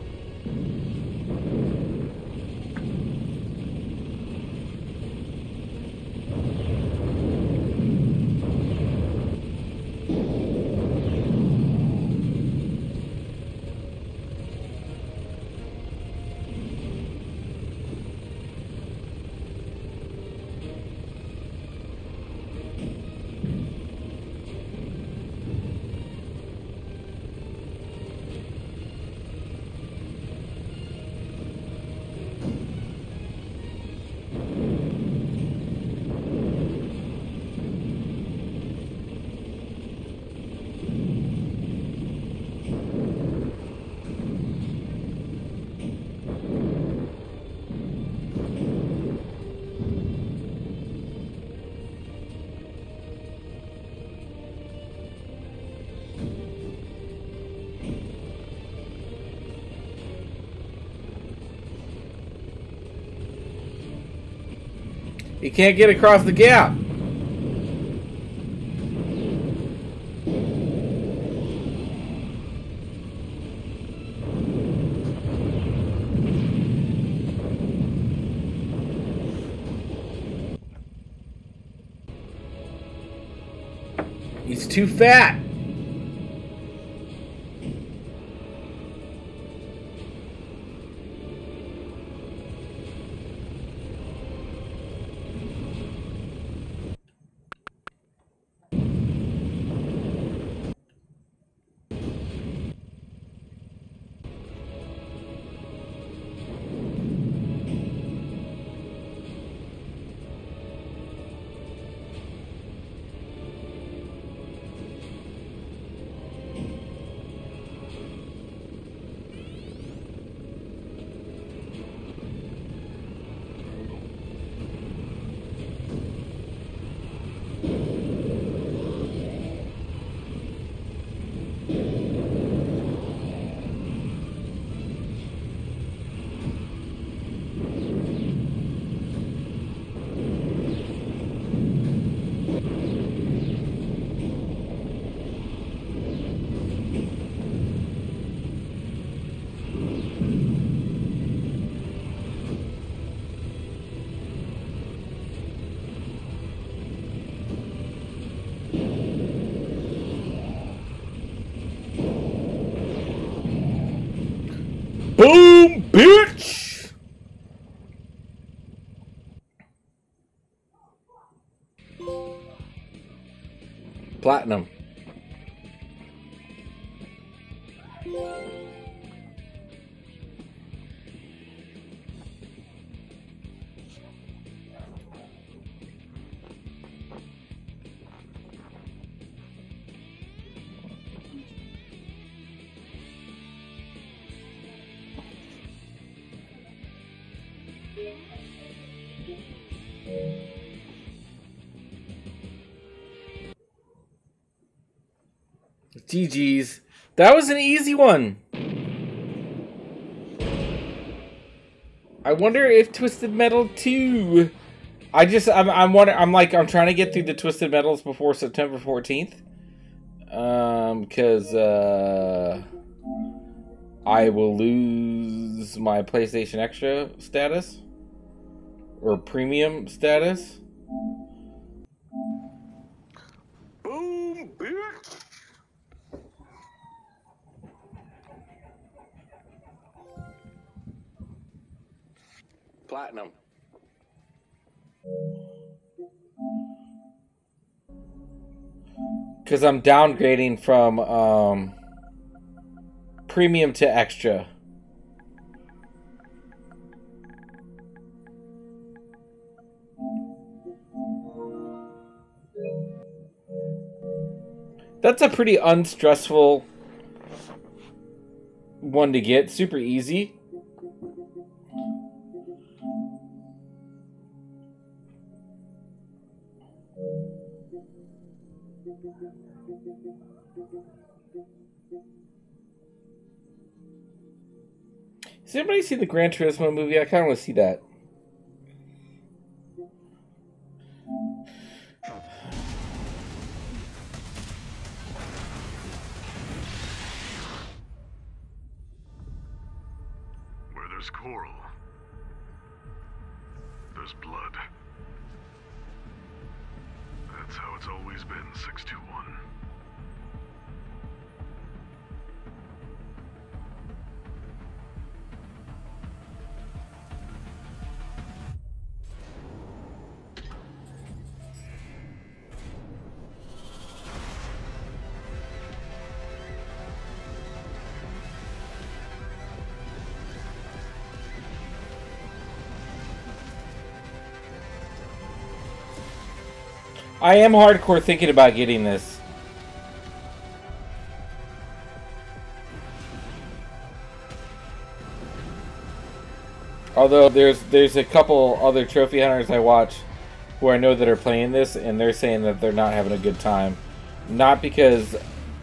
He can't get across the gap. He's too fat. Boom, bitch! Platinum. GG's. That was an easy one. I wonder if Twisted Metal 2. I'm trying to get through the Twisted Metals before September 14th. Because I will lose my PlayStation Extra status or premium status. Boom, bitch! Platinum. Because I'm downgrading from premium to extra. That's a pretty unstressful one to get. Super easy. Has anybody seen the Gran Turismo movie? I kind of want to see that. Where there's coral, there's blood. That's how it's always been, 621. I am hardcore thinking about getting this. Although there's a couple other trophy hunters I watch who I know that are playing this, and they're saying that they're not having a good time. Not because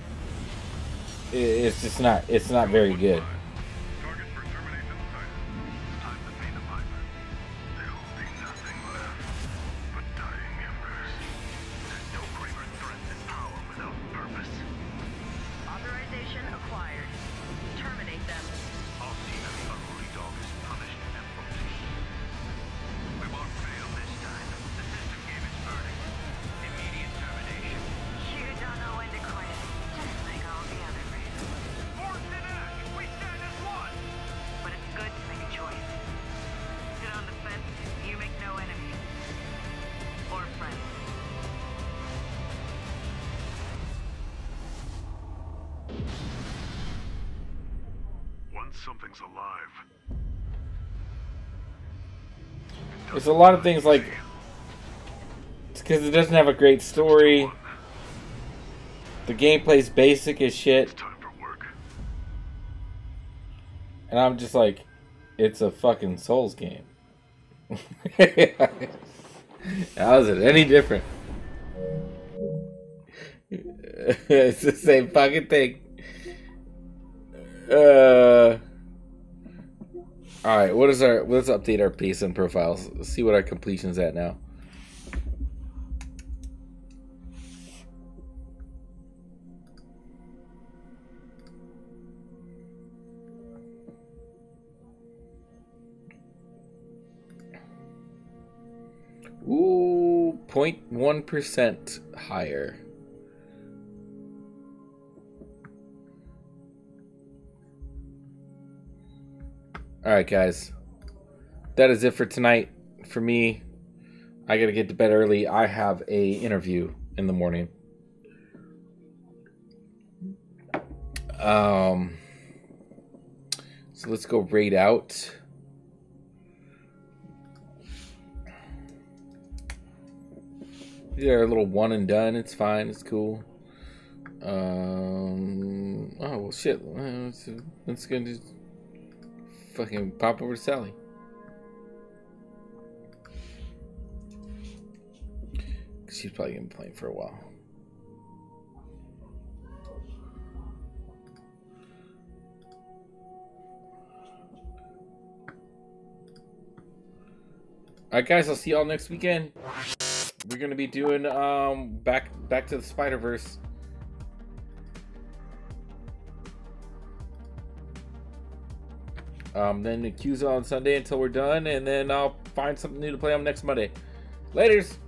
it's not very good. Target for termination sighted. It's time to pay the piper. There'll be nothing left but dying embers. There's no greater threat than power without purpose. Authorization acquired. Terminate them. I'll see that the unruly dog is punished and put. We won't fail this time. The system gave its verdict. Immediate termination. You don't know when to quit. Just like all the other races. Force in act! We stand as one! But it's good to make a choice. Sit on the fence, you make no enemies. Or friends. Once something's alive, There's a lot of things like it's because it doesn't have a great story. The gameplay's basic as shit. it's time for work. And I'm just like, it's a fucking Souls game. How is it any different? It's the same fucking thing. Alright, let's update our PSN profiles. Let's see what our completion's at now. Ooh, 0.1% higher. Alright, guys. That is it for tonight. For me, I gotta get to bed early. I have a interview in the morning. So let's go raid out. They're a little one and done. It's fine. It's cool. Oh well, shit. Let's go just fucking pop over to Sally. She's probably gonna be playing for a while. Alright, guys, I'll see y'all next weekend. We're gonna be doing back to the Spider-Verse. Then Yakuza on Sunday until we're done, and then I'll find something new to play on next Monday. Laters!